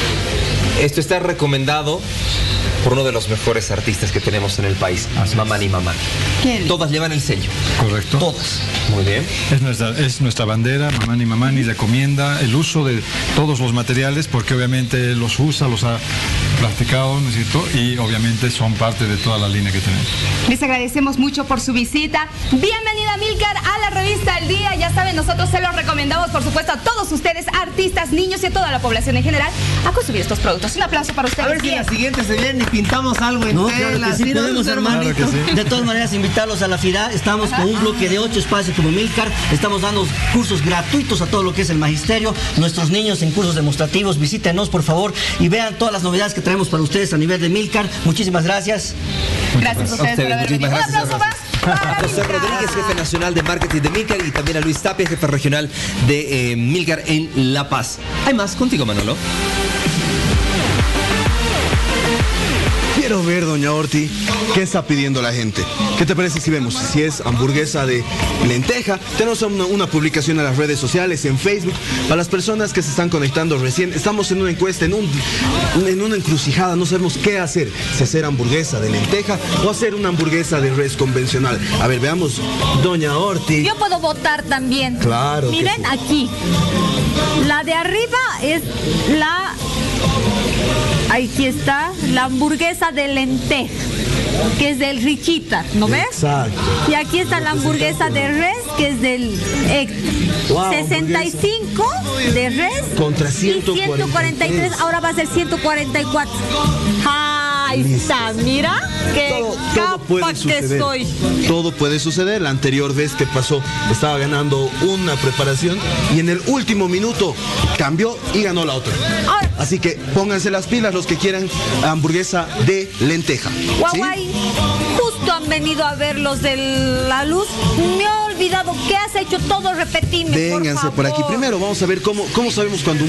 Esto está recomendado por uno de los mejores artistas que tenemos en el país, Mamani Mamani. Todas llevan el sello. Correcto. Todas. Muy bien. Es nuestra bandera. Mamani Mamani recomienda el uso de todos los materiales porque obviamente los usa, los ha practicado, ¿no es cierto? Y obviamente son parte de toda la línea que tenemos. Les agradecemos mucho por su visita. Bienvenida, Milcar, a la revista El Día. Ya saben, nosotros se los recomendamos, por supuesto, a todos ustedes, artistas, niños y a toda la población en general, a consumir estos productos. Un aplauso para ustedes. A ver si la siguiente se viene y pintamos algo en tela. Claro que sí, podemos, hermano. Claro que sí. De todas maneras, invitarlos a la FIDA. Estamos con un bloque de 8 espacios como Milcar. Estamos dando cursos gratuitos a todo lo que es el magisterio. Nuestros niños en cursos demostrativos, visítenos, por favor, y vean todas las novedades que traemos para ustedes a nivel de Milcar. Muchísimas gracias. Gracias a ustedes por haber venido. Un aplauso más. A José Rodríguez, jefe nacional de marketing de Milcar, y también a Luis Tapia, jefe regional de Milcar en La Paz. Hay más contigo, Manolo. quiero ver, doña Orti, qué está pidiendo la gente. ¿Qué te parece si vemos? Si es hamburguesa de lenteja. Tenemos una publicación en las redes sociales, en Facebook. Para las personas que se están conectando recién, estamos en una encuesta, en una encrucijada. No sabemos qué hacer. Si hacer hamburguesa de lenteja o hacer una hamburguesa de res convencional. A ver, veamos, doña Orti. Yo puedo votar también. Claro. Miren sí. Aquí. La de arriba es la... Aquí está, la hamburguesa de lenteja, que es del Richitar, ¿no ves? Exacto. Y aquí está la hamburguesa de res, que es del Héctor. Wow, 65 de res contra y 143, ahora va a ser 144. Ahí está, mira qué capa que soy. Todo puede suceder. La anterior vez que pasó estaba ganando una preparación y en el último minuto cambió y ganó la otra. Así que pónganse las pilas los que quieran hamburguesa de lenteja. Guaguay, justo han venido a ver los de la luz. Me he olvidado. ¿Qué has hecho? Todo repetime. Vénganse por aquí. Primero vamos a ver cómo sabemos cuando un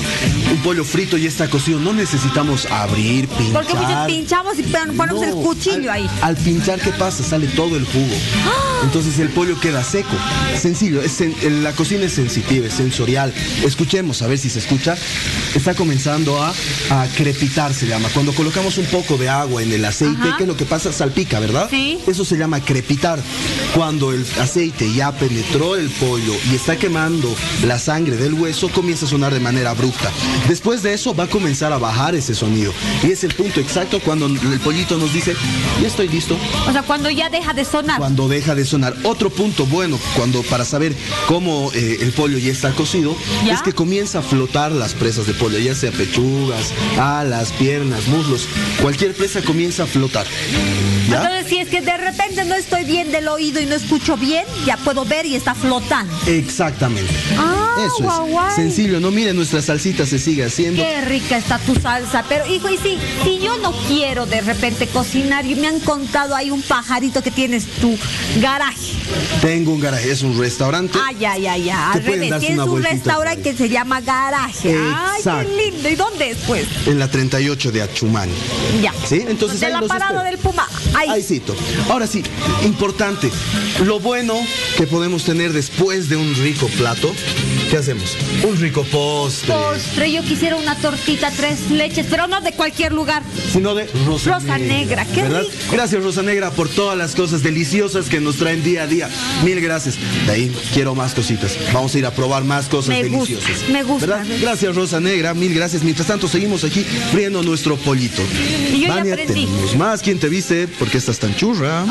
pollo frito ya está cocido. No necesitamos abrir, pinchar. Porque muchos pinchamos y ponemos el cuchillo ahí. Al pinchar, ¿qué pasa? Sale todo el jugo. Entonces el pollo queda seco. Sencillo. La cocina es sensitiva, es sensorial. Escuchemos, a ver si se escucha. Está comenzando a crepitar, se llama. Cuando colocamos un poco de agua en el aceite, ¿qué es lo que pasa? Salpica, ¿verdad? Sí. Eso se llama crepitar. Cuando el aceite ya penetró el pollo y está quemando la sangre del hueso, comienza a sonar de manera abrupta. Después de eso va a comenzar a bajar ese sonido. Y es el punto exacto cuando el pollito nos dice, ya estoy listo. O sea, cuando ya deja de sonar. Cuando deja de sonar. Otro punto bueno, para saber cómo el pollo ya está cocido, es que comienza a flotar las presas de pollo, ya sea pechugas, alas, piernas, muslos. Cualquier presa comienza a flotar. ¿Ya? Entonces, si es que de repente no estoy bien del oído y no escucho bien, ya puedo ver y está flotando. Exactamente. Eso guay. es sencillo, no miren, nuestra salsita se sigue haciendo. Qué rica está tu salsa, pero hijo, y si yo no quiero de repente cocinar y me han contado ahí un pajarito que tienes tu garaje. Tengo un garaje, es un restaurante. Ya. Al revés, tienes un restaurante que se llama Garaje. Exacto. Ay, qué lindo. ¿Y dónde es, pues? En la 38 de Achumani. Ya. ¿Sí? Entonces de ahí la los parada espero. del Puma. Ahí cito. Ahora sí, importante. Lo bueno que podemos tener después de un rico plato, ¿qué hacemos? Un rico postre. Yo quisiera una tortita 3 leches, pero no de cualquier lugar. Sino de Rosa Negra. Qué ¿verdad? rico. Gracias, Rosa Negra, por todas las cosas deliciosas que nos traen día a día. Mil gracias. De ahí quiero más cositas. Vamos a ir a probar más cosas deliciosas. Me gusta. ¿Verdad? Gracias, Rosa Negra. Mil gracias. Mientras tanto, seguimos aquí friendo nuestro pollito. Y yo Vania, ya aprendí. tenemos más. ¿Quién te viste? ¿Por qué estás tan churra?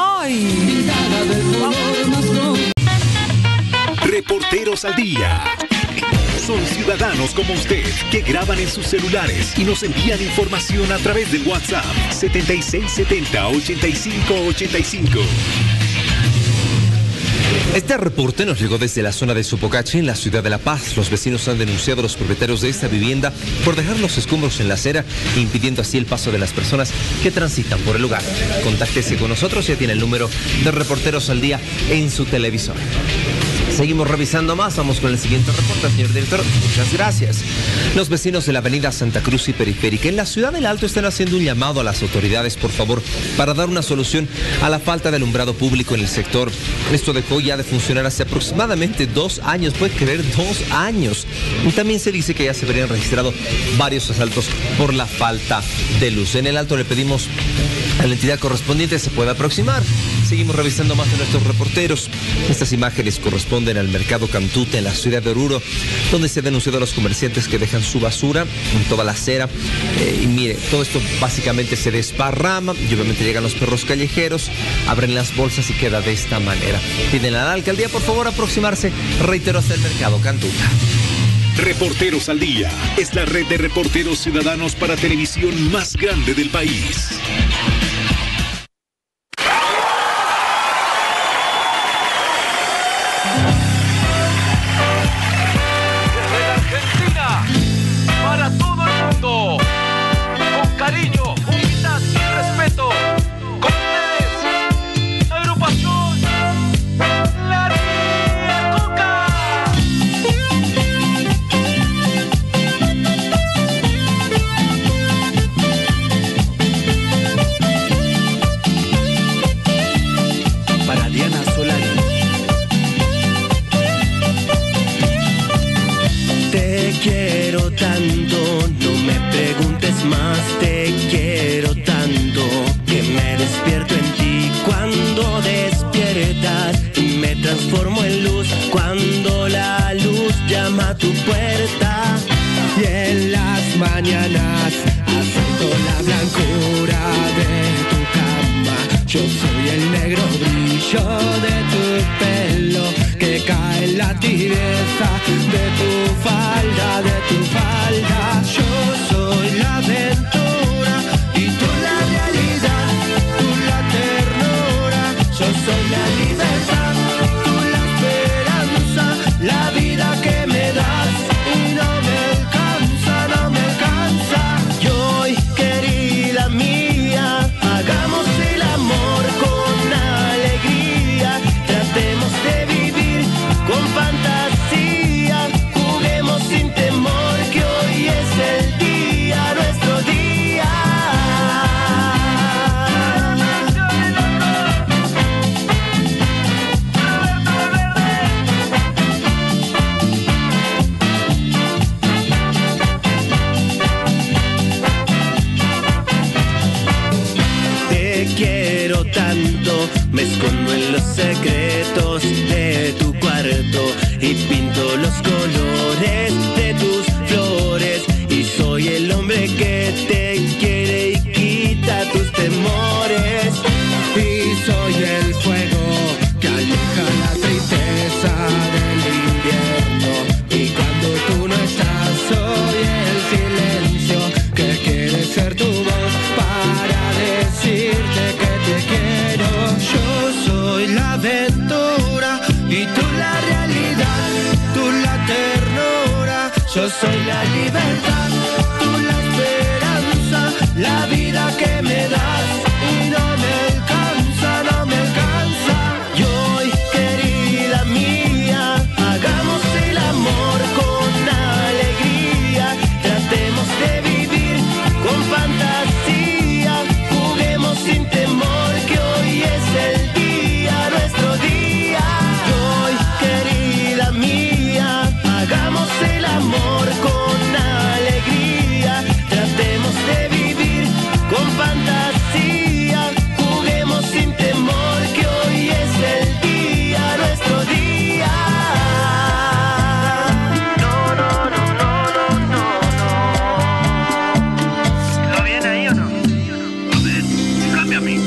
Ay. Reporteros al día. Son ciudadanos como usted que graban en sus celulares y nos envían información a través del WhatsApp 7670-8585. Este reporte nos llegó desde la zona de Sopocachi, en la ciudad de La Paz. Los vecinos han denunciado a los propietarios de esta vivienda por dejar los escombros en la acera, impidiendo así el paso de las personas que transitan por el lugar. Contáctese con nosotros, ya tiene el número de Reporteros al Día en su televisor. Seguimos revisando más, vamos con el siguiente reporte, señor director. Muchas gracias. Los vecinos de la avenida Santa Cruz y Periférica en la ciudad del Alto están haciendo un llamado a las autoridades, por favor, para dar una solución a la falta de alumbrado público en el sector. Esto dejó ya de funcionar hace aproximadamente 2 años, puede creer, 2 años. Y también se dice que ya se habrían registrado varios asaltos por la falta de luz. En el Alto le pedimos a la entidad correspondiente se pueda aproximar. Seguimos revisando más de nuestros reporteros. Estas imágenes corresponden al mercado Cantuta en la ciudad de Oruro, donde se ha denunciado a los comerciantes que dejan su basura en toda la acera. Y mire, todo esto básicamente se desparrama y obviamente llegan los perros callejeros, abren las bolsas y queda de esta manera. Piden a la alcaldía, por favor, aproximarse, reitero, hasta el mercado Cantuta. Reporteros al Día es la red de reporteros ciudadanos para televisión más grande del país. Para todo el mundo, con cariño, humildad y respeto, con ustedes, agrupación La Coca. más te quiero tanto que me despierto en ti cuando despiertas y me transformo en luz cuando la luz llama a tu puerta. Y en las mañanas acepto la blancura de tu cama. Yo soy el negro brillo de tu pelo que cae en la tibieza de tu falda, de tu falda. Yo soy la aventura y tú la realidad, tú la ternura. Yo soy la libertad, tú la esperanza, la vida que me das y no me alcanza, no me alcanza. Y hoy, querida mía, hagamos el amor con alegría, tratemos de vivir con fantasía, juguemos sin temor que hoy es el día, nuestro día. Te quiero tanto, me escondo en los secretos de tu cuarto y pinto los colores de tus flores y soy el hombre que te quiere y quita tus temores y soy el fuego que aleja la tristeza del invierno y cuando tú no estás soy el silencio que quiere ser tu voz para decirte que te quiero. Yo soy la aventura y tú la realidad, tú la ternura. Yo soy la libertad, tú la esperanza, la vida que me das y no me alcanza, no me alcanza. Y hoy, querida mía, hagamos el amor con alegría, tratemos de vivir con fantasía, juguemos sin temor que hoy es el día, nuestro día. Y hoy, querida mía, hagamos el amor con alegría, tratemos de vivir con fantasía, juguemos sin temor que hoy es el día, nuestro día. No, no, no, no, no, no. ¿Lo viene ahí o no? A ver, cambia a mí,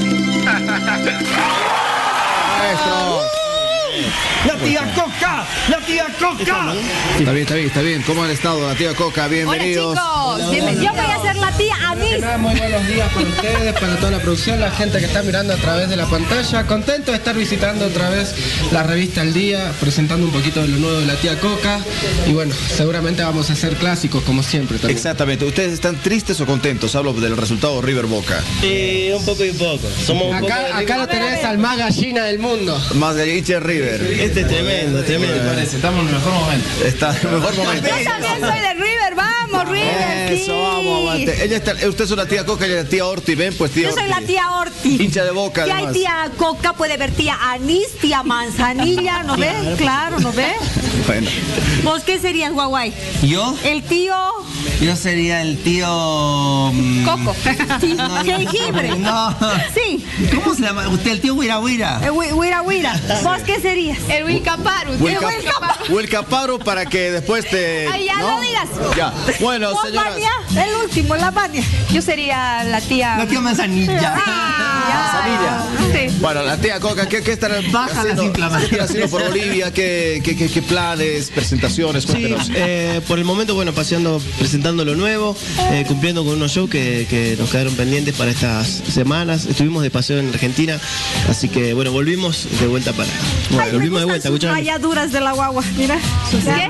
Maestro. ¡La tía Coca! ¡La tía Coca! Está bien. ¿Cómo han estado, la tía Coca? Bienvenidos. Hola, chicos. Bienvenidos. Yo voy a ser la tía Anís. Muy buenos días para ustedes, para toda la producción, la gente que está mirando a través de la pantalla. Contento de estar visitando otra vez la revista El Día, presentando un poquito de lo nuevo de la tía Coca. Y bueno, seguramente vamos a hacer clásicos como siempre también. Exactamente. ¿Ustedes están tristes o contentos? Hablo del resultado River Boca. Sí, un poco y poco. Somos un poco acá lo tenés al más gallina del mundo. Más gallinche River. Este es tremendo, tremendo. Estamos en el mejor momento. Está en el mejor momento. Yo también soy de River, vamos River. Eso, sí. vamos, aguante. Usted es una tía Coca y la tía Orti, ven pues tía Yo soy Orti. la tía Orti. Hincha de Boca, Y hay además. tía Coca, puede ver tía Anís, tía Manzanilla, ¿no ves? Claro, ¿no ves? Bueno. ¿Vos qué serías, Guaguay? ¿Yo? El tío Yo sería el tío... Coco. Sí, jengibre. No. Sí. ¿Cómo se llama? ¿Usted el tío Huira Huira? Huira Huira. ¿Vos qué serías? El Wilcaparu. Wilcaparo para que después te... Ay, ya ¿no? no digas. Ya. Bueno, ¿Vos, señoras. Vania? El último, la Vania. Yo sería la tía... La tía Manzanilla. Manzanilla. Sí. Bueno, la tía Coca, ¿qué estarán Baja las inflamaciones. ¿Qué están haciendo por Bolivia? ¿Qué planes, presentaciones? Cuéntenos. Sí, por el momento, bueno, presentando lo nuevo, cumpliendo con unos shows que nos quedaron pendientes para estas semanas. Estuvimos de paseo en Argentina, así que bueno, volvimos de vuelta para... Bueno, Ay, volvimos me de vuelta, gustan sus escuchame. rayaduras de la guagua, mira. ¿Qué?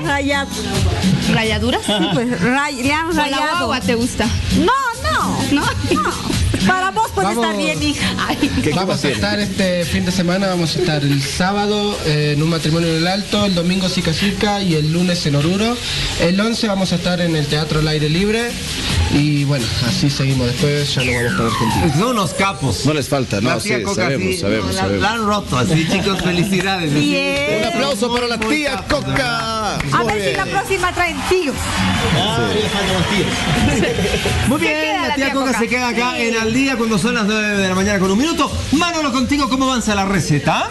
¿Rayaduras? Sí, pues, le han ¿Con la rayado. guagua te gusta? No. Para vos puede estar bien, hija. Vamos a estar este fin de semana, vamos a estar el sábado en un matrimonio en el Alto, el domingo Sica Sica y el lunes en Oruro. El 11 vamos a estar en el Teatro al Aire Libre y bueno, así seguimos. Después ya no vamos para Argentina. Son unos capos. No les falta, no, sí, sabemos. La han roto, así chicos, felicidades. Bien. Un aplauso para la tía Coca. A ver si la próxima traen tíos. Muy bien, la tía Coca se queda acá en Al Día cuando son las 9 de la mañana con un minuto. Manolo, contigo, ¿cómo avanza la receta?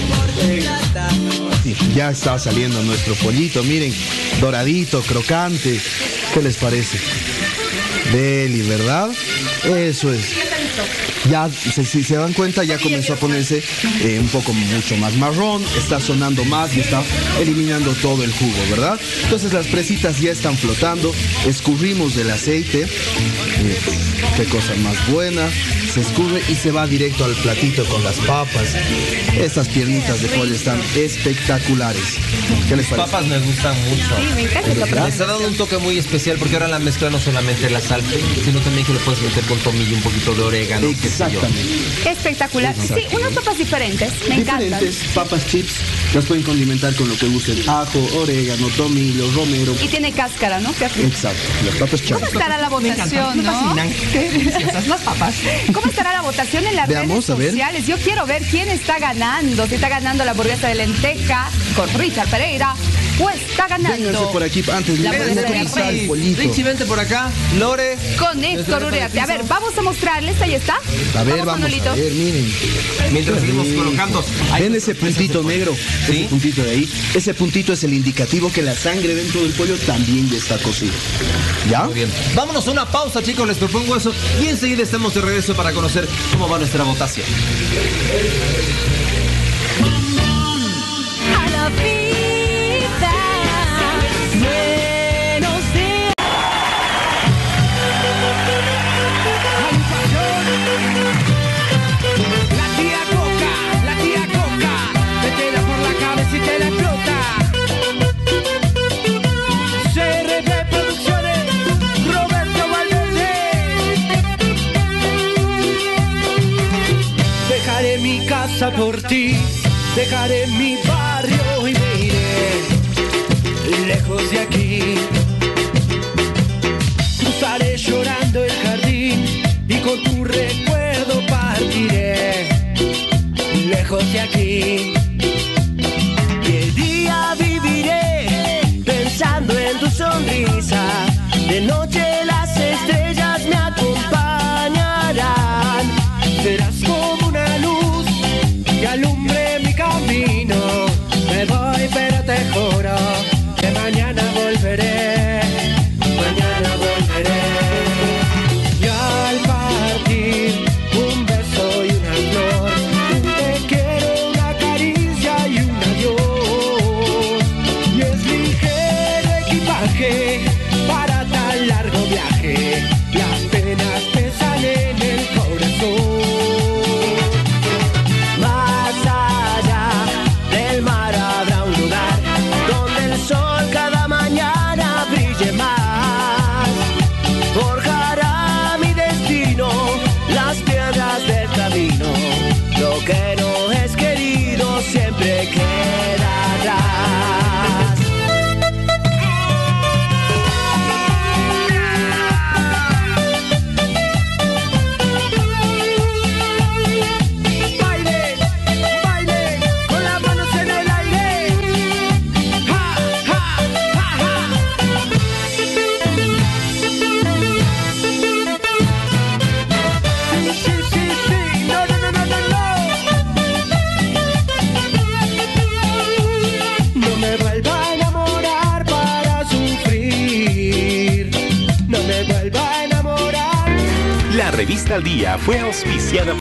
Sí, ya está saliendo nuestro pollito, miren, doradito, crocante. ¿Qué les parece? Deli, ¿verdad? Eso es. Ya, si se dan cuenta, ya comenzó a ponerse un poco mucho más marrón, está sonando más y está eliminando todo el jugo, ¿verdad? Entonces las presitas ya están flotando, escurrimos del aceite, qué cosa más buena, se escurre y se va directo al platito con las papas. Estas piernitas de pollo están espectaculares. ¿Qué les parece? Las papas me gustan mucho. Sí, me encanta. Les ha dado un toque muy especial porque ahora la mezcla no solamente la sal, sino también que lo puedes meter con tomillo, un poquito de orégano. Exactamente. Espectacular. Sí, unas papas diferentes. Me encantan. Diferentes papas chips, las pueden condimentar con lo que gusten. Ajo, orégano, tomillo, romero. Y tiene cáscara, ¿no? Exacto, las papas ¿Cómo chapas. estará la votación, no? Las papas. ¿Cómo estará la votación en las Veamos, redes sociales? Yo quiero ver quién está ganando. Si está ganando la hamburguesa de lenteja con Richard Pereira o está ganando. Vénganse por aquí antes de la hamburguesa de frizar el pollito. Richie, vente por acá. Lore. Con Héctor Uriarte. A ver, vamos a mostrarles. Ahí está. A ver, vamos Manolito. a ver, miren. Mientras seguimos colocando. ¿Ven ese puntito negro? ¿Sí? Ese puntito de ahí. Ese puntito es el indicativo que la sangre dentro del pollo también ya está cocida. ¿Ya? Muy bien. Vámonos a una pausa, chicos. Les propongo eso. Y enseguida estamos de regreso para conocer cómo va nuestra votación. A la vida, menos de... La tía Coca, métela por la cabeza y te la explota. CRB Producciones, Roberto Valverde. Dejaré mi casa por ti, dejaré mi barrio y me iré lejos de aquí. Cruzaré llorando el jardín y con tu recuerdo partiré lejos de aquí. Y el día viviré pensando en tu sonrisa. De noche las estrellas me acompañarán. Serás como una luz que alumbre mi camino. Me voy pero te juro que mañana volveré. Mañana volveré. Y al partir un beso y una flor, un te quiero, una caricia y un adiós. Y es ligero equipaje para tan largo viaje. Las penas pesan en el corazón. Más allá del mar habrá un lugar donde el sol cada mañana brille más. Forjará mi destino, las piedras del camino. Lo que no es querido siempre queda atrás. Baile, baile, con las manos en el aire. Ja, ja, ja, ja. Sí, sí, sí, sí, no, no, no, no, no, no. No me vuelva a enamorar para sufrir. No me vuelva a enamorar. La revista Al Día fue auspiciada por